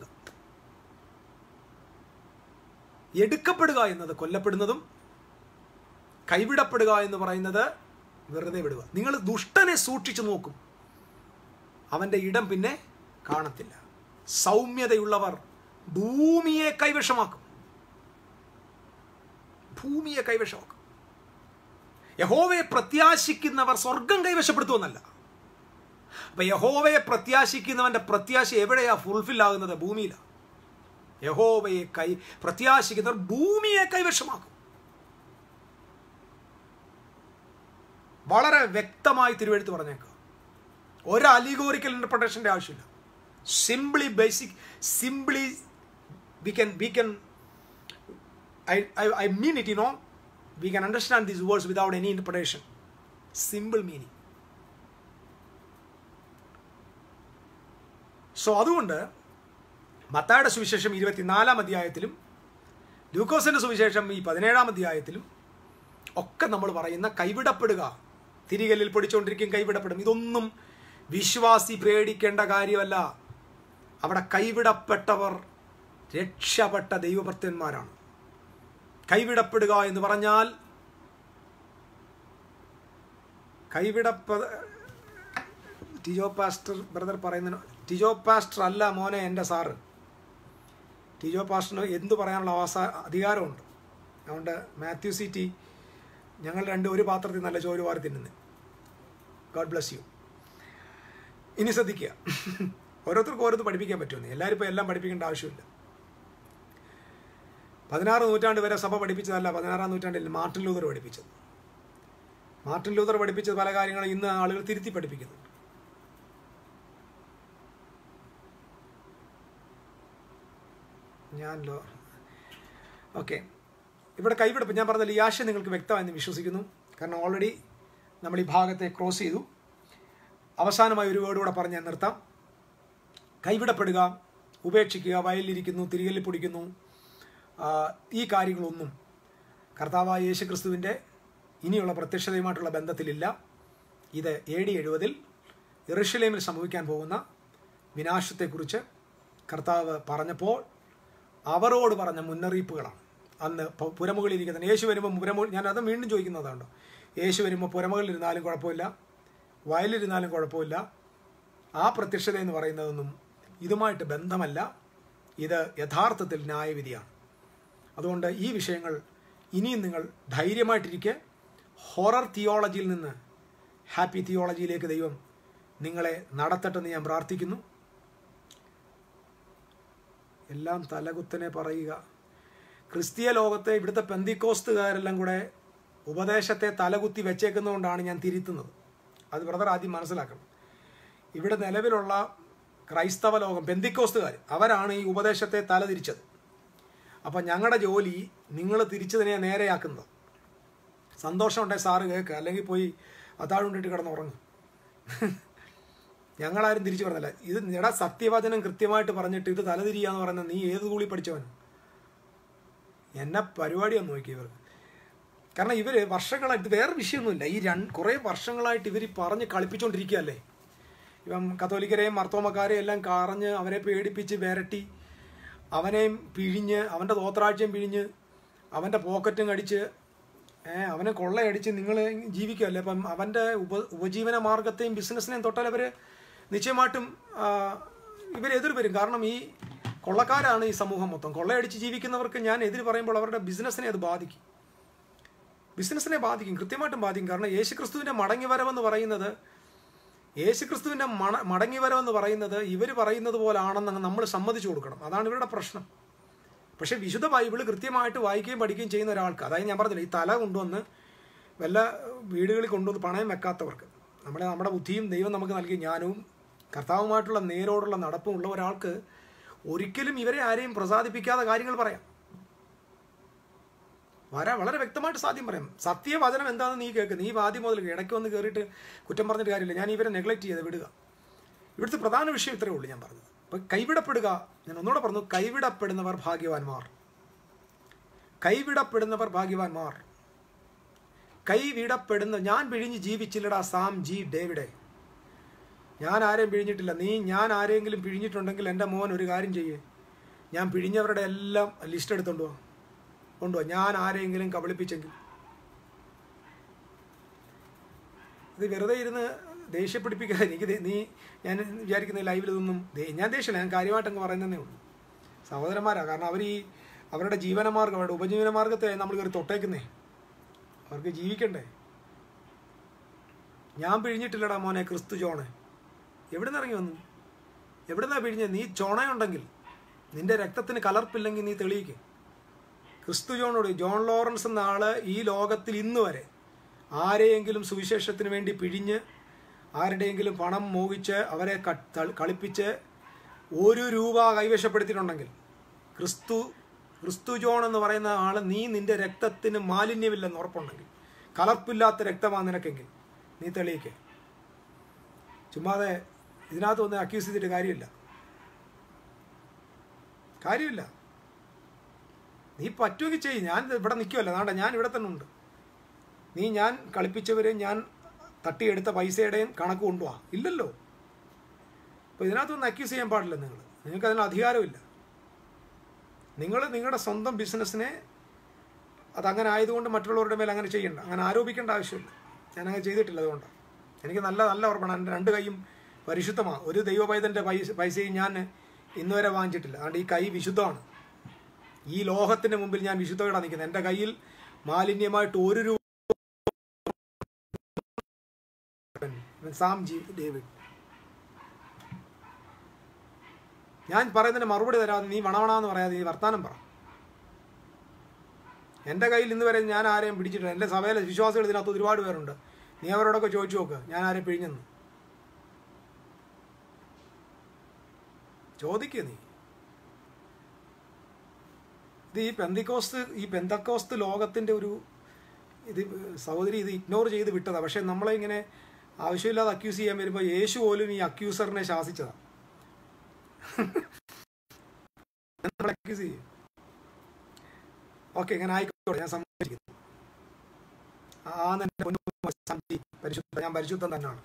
എടുക്കപ്പെടുക എന്നത് കൊല്ലപ്പെടുന്നതും, കൈവിടപ്പെടുക എന്ന് പറയുന്നത് വെറുതെ വിടുക. നിങ്ങൾ ദുഷ്ടനെ സൂക്ഷിച്ചു നോക്കും, അവൻ്റെ ഇടം പിന്നെ കാണത്തില്ല. സൗമ്യതയുള്ളവർ ഭൂമിയെ കൈവശമാക്കും. ഭൂമിയെ കൈവശമാക്കും. യഹോവയെ പ്രത്യാശിക്കുന്നവർ സ്വർഗം കൈവശപ്പെടുത്തുമെന്നല്ല. അപ്പൊ യഹോവയെ പ്രത്യാശിക്കുന്നവന്റെ പ്രത്യാശ എവിടെയാ ഫുൾഫിൽ ആകുന്നത്? ഭൂമിയിലാണ്. യഹോവയെ കൈ പ്രത്യാശിക്കുന്നവർ ഭൂമിയെ കൈവശമാക്കും. വളരെ വ്യക്തമായി തിരുവെഴുത്ത് പറഞ്ഞേക്കുക. ഒരു അലിഗോറിക്കൽ ഇന്റർപ്രിട്ടേഷന്റെ ആവശ്യമില്ല. Simply basic simply we can we can I I mean it, you know, we can understand these words without any interpretation. Simple meaning. So അതുകൊണ്ട് മത്തായിയുടെ സുവിശേഷം ഇരുപത്തിനാലാം അധ്യായത്തിലും ലൂക്കോസിന്റെ സുവിശേഷം ഈ പതിനേഴാം അധ്യായത്തിലും ഒക്കെ നമ്മൾ പറയുന്ന കൈവിടപ്പെടുക, തിരികല്ലിൽ പൊടിച്ചുകൊണ്ടിരിക്കും, കൈവിടപ്പെടും, ഇതൊന്നും വിശ്വാസി പേടിക്കേണ്ട കാര്യമല്ല. അവിടെ കൈവിടപ്പെട്ടവർ രക്ഷപ്പെട്ട ദൈവഭക്തന്മാരാണ്. കൈവിടപ്പെടുക എന്ന് പറഞ്ഞാൽ കൈവിടപ്പ ടിജോ പാസ്റ്റർ ബ്രദർ പറയുന്ന ടിജോ പാസ്റ്റർ അല്ല മോനെ എൻ്റെ സാറ്. ടിജോ പാസ്റ്ററിന് എന്തു പറയാനുള്ള അവസ അധികാരമുണ്ട്. അതുകൊണ്ട് മാത്യു സി ടി ഞങ്ങൾ രണ്ട് ഒരു പാത്രത്തിൽ നല്ല ചോറ് വാരി തിന്നുന്നത്. God bless you. ഇനി ശ്രദ്ധിക്കുക, ഓരോരുത്തർക്കും ഓരോരുത്തർ പഠിപ്പിക്കാൻ പറ്റുമെന്ന്. എല്ലാവരും ഇപ്പോൾ എല്ലാം പഠിപ്പിക്കേണ്ട ആവശ്യമില്ല. പതിനാറ് നൂറ്റാണ്ട് വരെ സഭ പഠിപ്പിച്ചതല്ല പതിനാറാം നൂറ്റാണ്ടിൽ മാർട്ടിൻ ലൂതർ പഠിപ്പിച്ചത്. മാർട്ടിൻ ലൂതർ പഠിപ്പിച്ചത് പല കാര്യങ്ങളും ഇന്ന് ആളുകൾ തിരുത്തി പഠിപ്പിക്കുന്നുണ്ട്. ഞാൻ ലോ ഓക്കെ ഇവിടെ കൈവിടപ്പ് ഞാൻ പറഞ്ഞാൽ ഈ ആശയം നിങ്ങൾക്ക് വ്യക്തമായെന്ന് വിശ്വസിക്കുന്നു. കാരണം ഓൾറെഡി നമ്മൾ ഈ ഭാഗത്തെ ക്രോസ് ചെയ്തു. അവസാനമായി ഒരു വേർഡ് കൂടെ പറഞ്ഞ് ഞാൻ നിർത്താം. കൈവിടപ്പെടുക, ഉപേക്ഷിക്കുക, വയലിലിരിക്കുന്നു, തിരികല്ലിൽ പൊടിക്കുന്നു, ഈ കാര്യങ്ങളൊന്നും കർത്താവായ യേശു ക്രിസ്തുവിൻ്റെ ഇനിയുള്ള പ്രത്യക്ഷതയുമായിട്ടുള്ള ബന്ധത്തിലില്ല. ഇത് എ ഡി എഴുപതിൽ യെരൂശലേമിൽ സംഭവിക്കാൻ പോകുന്ന വിനാശത്തെക്കുറിച്ച് കർത്താവ് പറഞ്ഞപ്പോൾ അവരോട് പറഞ്ഞ മുന്നറിയിപ്പുകളാണ്. അന്ന് പുരമുകളിലിരിക്കുന്ന യേശു വരുമ്പോൾ പുരമുകൾ, ഞാൻ അത് വീണ്ടും ചോദിക്കുന്നതാണ്ടോ, യേശു വരുമ്പോൾ പുരമുകളിലിരുന്നാലും കുഴപ്പമില്ല, വയലിരുന്നാലും കുഴപ്പമില്ല. ആ പ്രത്യക്ഷത എന്ന് പറയുന്നതൊന്നും ഇതുമായിട്ട് ബന്ധമല്ല. ഇത് യഥാർത്ഥത്തിൽ ന്യായവിധിയാണ്. അതുകൊണ്ട് ഈ വിഷയങ്ങൾ ഇനിയും നിങ്ങൾ ധൈര്യമായിട്ടിരിക്കെ. ഹൊറർ തിയോളജിയിൽ നിന്ന് ഹാപ്പി തിയോളജിയിലേക്ക് ദൈവം നിങ്ങളെ നടത്തട്ടെന്ന് ഞാൻ പ്രാർത്ഥിക്കുന്നു. എല്ലാം തലകുത്തനെ പറയുക. ക്രിസ്തീയ ലോകത്തെ ഇവിടുത്തെ പെന്തിക്കോസ്തുകാരെല്ലാം കൂടെ ഉപദേശത്തെ തലകുത്തി വെച്ചേക്കുന്നതുകൊണ്ടാണ് ഞാൻ തിരുത്തുന്നത്. അത് ബ്രദർ ആദ്യം മനസ്സിലാക്കണം. ഇവിടെ നിലവിലുള്ള ക്രൈസ്തവ ലോകം പെന്തിക്കോസ്തുകാർ അവരാണ് ഈ ഉപദേശത്തെ തലതിരിച്ചത്. അപ്പം ഞങ്ങളുടെ ജോലി നിങ്ങൾ തിരിച്ചതിനെ നേരെയാക്കുന്നത്. സന്തോഷമുണ്ടെങ്കിൽ സാറ് കേൾക്കുക, അല്ലെങ്കിൽ പോയി അത്താഴുണ്ടിട്ട് കിടന്നുറങ്ങും. ഞങ്ങളാരും തിരിച്ചു പറഞ്ഞില്ല. ഇത് എടാ സത്യവചനം കൃത്യമായിട്ട് പറഞ്ഞിട്ട് ഇത് തലതിരിയാന്ന് പറയുന്നത് നീ ഏത് കൂടി പഠിച്ചവനും എന്നെ പരിപാടിയൊന്നും നോക്കി ഇവർക്ക്. കാരണം ഇവർ വർഷങ്ങളായിട്ട് വേറെ വിഷയമൊന്നുമില്ല. ഈ രണ്ട് കുറേ വർഷങ്ങളായിട്ട് ഇവർ പറഞ്ഞ് കളിപ്പിച്ചുകൊണ്ടിരിക്കുകയല്ലേ. ഇപ്പം കത്തോലിക്കരെയും മർത്തോമക്കാരെയും എല്ലാം കറഞ്ഞ് അവരെ പേടിപ്പിച്ച് വിരട്ടി അവനെയും പിഴിഞ്ഞ് അവൻ്റെ തോത്രാഴ്ചയും പിഴിഞ്ഞ് അവൻ്റെ പോക്കറ്റും കടിച്ച് അവനെ കൊള്ളയടിച്ച് നിങ്ങൾ ജീവിക്കുകയല്ലേ. അപ്പം അവൻ്റെ ഉപ ഉപജീവന മാർഗത്തെയും ബിസിനസ്സിനെയും തൊട്ടാൽ അവർ നിശ്ചയമായിട്ടും ഇവരെതിർ വരും. കാരണം ഈ കൊള്ളക്കാരാണ് ഈ സമൂഹം മൊത്തം. കൊള്ളയടിച്ച് ജീവിക്കുന്നവർക്ക് ഞാൻ എതിര് പറയുമ്പോൾ അവരുടെ ബിസിനസ്സിനെ അത് ബാധിക്കും. ബിസിനസ്സിനെ ബാധിക്കും, കൃത്യമായിട്ടും ബാധിക്കും. കാരണം യേശുക്രിസ്തുവിൻ്റെ മടങ്ങിവരവെന്ന് പറയുന്നത് യേശുക്രിസ്തുവിൻ്റെ മട മടങ്ങിവരവെന്ന് പറയുന്നത് ഇവർ പറയുന്നത് പോലാണെന്ന് നമ്മൾ സമ്മതിച്ചു കൊടുക്കണം. അതാണ് ഇവരുടെ പ്രശ്നം. പക്ഷേ വിശുദ്ധ ബൈബിള് കൃത്യമായിട്ട് വായിക്കുകയും പഠിക്കുകയും ചെയ്യുന്ന ഒരാൾക്ക്, അതായത് ഞാൻ പറഞ്ഞില്ല, ഈ തല കൊണ്ടുവന്ന് വല്ല വീടുകളിൽ കൊണ്ടുവന്ന് പണയം വെക്കാത്തവർക്ക്, നമ്മളെ നമ്മുടെ ബുദ്ധിയും ദൈവം നമുക്ക് നൽകിയ ജ്ഞാനവും കർത്താവുമായിട്ടുള്ള നേരോടുള്ള നടപ്പും ഉള്ള ഒരാൾക്ക് ഒരിക്കലും ഇവരെ ആരെയും പ്രസാദിപ്പിക്കാതെ കാര്യങ്ങൾ പറയാം. വരാ വളരെ വ്യക്തമായിട്ട് സാധ്യം പറയാം. സത്യവചനം എന്താണെന്ന് നീ കേൾക്ക്. നീ ആദ്യം മുതൽ ഇടയ്ക്ക് വന്ന് കയറിയിട്ട് കുറ്റം പറഞ്ഞിട്ട് കാര്യമില്ല. ഞാൻ ഇവരെ നെഗ്ലക്റ്റ് ചെയ്ത് വിടുക. ഇവിടുത്തെ പ്രധാന വിഷയം ഇത്രയേ ഉള്ളൂ ഞാൻ പറഞ്ഞത്. അപ്പം കൈവിടപ്പെടുക, ഞാൻ ഒന്നുകൂടെ പറഞ്ഞു, കൈവിടപ്പെടുന്നവർ ഭാഗ്യവാന്മാർ. കൈവിടപ്പെടുന്നവർ ഭാഗ്യവാന്മാർ. കൈവിടപ്പെടുന്ന, ഞാൻ പിഴിഞ്ഞ് ജീവിച്ചില്ലടാ സാം ജി ഡേവിഡെ. ഞാൻ ആരെയും പിഴിഞ്ഞിട്ടില്ല. നീ ഞാൻ ആരെങ്കിലും പിഴിഞ്ഞിട്ടുണ്ടെങ്കിൽ എൻ്റെ മോൻ ഒരു കാര്യം ചെയ്യേ, ഞാൻ പിഴിഞ്ഞവരുടെ എല്ലാം ലിസ്റ്റ് എടുത്തോണ്ടോ കൊണ്ടുപോ. ഞാൻ ആരെങ്കിലും കബളിപ്പിച്ചെങ്കിൽ ഇത് വെറുതെ ഇരുന്ന് ദേഷ്യപ്പിടിപ്പിക്കുക. എനിക്ക് നീ ഞാൻ വിചാരിക്കുന്ന ലൈവിൽ ഇതൊന്നും ഞാൻ ദേഷ്യമില്ല, ഞാൻ കാര്യമായിട്ടങ്ങ് പറയുന്നതേ ഉള്ളൂ. സഹോദരന്മാരാണ്. കാരണം അവർ ഈ അവരുടെ ജീവനമാർഗം, അവരുടെ ഉപജീവനമാർഗത്തെ നമ്മൾ കയറി തൊട്ടേക്കുന്നേ. അവർക്ക് ജീവിക്കണ്ടേ. ഞാൻ പിഴിഞ്ഞിട്ടില്ലടാ മോനെ ക്രിസ്തു ചോണെ. എവിടെ നിന്ന് ഇറങ്ങി വന്നു? എവിടെ നിന്നാണ് പിഴിഞ്ഞത്? നീ ചോണയുണ്ടെങ്കിൽ, നിന്റെ രക്തത്തിന് കലർപ്പില്ലെങ്കിൽ നീ തെളിയിക്കുക. ക്രിസ്തു ജോണോട്, ജോൺ ലോറൻസ് എന്ന ആള് ഈ ലോകത്തിൽ ഇന്ന് വരെ ആരെയെങ്കിലും സുവിശേഷത്തിന് വേണ്ടി പിഴിഞ്ഞ് ആരുടെയെങ്കിലും പണം മോഹിച്ച് അവരെ കളിപ്പിച്ച് ഒരു രൂപ കൈവശപ്പെടുത്തിയിട്ടുണ്ടെങ്കിൽ, ക്രിസ്തു ക്രിസ്തു ജോൺ എന്ന് പറയുന്ന ആൾ, നീ നിന്റെ രക്തത്തിന് മാലിന്യമില്ലെന്ന് ഉറപ്പുണ്ടെങ്കിൽ, കലർപ്പില്ലാത്ത രക്തമാണ് നിനക്കെങ്കിൽ നീ തെളിയിക്കുക. ചുമ്മാതെ ഇതിനകത്ത് ഒന്ന് അക്യൂസ് ചെയ്തിട്ട് കാര്യമില്ല, കാര്യമില്ല. നീ പറ്റുമെങ്കിൽ ചെയ്യും. ഞാൻ ഇവിടെ നിൽക്കുമല്ലോ, നാണ്ട ഞാൻ ഇവിടെ തന്നെ ഉണ്ട്. നീ ഞാൻ കളിപ്പിച്ചവരെയും ഞാൻ തട്ടിയെടുത്ത പൈസയുടെയും കണക്ക് കൊണ്ടുപോവാ ഇല്ലല്ലോ. അപ്പോൾ ഇതിനകത്തൊന്നും അക്യൂസ് ചെയ്യാൻ പാടില്ല. നിങ്ങൾ നിങ്ങൾക്ക് അതിന് അധികാരമില്ല. നിങ്ങൾ നിങ്ങളുടെ സ്വന്തം ബിസിനസ്സിനെ അതങ്ങനെ ആയതുകൊണ്ട് മറ്റുള്ളവരുടെ മേലെ അങ്ങനെ ചെയ്യണ്ട, അങ്ങനെ ആരോപിക്കേണ്ട ആവശ്യമില്ല. ഞാനങ്ങനെ ചെയ്തിട്ടില്ല. അതുകൊണ്ടാണ് എനിക്ക് നല്ല നല്ല ഓർമ്മയാണ്. എൻ്റെ രണ്ട് കൈയും പരിശുദ്ധമാണ്. ഒരു ദൈവപൈതൻ്റെ പൈസ പൈസയും ഞാൻ ഇന്നുവരെ വാങ്ങിച്ചിട്ടില്ല. അതുകൊണ്ട് ഈ കൈ വിശുദ്ധമാണ്. ഈ ലോകത്തിൻ്റെ മുമ്പിൽ ഞാൻ വിശുദ്ധയോടാണ് നിൽക്കുന്നത്. എൻ്റെ കയ്യിൽ മാലിന്യമായിട്ട് ഒരു രൂപ. സാം ജി ഡേവിഡ്, ഞാൻ പറയുന്നതിന് മറുപടി തരാതെ നീ വണവണമെന്ന് പറയാതെ നീ വർത്താനം പറ. എൻ്റെ കയ്യിൽ ഇന്ന് വരെ ഞാൻ ആരെയും പിടിച്ചിട്ടില്ല. എൻ്റെ സഭയിലെ വിശ്വാസികൾ ഇതിനകത്ത് ഒരുപാട് പേരുണ്ട്. നീ അവരോടൊക്കെ ചോദിച്ചു നോക്ക് ഞാൻ ആരെയും പിഴിഞ്ഞെന്ന്. ചോദിക്കുക നീ. ഇത് ഈ പെന്തിക്കോസ്ത് ഈ പെന്തക്കോസ്ത് ലോകത്തിൻ്റെ ഒരു ഇത് സഹോദരി ഇത് ഇഗ്നോർ ചെയ്ത് വിട്ടതാണ്. പക്ഷെ നമ്മളെ ഇങ്ങനെ ആവശ്യമില്ലാതെ അക്യൂസ് ചെയ്യാൻ വരുമ്പോൾ യേശു പോലും ഈ അക്യൂസറിനെ ശാസിച്ചതാണ്. അക്യൂസ് ചെയ്യും. ഓക്കെ, ഇങ്ങനെ ആയിക്കോട്ടെ, ഞാൻ സമ്മതിക്കുന്നു. ആ പരിശുദ്ധ ഞാൻ പരിശുദ്ധം തന്നെയാണ്.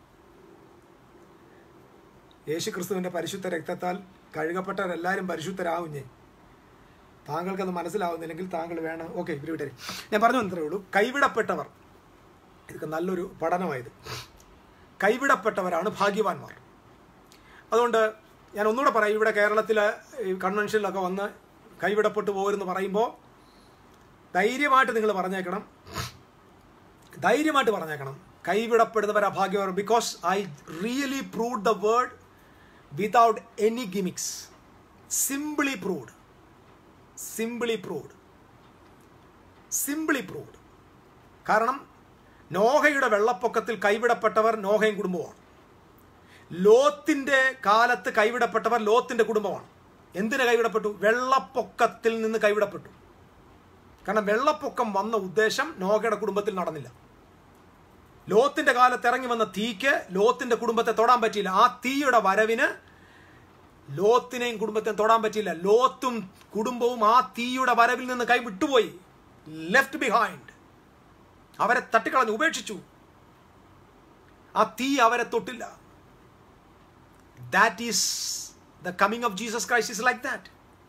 യേശു ക്രിസ്തുവിൻ്റെ പരിശുദ്ധ രക്തത്താൽ കഴുകപ്പെട്ടവരെല്ലാവരും പരിശുദ്ധരാകും. ഞാൻ താങ്കൾക്കത് മനസ്സിലാവുന്നില്ലെങ്കിൽ താങ്കൾ വേണം. ഓക്കെ, ഇവർ വിട്ടേ. ഞാൻ പറഞ്ഞു വന്നത്രേ ഉള്ളൂ. കൈവിടപ്പെട്ടവർ, ഇതൊക്കെ നല്ലൊരു പഠനമായത്. കൈവിടപ്പെട്ടവരാണ് ഭാഗ്യവാന്മാർ. അതുകൊണ്ട് ഞാൻ ഒന്നുകൂടെ പറയും, ഇവിടെ കേരളത്തിലെ കൺവെൻഷനിലൊക്കെ വന്ന് കൈവിടപ്പെട്ടു പോകരുതെന്ന് പറയുമ്പോൾ ധൈര്യമായിട്ട് നിങ്ങൾ പറഞ്ഞേക്കണം, ധൈര്യമായിട്ട് പറഞ്ഞേക്കണം കൈവിടപ്പെടുന്നവരാ ഭാഗ്യവാന്മാർ. Because I really proved the word without any gimmicks. Simply proved, simply proved, simply proved. കാരണം നോഹയുടെ വെള്ളപ്പൊക്കത്തിൽ കൈവിടപ്പെട്ടവർ നോഹയും കുടുംബമാണ്. ലോത്തിന്റെ കാലത്ത് കൈവിടപ്പെട്ടവർ ലോത്തിന്റെ കുടുംബമാണ്. എന്തിനു കൈവിടപ്പെട്ടു? വെള്ളപ്പൊക്കത്തിൽ നിന്ന് കൈവിടപ്പെട്ടു. കാരണം വെള്ളപ്പൊക്കം വന്ന ഉദ്ദേശം നോഹയുടെ കുടുംബത്തിൽ നടന്നില്ല. ലോത്തിന്റെ കാലത്ത് ഇറങ്ങി വന്ന തീക്ക് ലോത്തിന്റെ കുടുംബത്തെ തൊടാൻ പറ്റിയില്ല. ആ തീയുടെ വരവിന് ലോത്തിനെയും കുടുംബത്തെയും തൊടാൻ പറ്റിയില്ല. ലോത്തും കുടുംബവും ആ തീയുടെ വരവിൽ നിന്ന് കൈ വിട്ടുപോയി. Left behind. അവരെ തട്ടിക്കളഞ്ഞു, ഉപേക്ഷിച്ചു. ആ തീ അവരെ തൊട്ടില്ല. That is the coming of Jesus Christ is like that.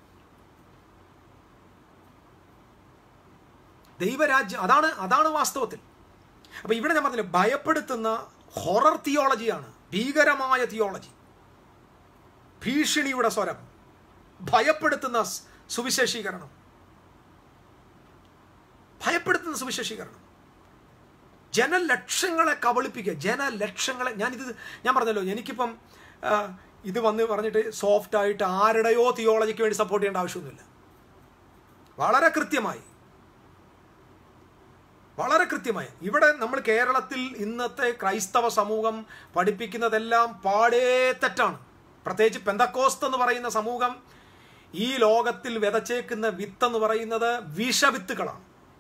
ദൈവരാജ്യം അതാണ്, അതാണ് വാസ്തവത്തിൽ. അപ്പൊ ഇവിടെ ഞാൻ പറഞ്ഞില്ല, ഭയപ്പെടുത്തുന്ന ഹൊറർ തിയോളജിയാണ്, ഭീകരമായ തിയോളജി, ഭീഷണിയുടെ സ്വരം, ഭയപ്പെടുത്തുന്ന സുവിശേഷീകരണം, ഭയപ്പെടുത്തുന്ന സുവിശേഷീകരണം, ജനലക്ഷങ്ങളെ കബളിപ്പിക്കുക, ജനലക്ഷങ്ങളെ. ഞാനിത് ഞാൻ പറഞ്ഞല്ലോ, എനിക്കിപ്പം ഇത് വന്ന് പറഞ്ഞിട്ട് സോഫ്റ്റ് ആയിട്ട് ആരുടെയോ തിയോളജിക്ക് വേണ്ടി സപ്പോർട്ട് ചെയ്യേണ്ട ആവശ്യമൊന്നുമില്ല. വളരെ കൃത്യമായി, വളരെ കൃത്യമായി ഇവിടെ നമ്മൾ കേരളത്തിൽ ഇന്നത്തെ ക്രൈസ്തവ സമൂഹം പഠിപ്പിക്കുന്നതെല്ലാം പാടേ തെറ്റാണ്. പ്രത്യേകിച്ച് പെന്തക്കോസ്ത് എന്ന് പറയുന്ന സമൂഹം ഈ ലോകത്തിൽ വിതച്ചേക്കുന്ന വിത്ത് എന്ന് പറയുന്നത് വിഷവിത്തുകളാണ്.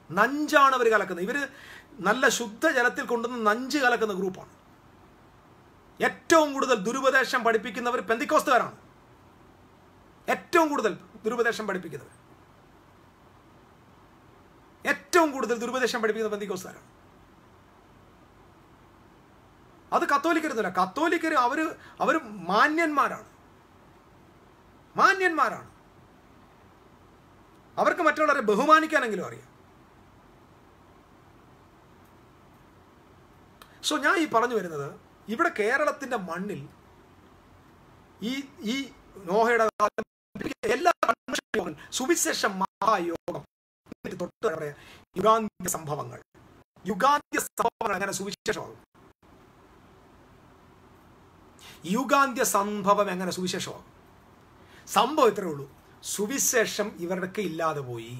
നഞ്ചാണ് അവർ കലക്കുന്നത്. ഇവർ നല്ല ശുദ്ധജലത്തിൽ കൊണ്ടുവന്ന് നഞ്ച് കലക്കുന്ന ഗ്രൂപ്പാണ്. ഏറ്റവും കൂടുതൽ ദുരുപദേശം പഠിപ്പിക്കുന്നവർ പെന്തിക്കോസ്തുകാരാണ്. ഏറ്റവും കൂടുതൽ ദുരുപദേശം പഠിപ്പിക്കുന്നവർ ഏറ്റവും കൂടുതൽ ദുരുപദേശം പഠിപ്പിക്കുന്ന പെന്തിക്കോസ്തുകാരാണ്. അത് കത്തോലിക്കരുന്നില്ല. കത്തോലിക്കർ അവർ അവർ മാന്യന്മാരാണ്, മാന്യന്മാരാണ്. അവർക്ക് മറ്റുള്ളവരെ ബഹുമാനിക്കാനെങ്കിലും അറിയാം. സോ ഞാൻ ഈ പറഞ്ഞു വരുന്നത്, ഇവിടെ കേരളത്തിന്റെ മണ്ണിൽ ഈ ഈ നോഹയുടെ എല്ലാ സുവിശേഷ മഹായോഗം തൊട്ട് പറയാ യുഗാന്ത്യ സംഭവങ്ങൾ യുഗാന്ത്യ സംഭവങ്ങൾ അങ്ങനെ സുവിശേഷമാകും. യുഗാന്ത്യ സംഭവം എങ്ങനെ സുവിശേഷമാകും? സംഭവം ഇത്രയേ ഉള്ളൂ, സുവിശേഷം ഇവർക്ക് ഇല്ലാതെ പോയി.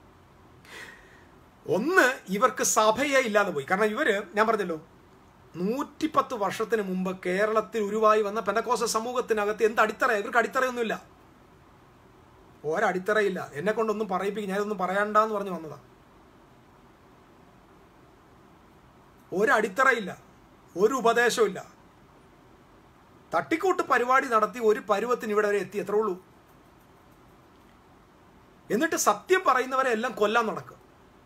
ഒന്ന്, ഇവർക്ക് സഭയെ ഇല്ലാതെ പോയി. കാരണം ഇവര്, ഞാൻ പറഞ്ഞല്ലോ, നൂറ്റിപ്പത്ത് വർഷത്തിന് മുമ്പ് കേരളത്തിൽ ഉരുവായി വന്ന പെന്തക്കോസ്ത് സമൂഹത്തിനകത്ത് എന്ത് അടിത്തറ? ഇവർക്ക് അടിത്തറയൊന്നുമില്ല, ഒരടിത്തറയില്ല. എന്നെ കൊണ്ടൊന്നും പറയിപ്പിക്കും, ഞാനൊന്നും പറയണ്ടെന്ന് പറഞ്ഞു വന്നതാ. ഒരടിത്തറയില്ല, ഒരു ഉപദേശമില്ല. തട്ടിക്കൂട്ട് പരിപാടി നടത്തി ഒരു പരുവത്തിന് ഇവിടെ വരെ എത്തി, എത്ര ഉള്ളൂ. എന്നിട്ട് സത്യം പറയുന്നവരെ എല്ലാം കൊല്ലാൻ നടക്കും.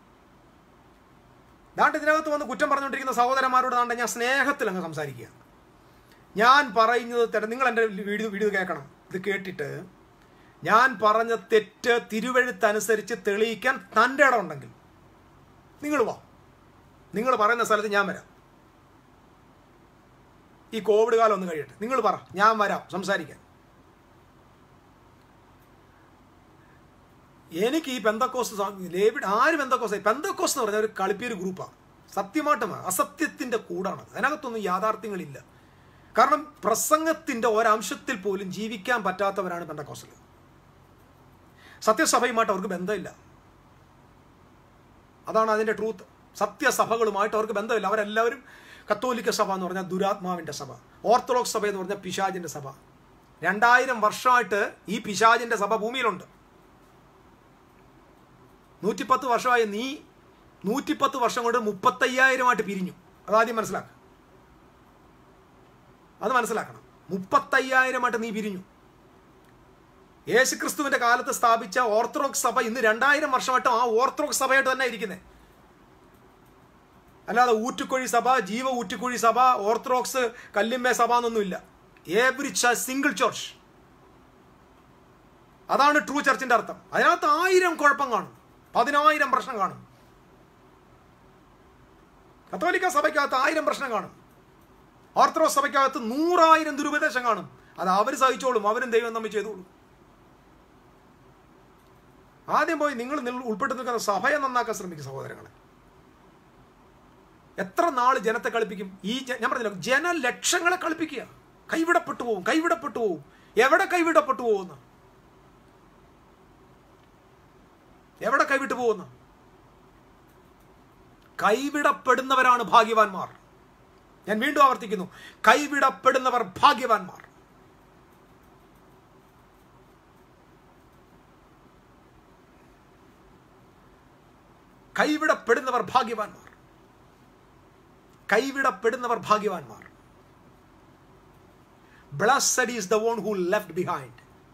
ദാണ്ട് ഇതിനകത്ത് വന്ന് കുറ്റം പറഞ്ഞുകൊണ്ടിരിക്കുന്ന സഹോദരന്മാരോട് ദാണ്ട് ഞാൻ സ്നേഹത്തിൽ അങ്ങ് സംസാരിക്കുക. ഞാൻ പറയുന്നത് തെറ്റ്. നിങ്ങൾ എൻ്റെ വീഡിയോ വീഡിയോ കേൾക്കണം. ഇത് കേട്ടിട്ട് ഞാൻ പറഞ്ഞ തെറ്റ് തിരുവെഴുത്തനുസരിച്ച് തെളിയിക്കാൻ തൻ്റെ ഇടം ഉണ്ടെങ്കിൽ നിങ്ങൾ വാ, നിങ്ങൾ പറയുന്ന സ്ഥലത്ത് ഞാൻ വരാം. ഈ കോവിഡ് കാലം ഒന്ന് കഴിയട്ടെ, നിങ്ങൾ പറ, ഞാൻ വരാം സംസാരിക്കാൻ. എനിക്ക് ഈ പെന്തക്കോസ്ത് ആര് പെന്തക്കോസ്ത് പെന്തക്കോസ്ത് എന്ന് പറഞ്ഞാൽ ഒരു കളിപ്പിയൊരു ഗ്രൂപ്പാണ്. സത്യമായിട്ടും അസത്യത്തിൻ്റെ കൂടാണ്. അതിനകത്തൊന്നും യാഥാർത്ഥ്യങ്ങളില്ല. കാരണം പ്രസംഗത്തിൻ്റെ ഒരംശത്തിൽ പോലും ജീവിക്കാൻ പറ്റാത്തവരാണ് പെന്തക്കോസ്തിൽ. സത്യസഭയുമായിട്ട് അവർക്ക് ബന്ധമില്ല. അതാണ് അതിൻ്റെ ട്രൂത്ത്. സത്യസഭകളുമായിട്ട് അവർക്ക് ബന്ധമില്ല. അവരെല്ലാവരും കത്തോലിക്ക സഭ എന്ന് പറഞ്ഞാൽ ദുരാത്മാവിൻ്റെ സഭ, ഓർത്തഡോക്സ് സഭ എന്ന് പറഞ്ഞാൽ പിശാചിൻ്റെ സഭ. രണ്ടായിരം വർഷമായിട്ട് ഈ പിശാചിൻ്റെ സഭ ഭൂമിയിലുണ്ട്. നൂറ്റിപ്പത്ത് വർഷമായി. നീ നൂറ്റിപ്പത്ത് വർഷം കൊണ്ട് മുപ്പത്തയ്യായിരമായിട്ട് പിരിഞ്ഞു. അതാദ്യം മനസ്സിലാക്കുക, അത് മനസ്സിലാക്കണം. മുപ്പത്തയ്യായിരമായിട്ട് നീ പിരിഞ്ഞു. യേശുക്രിസ്തുവിന്റെ കാലത്ത് സ്ഥാപിച്ച ഓർത്തഡോക്സ് സഭ ഇന്ന് രണ്ടായിരം വർഷമായിട്ട് ആ ഓർത്തഡോക്സ് സഭയായിട്ട് തന്നെ ഇരിക്കുന്നത്. അല്ലാതെ ഊറ്റുകുഴി സഭ, ജീവ ഊറ്റുകുഴി സഭ, ഓർത്തഡോക്സ് കല്ലിമ്മേ സഭ എന്നൊന്നുമില്ല. Every single church. അതാണ് ട്രൂ ചർച്ചിന്റെ അർത്ഥം. അതിനകത്ത് ആയിരം കുഴപ്പം കാണും, പതിനായിരം പ്രശ്നം കാണും. കത്തോലിക്ക സഭയ്ക്കകത്ത് ആയിരം പ്രശ്നം കാണും. ഓർത്തഡോക്സ് സഭയ്ക്കകത്ത് നൂറായിരം ദുരുപദേശം കാണും. അത് അവർ സഹിച്ചോളും, അവരും ദൈവം തമ്മിൽ ചെയ്തോളും. ആദ്യം പോയി നിങ്ങൾ ഉൾപ്പെട്ട് നിൽക്കുന്ന സഭയെ നന്നാക്കാൻ ശ്രമിക്കും സഹോദരങ്ങളെ. എത്ര നാൾ ജനത്തെ കളിപ്പിക്കും? ഈ ഞാൻ പറഞ്ഞല്ലോ, ജനലക്ഷങ്ങളെ കളിപ്പിക്കുക. കൈവിടപ്പെട്ടു പോവും, കൈവിടപ്പെട്ടു പോവും. എവിടെ കൈവിടപ്പെട്ടു പോകുന്ന? എവിടെ കൈവിട്ടു പോകുന്ന? കൈവിടപ്പെടുന്നവരാണ് ഭാഗ്യവാന്മാർ. ഞാൻ വീണ്ടും ആവർത്തിക്കുന്നു, കൈവിടപ്പെടുന്നവർ ഭാഗ്യവാന്മാർ. കൈവിടപ്പെടുന്നവർ ഭാഗ്യവാന്മാർ. കൈവിടപ്പെടുന്നവർ ഭാഗ്യവാന്മാർ. Blessed is the one who left behind.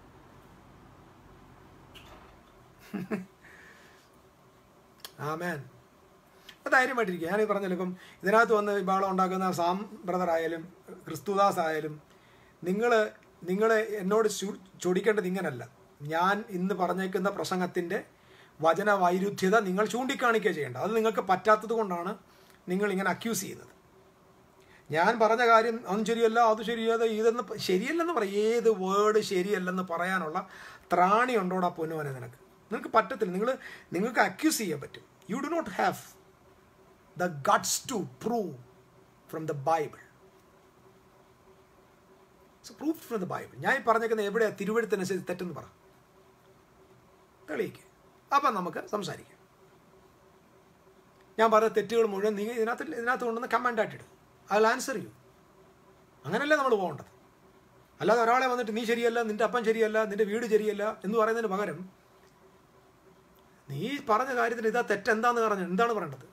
ആമേൻ. ധൈര്യമായിട്ടിരിക്കുക. ഞാനീ പറഞ്ഞല്ലോ, ഇപ്പം ഇതിനകത്ത് വന്ന് വിഭാഗം ഉണ്ടാക്കുന്ന സാം ബ്രദർ ആയാലും ക്രിസ്തുദാസ് ആയാലും നിങ്ങൾ നിങ്ങൾ എന്നോട് ചൊടിക്കേണ്ടത് ഇങ്ങനല്ല. ഞാൻ ഇന്ന് പറഞ്ഞേക്കുന്ന പ്രസംഗത്തിൻ്റെ വചന വൈരുദ്ധ്യത നിങ്ങൾ ചൂണ്ടിക്കാണിക്കുക ചെയ്യേണ്ട. അത് നിങ്ങൾക്ക് പറ്റാത്തത് കൊണ്ടാണ് നിങ്ങൾ ഇങ്ങനെ അക്യൂസ് ചെയ്യുന്നത്. ഞാൻ പറഞ്ഞ കാര്യം അതൊന്നും ശരിയല്ല, അത് ശരിയല്ല, ഇതെന്ന് ശരിയല്ലെന്ന് പറയും. ഏത് വേർഡ് ശരിയല്ലെന്ന് പറയാനുള്ള ത്രാണി ഉണ്ടോടാ പൊന്നുവനെ നിനക്ക്? നിങ്ങൾക്ക് പറ്റത്തില്ല. നിങ്ങൾ നിങ്ങൾക്ക് അക്യൂസ് ചെയ്യാൻ പറ്റും. You do not have the guts to prove from the Bible. Prove from the Bible. ഞാൻ പറഞ്ഞേക്കുന്നത് എവിടെയാണ്? തിരുവെഴുത്തനുസരിച്ച് തെറ്റെന്ന് പറ, തെളിയിക്കുക. അപ്പം നമുക്ക് സംസാരിക്കാം. ഞാൻ പറഞ്ഞ തെറ്റുകൾ മുഴുവൻ നീ ഇതിനകത്ത് ഇതിനകത്ത് കൊണ്ടുവന്ന് കമൻ്റായിട്ടിടും. I will answer you. അങ്ങനെയല്ലേ നമ്മൾ പോകേണ്ടത്. അല്ലാതെ ഒരാളെ വന്നിട്ട് നീ ശരിയല്ല, നിൻ്റെ അപ്പൻ ശരിയല്ല, നിൻ്റെ വീട് ശരിയല്ല എന്ന് പറയുന്നതിന് പകരം നീ പറഞ്ഞ കാര്യത്തിന് ഇതാ തെറ്റെന്താന്ന് പറഞ്ഞു, എന്താണ് പറയേണ്ടത്?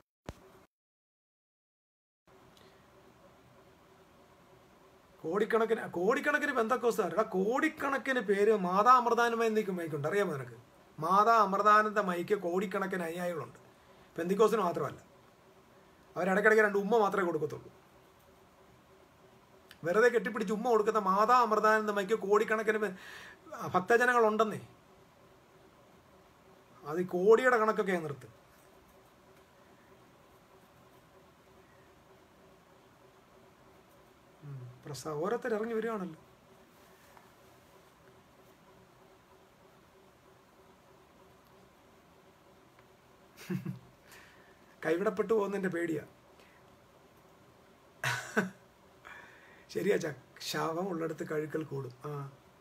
കോടിക്കണക്കിന് കോടിക്കണക്കിന് പെന്തക്കോസ്തുകാരുടെ കോടിക്കണക്കിന് പേര് മാതാ അമൃതാനന്ദമയ്ക്ക് മൈക്കുണ്ട്, അറിയാമോ നിനക്ക്? മാതാ അമൃതാനന്ദ മൈക്ക് കോടിക്കണക്കിന് അനുയായികളുണ്ട്. പെന്തിക്കോസിന് മാത്രമല്ല, അവരിടയ്ക്കിടയ്ക്ക് രണ്ട് ഉമ്മ മാത്രമേ കൊടുക്കത്തുള്ളൂ. വെറുതെ കെട്ടിപ്പിടിച്ച് ഉമ്മ കൊടുക്കുന്ന മാതാ അമൃതാനന്ദ മൈക്ക് കോടിക്കണക്കിന് ഭക്തജനങ്ങളുണ്ടെന്നേ. അത് കോടിയുടെ കണക്കൊക്കെ നിർത്ത്. പ്രസ ഓരോരുത്തർ ഇറങ്ങി വരികയാണല്ലോ. കൈവിടപ്പെട്ടു പോകുന്നതിൻ്റെ പേടിയാ. ശരിയാ, ച ശാപം ഉള്ളിടത്ത് കഴുക്കൽ കൂടും. ആ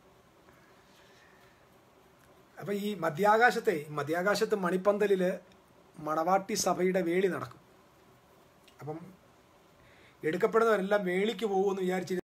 അപ്പം ഈ മധ്യാകാശത്തെ മധ്യാകാശത്ത് മണിപ്പന്തലിൽ മണവാട്ടി സഭയുടെ വേളി നടക്കും. അപ്പം എടുക്കപ്പെടുന്നവരെല്ലാം വേളിക്ക് പോകുമെന്ന് വിചാരിച്ചിരുന്നു.